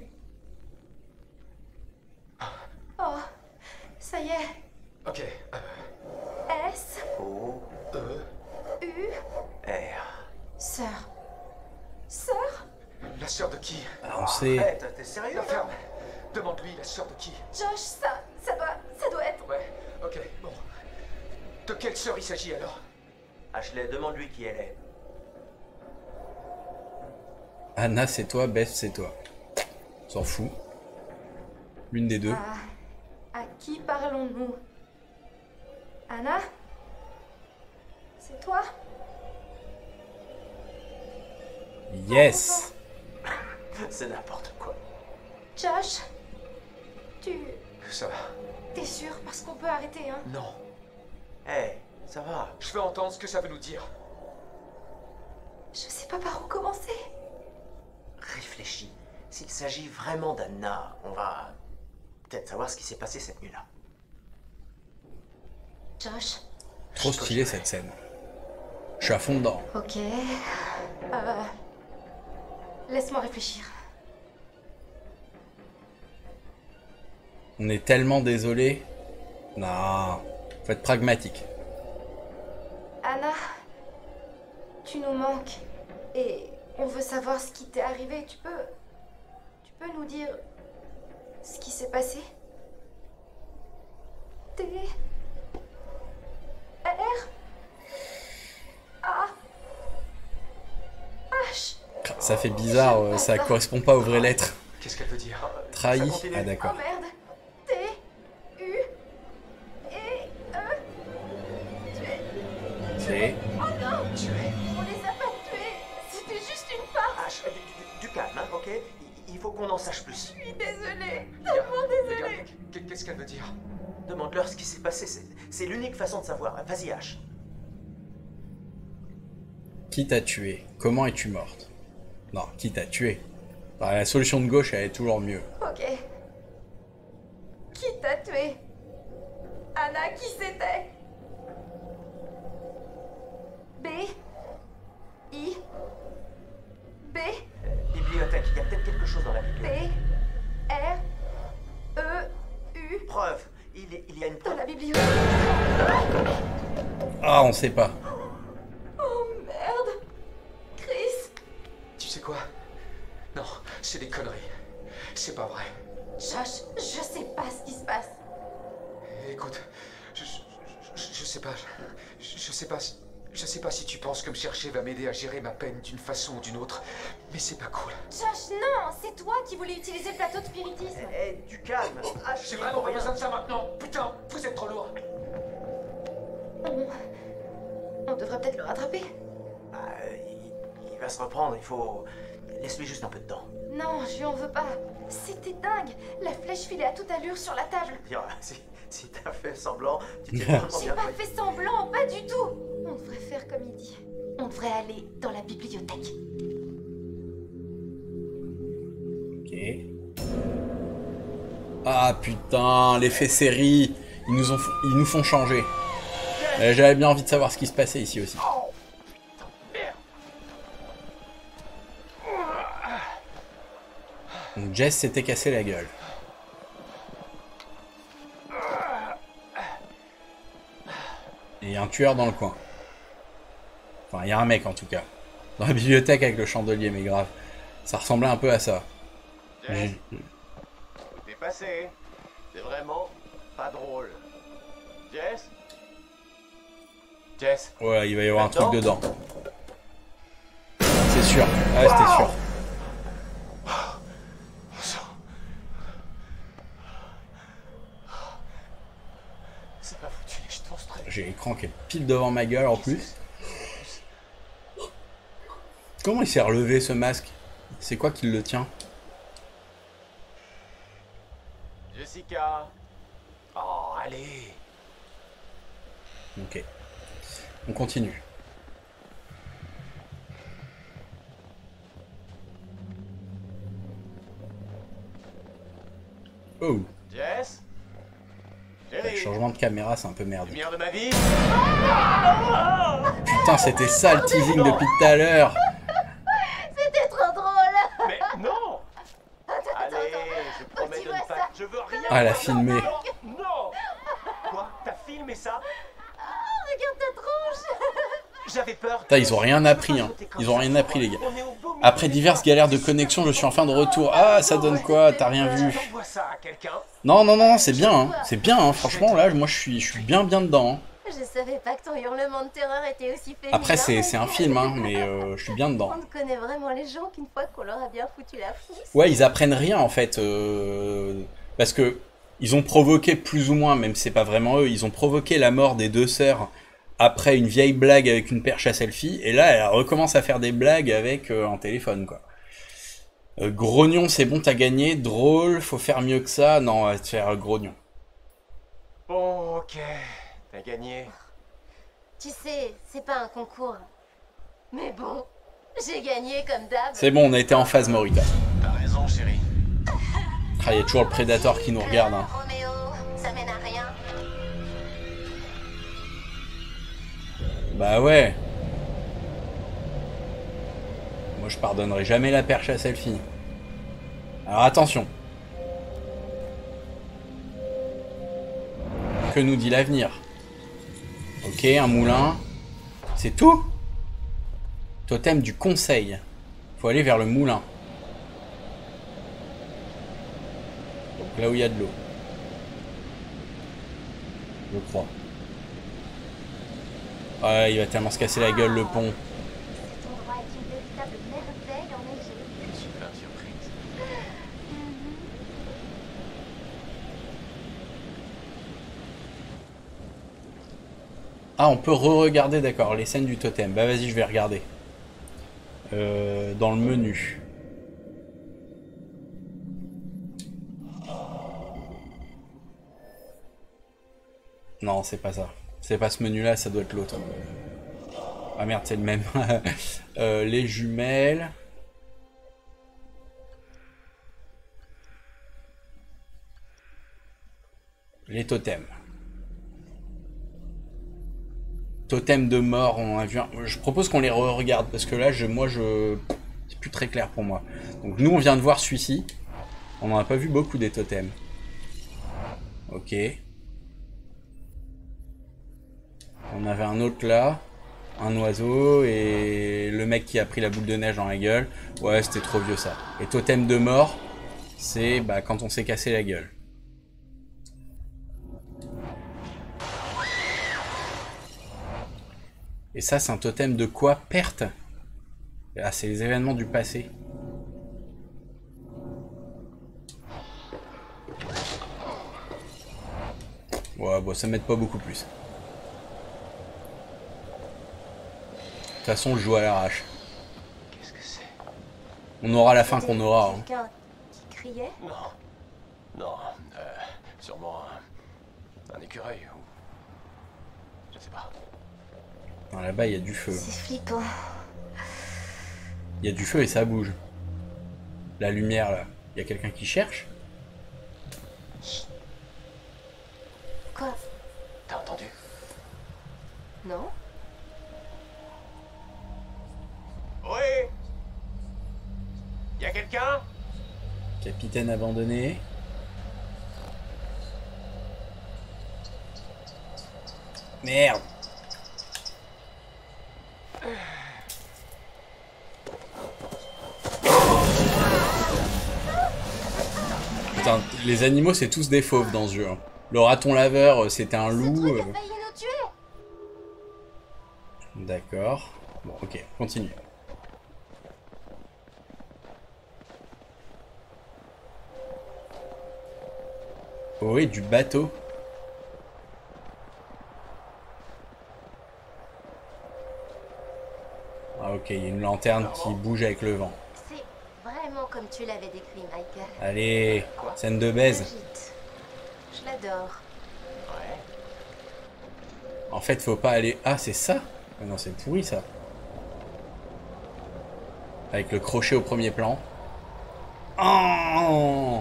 Oh, ça y est. Ok, S, O, U, R. sœur. Sœur? la sœur de qui? Ah, on sait. Arrête, t'es sérieux? La ferme. Demande-lui la sœur de qui? Josh, ça doit être... Ouais, ok, bon. De quelle sœur il s'agit alors? Ashley, demande-lui qui elle est. Anna, c'est toi, Beth, c'est toi. On s'en fout. L'une des deux. À qui parlons-nous? Anna? C'est toi? Yes! C'est n'importe quoi. Josh? Ça va. T'es sûr? Parce qu'on peut arrêter, hein? Non. Hé, ça va. Je veux entendre ce que ça veut nous dire. Je sais pas par où commencer. Réfléchis. S'il s'agit vraiment d'Anna, on va peut-être savoir ce qui s'est passé cette nuit-là. Josh? Trop stylé cette scène. Je suis à fond dedans. Ok. Laisse-moi réfléchir. On est tellement désolé. Non, faut être pragmatique. Anna, tu nous manques. Et on veut savoir ce qui t'est arrivé. Tu peux nous dire ce qui s'est passé? T... R... A... H... Ça fait bizarre, ça correspond pas aux vraies lettres. Qu'est-ce qu'elle veut dire? Trahi. Ah d'accord. Oh merde. T... U... E... E... Tué. Oh non! On les a pas tués! C'était juste une farce! Du calme, hein, ok? Il faut qu'on en sache plus. Je suis désolée! Tellement désolée! Qu'est-ce qu'elle veut dire? Demande-leur ce qui s'est passé, c'est l'unique façon de savoir. Vas-y, H. Qui t'a tué? Comment es-tu morte? Non, qui t'a tué? Bah, la solution de gauche, elle est toujours mieux. Ok. Qui t'a tué? Anna, qui c'était? B... I... B... Bibliothèque, il y a peut-être quelque chose dans la B... bibliothèque. R... E... U... Preuve. Il y a une preuve. Dans la bibliothèque. Ah, on sait pas. Oh merde. Chris. Tu sais quoi? Non, c'est des conneries. C'est pas vrai. Josh, je sais pas ce qui se passe. Écoute, je sais pas. Je sais pas si tu penses que me chercher va m'aider à gérer ma peine d'une façon ou d'une autre, mais c'est pas cool. Josh, non, c'est toi qui voulais utiliser le plateau de spiritisme. Du calme. J'ai vraiment pas besoin de ça maintenant. Putain, vous êtes trop lourd. On devrait peut-être le rattraper. Il va se reprendre, il faut... Laisse-lui juste un peu de temps. Non, je lui en veux pas. C'était dingue. La flèche filait à toute allure sur la table. Si t'as fait semblant, tu t'es vraiment J'ai bien pas pris. fait semblant, pas du tout. On devrait faire comme il dit. On devrait aller dans la bibliothèque. Ok. Ah putain, l'effet série, ils nous font changer. J'avais bien envie de savoir ce qui se passait ici aussi. Donc Jess s'était cassé la gueule. Et il y a un tueur dans le coin. Enfin, il y a un mec en tout cas. Dans la bibliothèque avec le chandelier, mais grave. Ça ressemblait un peu à ça. Jess, t'es passé. C'est vraiment pas drôle. Jess? Jess? Ouais, il va y avoir un truc dedans. C'est sûr. Ouais, c'était sûr. C'est pas foutu, je te montre. J'ai l'écran qui est pile devant ma gueule en plus. Comment il s'est relevé ce masque? C'est quoi qui le tient? Jessica. Oh, allez. Ok. On continue. Oh. Jess? Le changement de caméra, c'est un peu merde. Lumière de ma vie. Putain, c'était ça le teasing depuis tout à l'heure. C'était trop drôle. Mais non. Allez, je promets de ne pas... Je veux rien. Ah, elle a filmé. Non. Quoi? T'as filmé ça? Regarde ta tronche. J'avais peur. Putain, ils ont rien appris, hein. Ils ont rien appris, les gars. Après diverses galères de connexion, je suis enfin de retour. Ah, ça donne quoi? T'as rien vu? Non, non, non, c'est bien, hein. C'est bien, hein. Franchement, là, moi, je suis bien dedans. Hein. Je savais pas que ton hurlement de terreur était aussi féminin. Après, c'est un film, hein, mais je suis bien dedans. On ne connaît vraiment les gens qu'une fois qu'on leur a bien foutu la frousse. Ouais, ils apprennent rien, en fait. Parce que ils ont provoqué plus ou moins, même si c'est pas vraiment eux, ils ont provoqué la mort des deux sœurs après une vieille blague avec une perche à selfie, et là, elle recommence à faire des blagues avec un téléphone, quoi. Grognon, c'est bon, t'as gagné. Drôle, faut faire mieux que ça. Non, on va te faire grognon. Bon, ok. T'as gagné. Tu sais, c'est pas un concours. Mais bon, j'ai gagné comme d'hab. C'est bon, on a été en phase, Morita. T'as raison, chérie. Ah, il y a toujours le prédateur qui nous regarde, hein. Roméo, ça mène à rien. Bah ouais. Moi je pardonnerai jamais la perche à selfie. Alors attention. Que nous dit l'avenir? Ok, un moulin. C'est tout? Totem du conseil. Faut aller vers le moulin. Donc là où il y a de l'eau. Je crois. Ouais, il va tellement se casser la gueule le pont. Cet endroit est une véritable merveille enneigée. Une super surprise. Ah, on peut re-regarder, d'accord, les scènes du totem. Bah vas-y, je vais regarder. Dans le menu. Non, c'est pas ça. C'est pas ce menu-là, ça doit être l'autre. Ah merde, c'est le même. Les jumelles. Les totems. Totem de mort, on a vu un... Je propose qu'on les re-regarde parce que là, c'est plus très clair pour moi. Donc nous, on vient de voir celui-ci. On n'en a pas vu beaucoup des totems. Ok. On avait un autre là. Un oiseau et le mec qui a pris la boule de neige dans la gueule. Ouais, c'était trop vieux ça. Et totem de mort, c'est bah, quand on s'est cassé la gueule. Et ça, c'est un totem de quoi? Perte. Ah, c'est les événements du passé. Ouais, bon, ça m'aide pas beaucoup plus. De toute façon, je joue à l'arrache. Qu'est-ce que c'est? On aura la fin qu'on aura. Hein. Quelqu'un qui criait? Non. Non. Sûrement un écureuil ou... Je sais pas. Là-bas, il y a du feu. C'est flippant. Il y a du feu et ça bouge. La lumière, là. Il y a quelqu'un qui cherche? Quoi? T'as entendu? Non? Oui. Y a quelqu'un? Capitaine abandonné. Merde. Putain, les animaux c'est tous des fauves dans ce jeu. Hein. Le raton laveur c'était un loup. Ce truc a failli nous tuer. D'accord. Bon, ok, continue. Oh oui, du bateau. Ah ok, il y a une lanterne qui bouge avec le vent. C'est vraiment comme tu l'avais décrit, Michael. Allez, scène de baise. Agite. Je l'adore. Ouais. En fait, faut pas aller... Ah, c'est ça? Ah non, c'est pourri, ça. Avec le crochet au premier plan. Oh!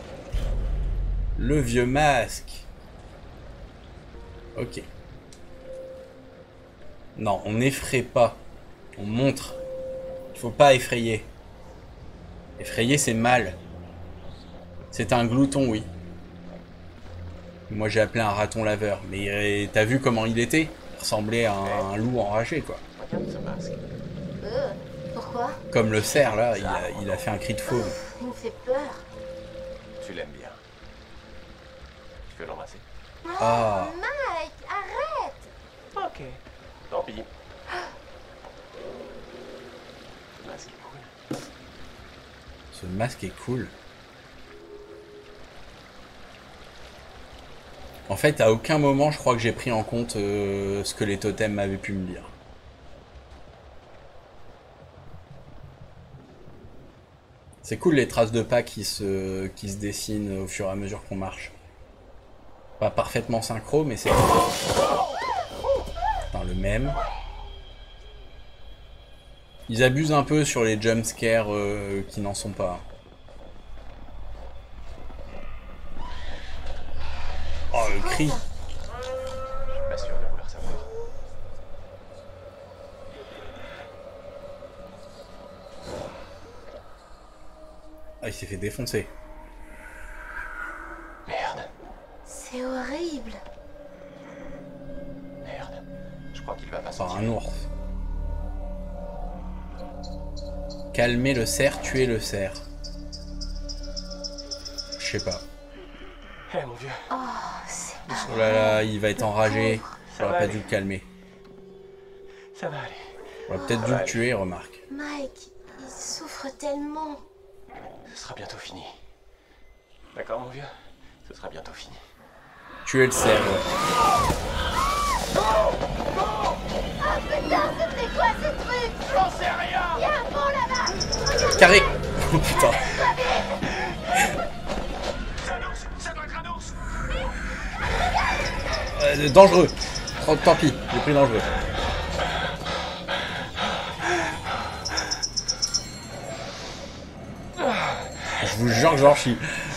Le vieux masque. Ok. Non, on n'effraie pas. On montre. Il faut pas effrayer. Effrayer, c'est mal. C'est un glouton, oui. Moi, j'ai appelé un raton laveur. Mais t'as vu comment il était? Il ressemblait à un loup enragé, quoi. Regarde ce masque. Pourquoi? Comme le cerf, là, il a fait un cri de fauve. Il me fait peur. Tu l'aimes bien. Tu veux l'embrasser? Ah. Mike, arrête! Ok. Tant pis. Ce masque est cool. Ce masque est cool. En fait, à aucun moment, je crois que j'ai pris en compte ce que les totems m'avaient pu me dire. C'est cool les traces de pas qui se dessinent au fur et à mesure qu'on marche. Pas parfaitement synchro, mais c'est... Putain, le même. Ils abusent un peu sur les jumpscares qui n'en sont pas. Oh, le cri! Je suis pas sûr de vouloir savoir. Ah, il s'est fait défoncer. Merde. C'est horrible. Calmer le cerf, tuer le cerf. Je sais pas. Eh mon vieux. Oh, c'est pas Oh là là, il va être enragé. Ça J'aurais va pas aller. dû le calmer. Ça va aller. J'aurais peut-être dû le tuer, remarque. Mike, il souffre tellement. Ce sera bientôt fini. D'accord mon vieux? Ce sera bientôt fini. Tuer le cerf, ouais. Ah putain, c'était quoi ce truc? J'en sais rien. Il y a un pont là-bas. Regarde. Carré. Oh putain. Ça doit être un ours. Dangereux. Oh, tant pis, j'ai pris dangereux. Je vous jure que j'en chie.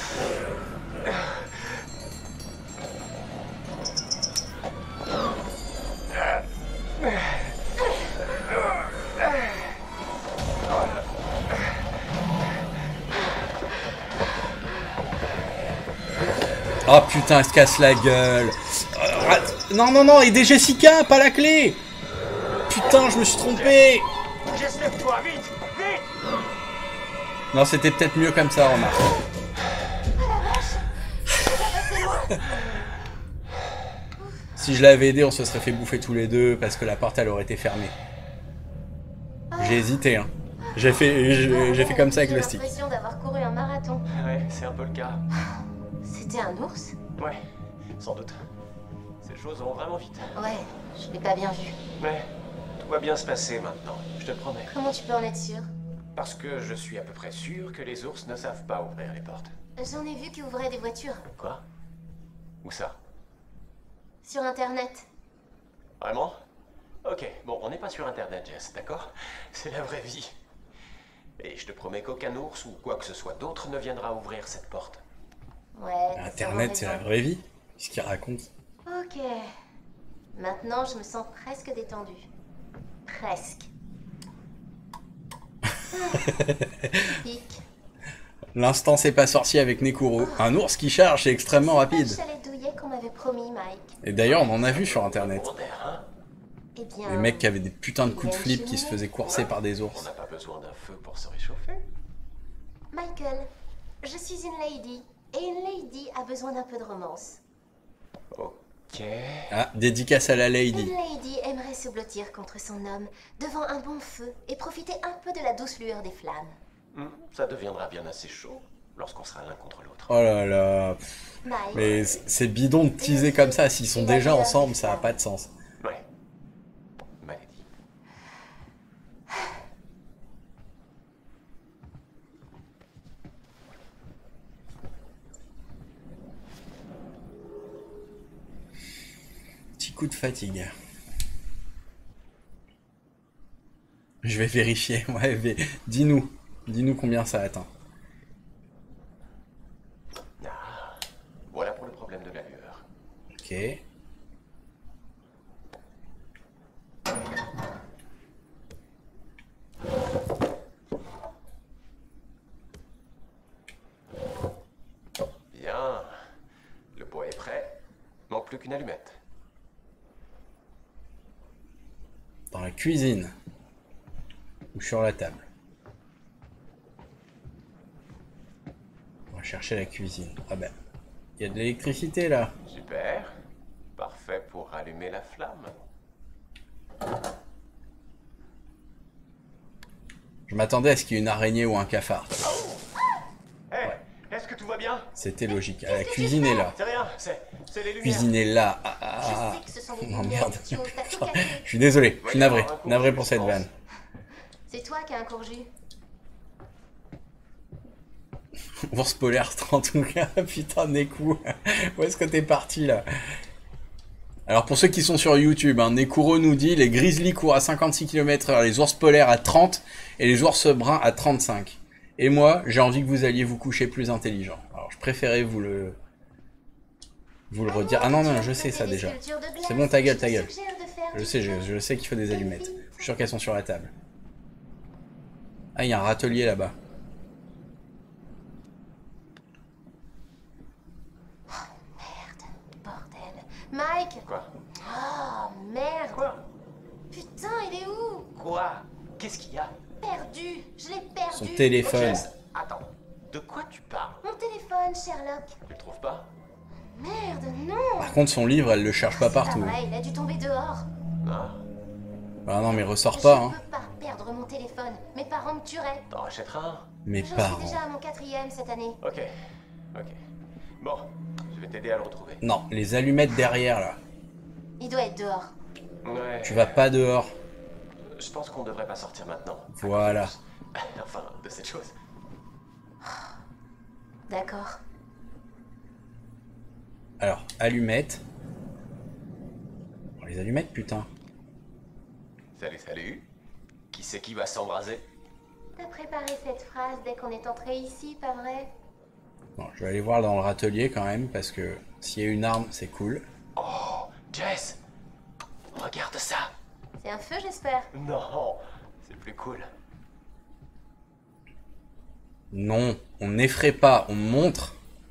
Oh putain, elle se casse la gueule. Non, non, non, aidez Jessica, pas la clé. Putain, je me suis trompé. Jess, lève-toi, vite, vite. Non, c'était peut-être mieux comme ça, remarque. Si je l'avais aidé, on se serait fait bouffer tous les deux parce que la porte, elle aurait été fermée. J'ai hésité, hein. J'ai fait comme ça avec le stick. J'ai l'impression d'avoir couru un marathon. Ouais, c'est un peu le cas. C'était un ours? Ouais, sans doute. Ces choses vont vraiment vite. Ouais, je l'ai pas bien vu. Mais tout va bien se passer maintenant, je te promets. Comment tu peux en être sûr? Parce que je suis à peu près sûr que les ours ne savent pas ouvrir les portes. J'en ai vu qui ouvraient des voitures. Quoi? Où ça? Sur internet. Vraiment? Ok, bon, on n'est pas sur internet, Jess, d'accord? C'est la vraie vie. Et je te promets qu'aucun ours ou quoi que ce soit d'autre ne viendra ouvrir cette porte. Ouais. Internet, c'est la vraie vie. Qu'est-ce qu'il raconte? Ok. Maintenant, je me sens presque détendue. Presque. Pique. L'instant c'est pas sorcier avec Nekuro. Un ours qui charge, c'est extrêmement rapide. C'est le chalet douillet qu'on m'avait promis, Mike. Et d'ailleurs, on en a vu sur internet. Eh bien... Les mecs qui avaient des putains de coups de flip qui se faisaient courser par des On ours. n'a pas besoin d'un feu pour se réchauffer. Michael, je suis une lady. Et une lady a besoin d'un peu de romance. Ok. Ah, dédicace à la lady. Une lady aimerait se blottir contre son homme devant un bon feu et profiter un peu de la douce lueur des flammes. Ça deviendra bien assez chaud lorsqu'on sera l'un contre l'autre. Oh là là. Mike. Mais c'est bidon de teaser comme ça. S'ils sont déjà ensemble, ça a pas de sens. Ouais. Maladie. Petit coup de fatigue. Je vais vérifier. Ouais, dis-nous. Dis-nous combien ça atteint. Ah, voilà pour le problème de la lueur. Ok. Bien. Le bois est prêt. Manque plus qu'une allumette. Dans la cuisine. Ou sur la table. On va chercher la cuisine. Ah ben, il y a de l'électricité là. Super. Parfait pour allumer la flamme. Je m'attendais à ce qu'il y ait une araignée ou un cafard. Hey, est-ce que tout va bien? C'était logique. Ah, la cuisine est là. C'est rien, c'est les lumières. Cuisine est là. Ah, ah, Je ah. sais que ce sont des Oh lumières merde. qui osent à tout casser. Je suis désolé. Je suis navré. Navré pour cette vanne. C'est toi qui as un courju. Ours polaire 30 ou putain Neku. Où est-ce que t'es parti là? Alors pour ceux qui sont sur YouTube, hein, Nekuro nous dit les grizzlies courent à 56 km/h, les ours polaires à 30 et les ours bruns à 35. Et moi, j'ai envie que vous alliez vous coucher plus intelligent. Alors je préférais vous le redire. Ah non, non, je sais ça déjà. C'est bon, ta gueule, ta gueule. Je sais qu'il faut des allumettes. Je suis sûr qu'elles sont sur la table. Ah, il y a un râtelier là-bas. Mike! Quoi? Oh, merde! Quoi? Putain, il est où? Quoi? Qu'est-ce qu'il y a? Perdu. Je l'ai perdu. Son téléphone. Jess, attends. De quoi tu parles? Mon téléphone, Sherlock. Tu le trouves pas? Merde, non. Par contre, son livre, elle le cherche pas C'est pas partout. vrai, il a dû tomber dehors. Ah, Ah non, mais ressort pas, hein. Je peux pas perdre mon téléphone. Mes parents me tueraient. t'en rachèteras un? Mes J'en parents. suis déjà à mon 4e cette année. Ok, ok. Bon, je vais t'aider à le retrouver. Non, les allumettes derrière, là. Il doit être dehors. Ouais. Tu vas pas dehors. Je pense qu'on devrait pas sortir maintenant. Voilà. Enfin, de cette chose. D'accord. Alors, allumettes. Oh, les allumettes, putain. Salut, salut. Qui c'est qui va s'embraser? T'as préparé cette phrase dès qu'on est entré ici, pas vrai? Bon, je vais aller voir dans le râtelier quand même, parce que s'il y a une arme, c'est cool. Oh, Jess! Regarde ça! C'est un feu, j'espère. Non, c'est plus cool. Non, on n'effraie pas, on montre.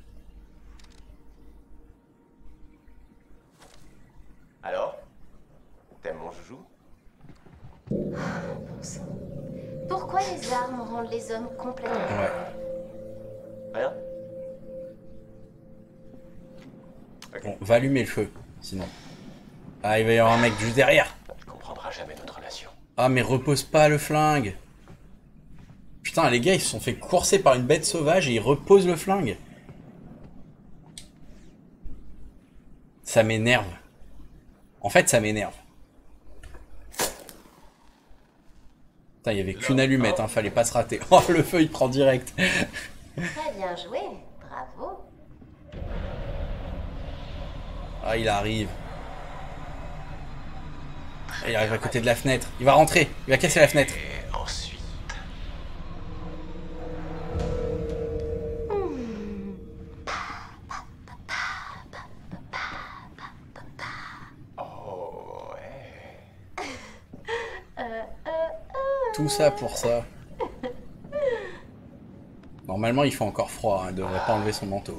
Alors? T'aimes mon joujou? Bon sang. Pourquoi les armes rendent les hommes complètement... Ouais. Rien? Bon, va allumer le feu, sinon. Ah, il va y avoir un mec juste derrière. Tu comprendras jamais notre relation. Ah, mais repose pas le flingue. Putain, les gars, ils se sont fait courser par une bête sauvage et ils reposent le flingue. Ça m'énerve. En fait, ça m'énerve. Putain, il y avait qu'une allumette, hein, fallait pas se rater. Oh, le feu, il prend direct. Très bien joué. Bravo. Ah, il arrive. Ah, il arrive à côté de la fenêtre. Il va rentrer. Il va casser la fenêtre. Et ensuite... Oh, ouais. Tout ça pour ça. Normalement, il fait encore froid. Hein. Il devrait pas enlever son manteau.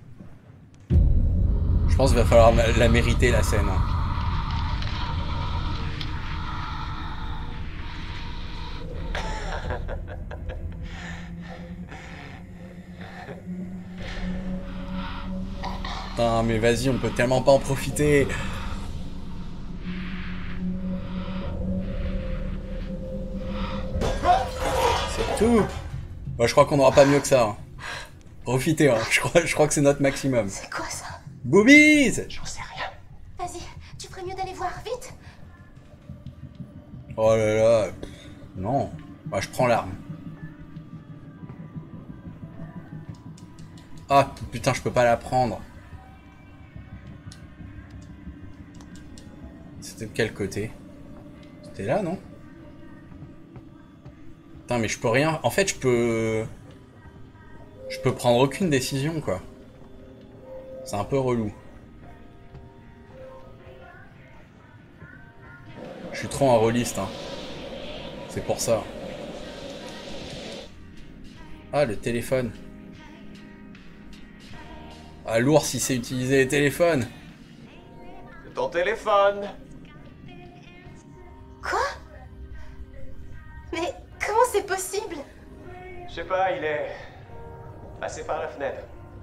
Je pense qu'il va falloir la mériter, la scène. Hein. Putain, mais vas-y, on peut tellement pas en profiter. C'est tout. Moi, je crois qu'on n'aura pas mieux que ça. Hein. Profitez, hein. Je crois que c'est notre maximum. C'est quoi ça? Boobies! J'en sais rien. Vas-y, tu ferais mieux d'aller voir, vite. Oh là là. Non. Moi, je prends l'arme. Ah, putain, je peux pas la prendre. C'était de quel côté? C'était là, non? Putain, mais je peux rien... En fait, je peux prendre aucune décision, quoi. C'est un peu relou. Je suis trop un rôliste, hein. C'est pour ça. Ah, le téléphone. Ah, l'ours, il sait utiliser les téléphones. C'est ton téléphone. Quoi? Mais comment c'est possible? Je sais pas, il est... passé par la fenêtre.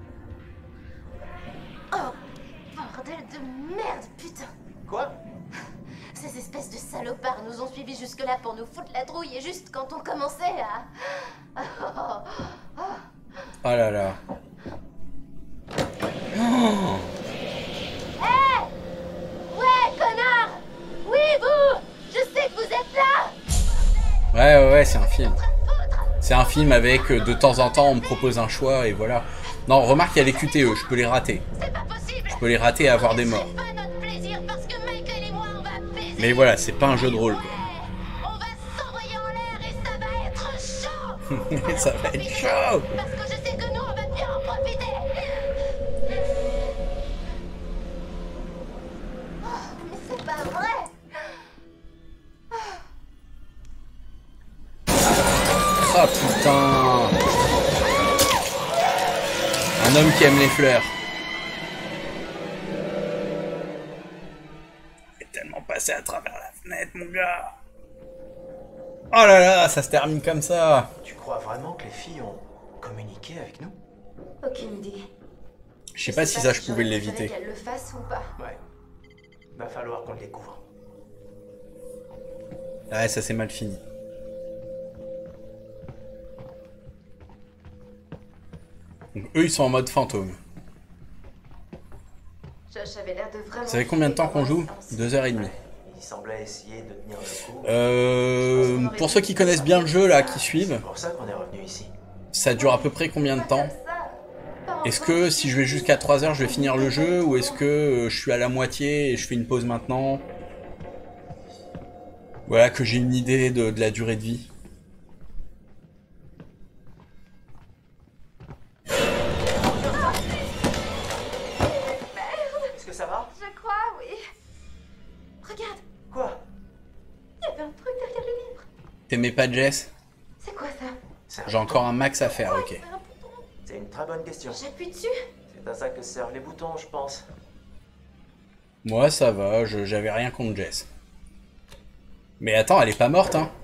Oh, bordel de merde, putain. Quoi? Ces espèces de salopards nous ont suivis jusque-là pour nous foutre la trouille et juste quand on commençait à... Oh là là. Oh. Hé! Ouais, connard! Oui, vous! Je sais que vous êtes là! Ouais, c'est un film. C'est un film avec, de temps en temps, on me propose un choix et voilà. Non, remarque, il y a les QTE, je peux les rater. Je peux les rater et avoir des morts. Mais voilà, c'est pas un jeu de rôle, quoi. On va s'envoyer en l'air et ça va être chaud! Ça va être chaud! Parce que je sais que nous, on va bien en profiter! Oh, mais c'est pas vrai! Ah putain! Un homme qui aime les fleurs. Il est tellement passé à travers la fenêtre, mon gars. Oh là là, ça se termine comme ça. Tu crois vraiment que les filles ont communiqué avec nous? Aucune idée. Je sais pas si ça je pouvais l'éviter. Qu'elle le fasse ou pas. Ouais. Va falloir qu'on le découvre. Ouais, ça c'est mal fini. Donc, eux ils sont en mode fantôme. Josh avait l'air de vraiment... Vous savez combien de temps qu'on joue? 2h30. Il semblait essayer de tenir le coup. Pour ceux qui connaissent bien le jeu là, qui suivent, C'est pour ça qu'on est revenu ici. ça dure à peu près combien de temps? Est-ce que si je vais jusqu'à 3h, je vais finir le jeu, ou est-ce que je suis à la moitié et je fais une pause maintenant? Voilà, que j'ai une idée de la durée de vie. Est-ce que ça va? Je crois, oui. Regarde, Quoi? il y avait un truc derrière le livre. T'aimais pas Jess? C'est quoi ça? J'ai encore un max à faire, ok. C'est une très bonne question. J'appuie dessus. C'est à ça que servent les boutons, je pense. Moi ça va, j'avais rien contre Jess. Mais attends, elle est pas morte, hein.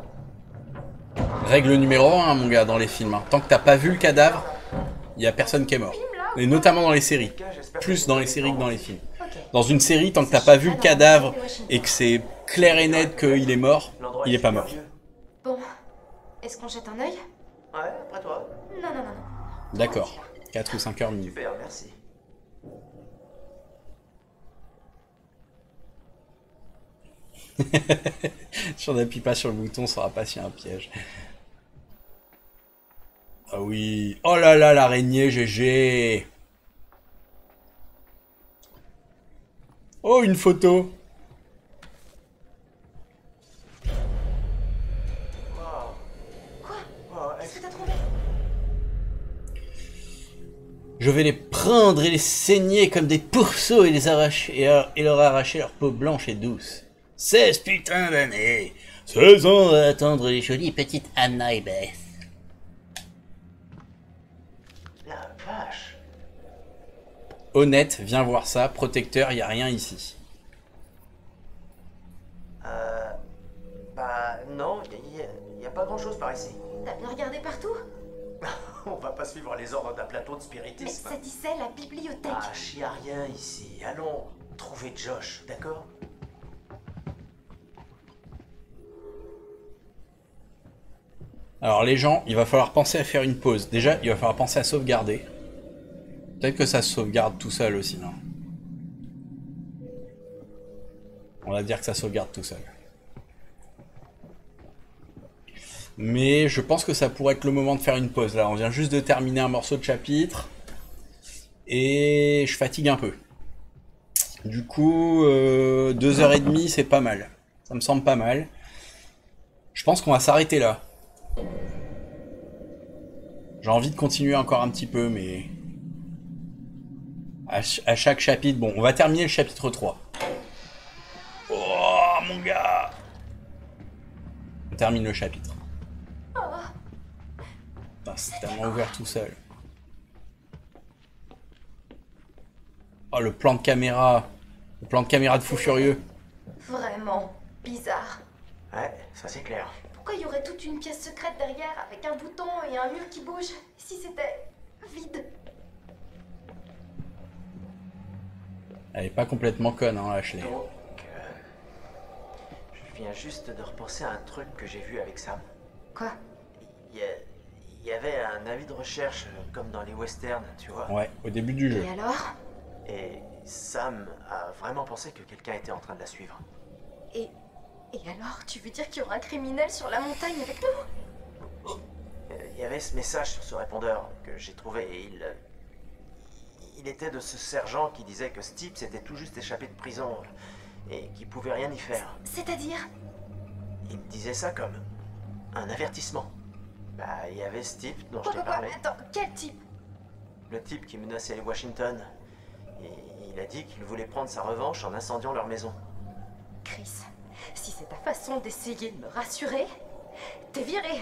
Règle numéro 1, mon gars, dans les films. Hein. Tant que t'as pas vu le cadavre, y a personne qui est mort. Et notamment dans les séries. Plus dans les séries que dans les films. Dans une série, tant que t'as pas vu le cadavre et que c'est clair et net qu'il est mort, il est pas mort. Bon, est-ce qu'on jette un œil? Ouais, après toi. Non, non, non, non. D'accord. 4 ou 5 heures minutes. Super, merci. Si on n'appuie pas sur le bouton, on saura pas s'il y a un piège. Ah oui. Oh là là, l'araignée, GG. Oh, une photo. Qu'est-ce que t'as trouvé? Je vais les prendre et les saigner comme des pourceaux et les arracher et leur arracher leur peau blanche et douce. 16 putains d'années. 16 ans à attendre les jolies petites Anna et Beth. La vache. Honnête, viens voir ça. Protecteur, y a rien ici. Bah non, y a pas grand chose par ici. T'as bien regardé partout? On va pas suivre les ordres d'un plateau de spiritisme. Mais ça disait la bibliothèque. Ah, j'y a rien ici. Allons trouver Josh, d'accord? Alors les gens, il va falloir penser à faire une pause. Déjà, il va falloir penser à sauvegarder. Peut-être que ça se sauvegarde tout seul aussi, non? On va dire que ça sauvegarde tout seul. Mais je pense que ça pourrait être le moment de faire une pause. Là, on vient juste de terminer un morceau de chapitre. Et je fatigue un peu. Du coup, 2h30, c'est pas mal. Ça me semble pas mal. Je pense qu'on va s'arrêter là. J'ai envie de continuer encore un petit peu, mais... À chaque chapitre... Bon, on va terminer le chapitre 3. Oh, mon gars! On termine le chapitre. Putain, c'est tellement ouvert tout seul. Oh, le plan de caméra. Le plan de caméra de fou furieux. Vraiment bizarre. Ouais, ça c'est clair. Pourquoi il y aurait toute une pièce secrète derrière avec un bouton et un mur qui bouge? Si c'était vide? Elle est pas complètement conne, hein, Ashley. Donc, je viens juste de repenser à un truc que j'ai vu avec Sam. Quoi? Il y avait un avis de recherche comme dans les westerns, tu vois. Ouais, au début du jeu. Et alors? Et Sam a vraiment pensé que quelqu'un était en train de la suivre. Et alors, tu veux dire qu'il y aura un criminel sur la montagne avec nous? Il y avait ce message sur ce répondeur que j'ai trouvé et il était de ce sergent qui disait que Steve s'était tout juste échappé de prison et qu'il pouvait rien y faire. C'est-à-dire? Il disait ça comme un avertissement. Bah, il y avait ce type dont je t'ai Quoi? parlé. Attends, quel type? Le type qui menaçait les Washington. Et il a dit qu'il voulait prendre sa revanche en incendiant leur maison. Chris, si c'est ta façon d'essayer de me rassurer, t'es viré.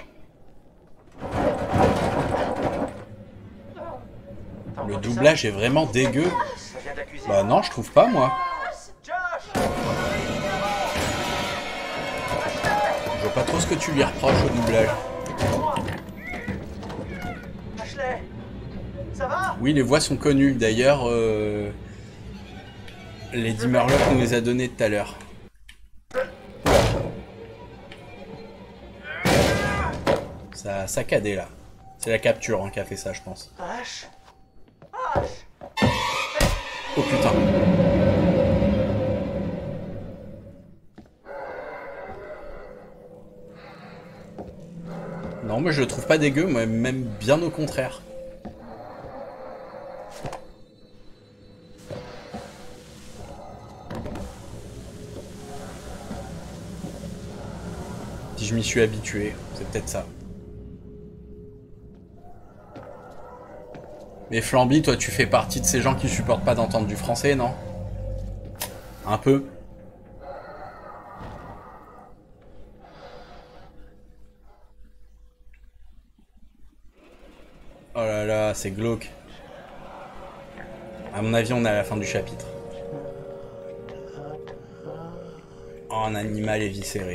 Le doublage est vraiment dégueu. Bah non, je trouve pas, moi. Je vois pas trop ce que tu lui reproches au doublage. Ashley, ça va? Oui, les voix sont connues. D'ailleurs, Lady Murloc nous les a données tout à l'heure. Ça a saccadé là. C'est la capture hein, qui a fait ça, je pense. Ash. Oh putain. Non, mais je le trouve pas dégueu, moi, même bien au contraire. Si je m'y suis habitué, c'est peut-être ça. Mais Flamby, toi, tu fais partie de ces gens qui supportent pas d'entendre du français, non? Un peu. Oh là là, c'est glauque. À mon avis, on est à la fin du chapitre. Oh, un animal éviscéré.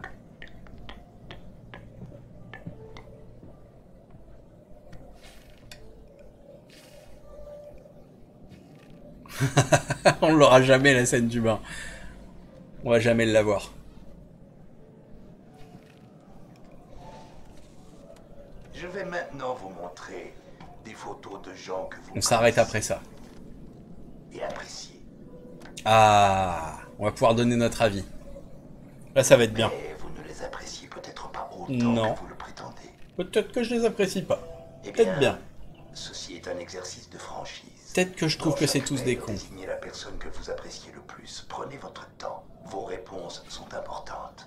On l'aura jamais la scène du bain. On va jamais l'avoir. Je vais maintenant vous montrer des photos de gens que vous... On s'arrête après ça. Et appréciez. Ah, on va pouvoir donner notre avis. Là, ça va être bien. Mais vous ne les appréciez peut-être pas autant non. que vous le prétendez. Peut-être que je les apprécie pas. Eh Peut-être bien. Ceci est un exercice de franchise. Peut-être que je trouve que c'est tous des cons. Désignez la personne que vous appréciez le plus. Prenez votre temps. Vos réponses sont importantes.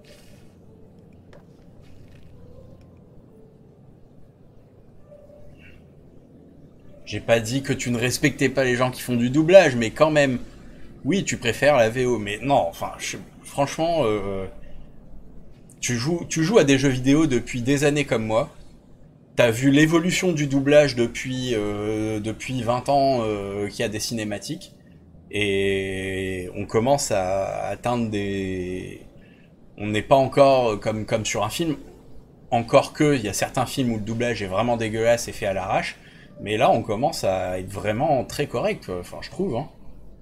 J'ai pas dit que tu ne respectais pas les gens qui font du doublage, mais quand même. Oui, tu préfères la VO, mais non, enfin, franchement, tu joues à des jeux vidéo depuis des années comme moi. T'as vu l'évolution du doublage depuis 20 ans qu'il y a des cinématiques. Et on commence à atteindre des... On n'est pas encore comme sur un film. Encore que, il y a certains films où le doublage est vraiment dégueulasse et fait à l'arrache. Mais là, on commence à être vraiment très correct, enfin, je trouve. Hein.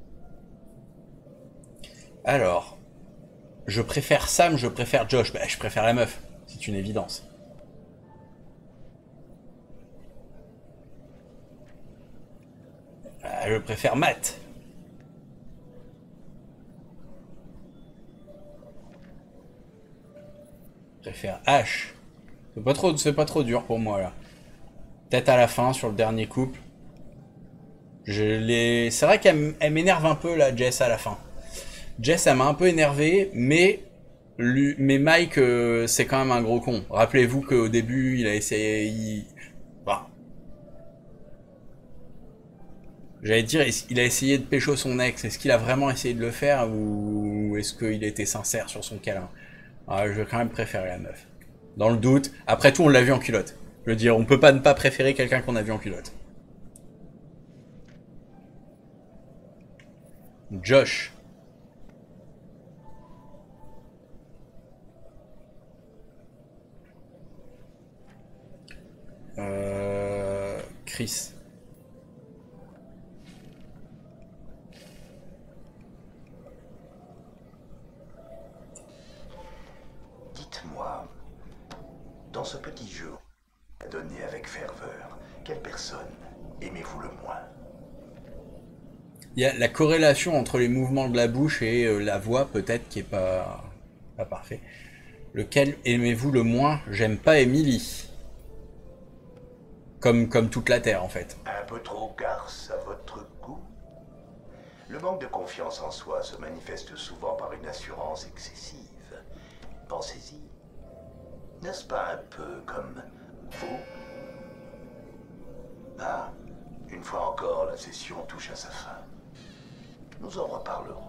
Alors, je préfère Sam, je préfère Josh. Bah, je préfère la meuf, c'est une évidence. Je préfère Matt. Je préfère Ash. C'est pas trop dur pour moi là. Peut-être à la fin sur le dernier couple. C'est vrai qu'elle m'énerve un peu là, Jess à la fin. Jess, elle m'a un peu énervé, mais Mike, c'est quand même un gros con. Rappelez-vous qu'au début, il a essayé. Bah. J'allais dire, il a essayé de pécho son ex. Est-ce qu'il a vraiment essayé de le faire ou est-ce qu'il était sincère sur son câlin? Je vais quand même préférer la meuf. Dans le doute. Après tout, on l'a vu en culotte. Je veux dire, on peut pas ne pas préférer quelqu'un qu'on a vu en culotte. Josh. Chris. Dites-moi, dans ce petit jeu, donné avec ferveur, quelle personne aimez-vous le moins? Il y a la corrélation entre les mouvements de la bouche et la voix, peut-être, qui est pas parfait. Lequel aimez-vous le moins? J'aime pas Emily. Comme toute la Terre, en fait. Un peu trop garce à votre goût? Le manque de confiance en soi se manifeste souvent par une assurance excessive. Pensez-y. N'est-ce pas un peu comme vous? Ah, une fois encore, la session touche à sa fin. Nous en reparlerons.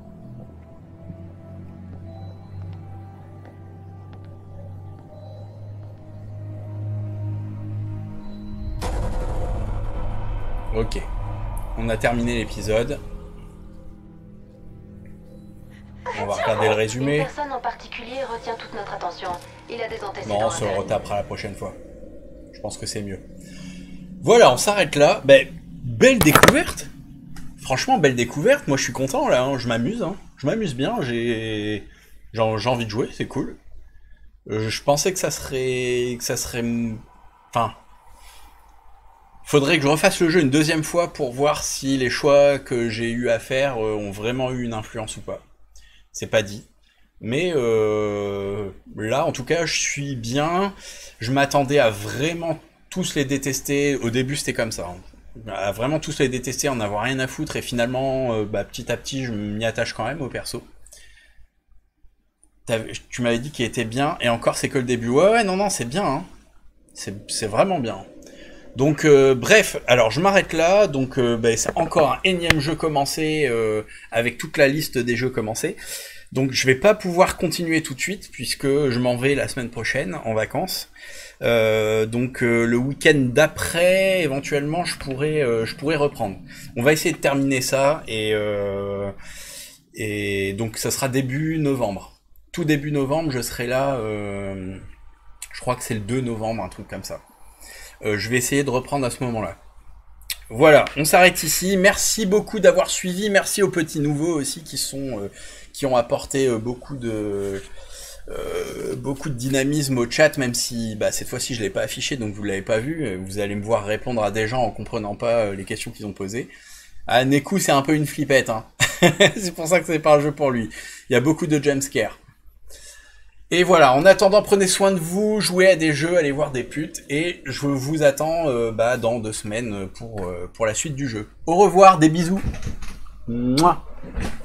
Ok. On a terminé l'épisode. On va regarder. regardez le résumé. Une personne en particulier retient toute notre attention. Il a des antécédents. Non, on se le retapera la prochaine fois. Je pense que c'est mieux. Voilà, on s'arrête là. Ben, belle découverte. Franchement, belle découverte. Moi, je suis content là. Hein. Je m'amuse. Hein. Je m'amuse bien. J'ai envie de jouer. C'est cool. Je pensais que ça serait. Enfin. Faudrait que je refasse le jeu une deuxième fois pour voir si les choix que j'ai eu à faire ont vraiment eu une influence ou pas. C'est pas dit. Mais là, en tout cas, je suis bien. Je m'attendais à vraiment tous les détester. Au début, c'était comme ça. Hein. À vraiment tous les détester, en avoir rien à foutre. Et finalement, petit à petit, je m'y attache quand même au perso. Tu m'avais dit qu'il était bien. Et encore, c'est que le début. Ouais, non, c'est bien. Hein. C'est vraiment bien. Donc, bref, alors je m'arrête là. Donc, c'est encore un énième jeu commencé avec toute la liste des jeux commencés. Donc je vais pas pouvoir continuer tout de suite puisque je m'en vais la semaine prochaine en vacances. Donc le week-end d'après, éventuellement, je pourrais reprendre. On va essayer de terminer ça et donc ça sera début novembre. Tout début novembre, je serai là. Je crois que c'est le 2 novembre, un truc comme ça. Je vais essayer de reprendre à ce moment-là. Voilà, on s'arrête ici. Merci beaucoup d'avoir suivi. Merci aux petits nouveaux aussi qui ont apporté beaucoup de dynamisme au chat, même si cette fois-ci je l'ai pas affiché, donc vous l'avez pas vu. Vous allez me voir répondre à des gens en comprenant pas les questions qu'ils ont posées. Ah, Neku, c'est un peu une flippette, hein. C'est pour ça que c'est pas un jeu pour lui. Il y a beaucoup de jumpscares. Et voilà, en attendant, prenez soin de vous, jouez à des jeux, allez voir des putes, et je vous attends dans 2 semaines pour la suite du jeu. Au revoir, des bisous. Mouah.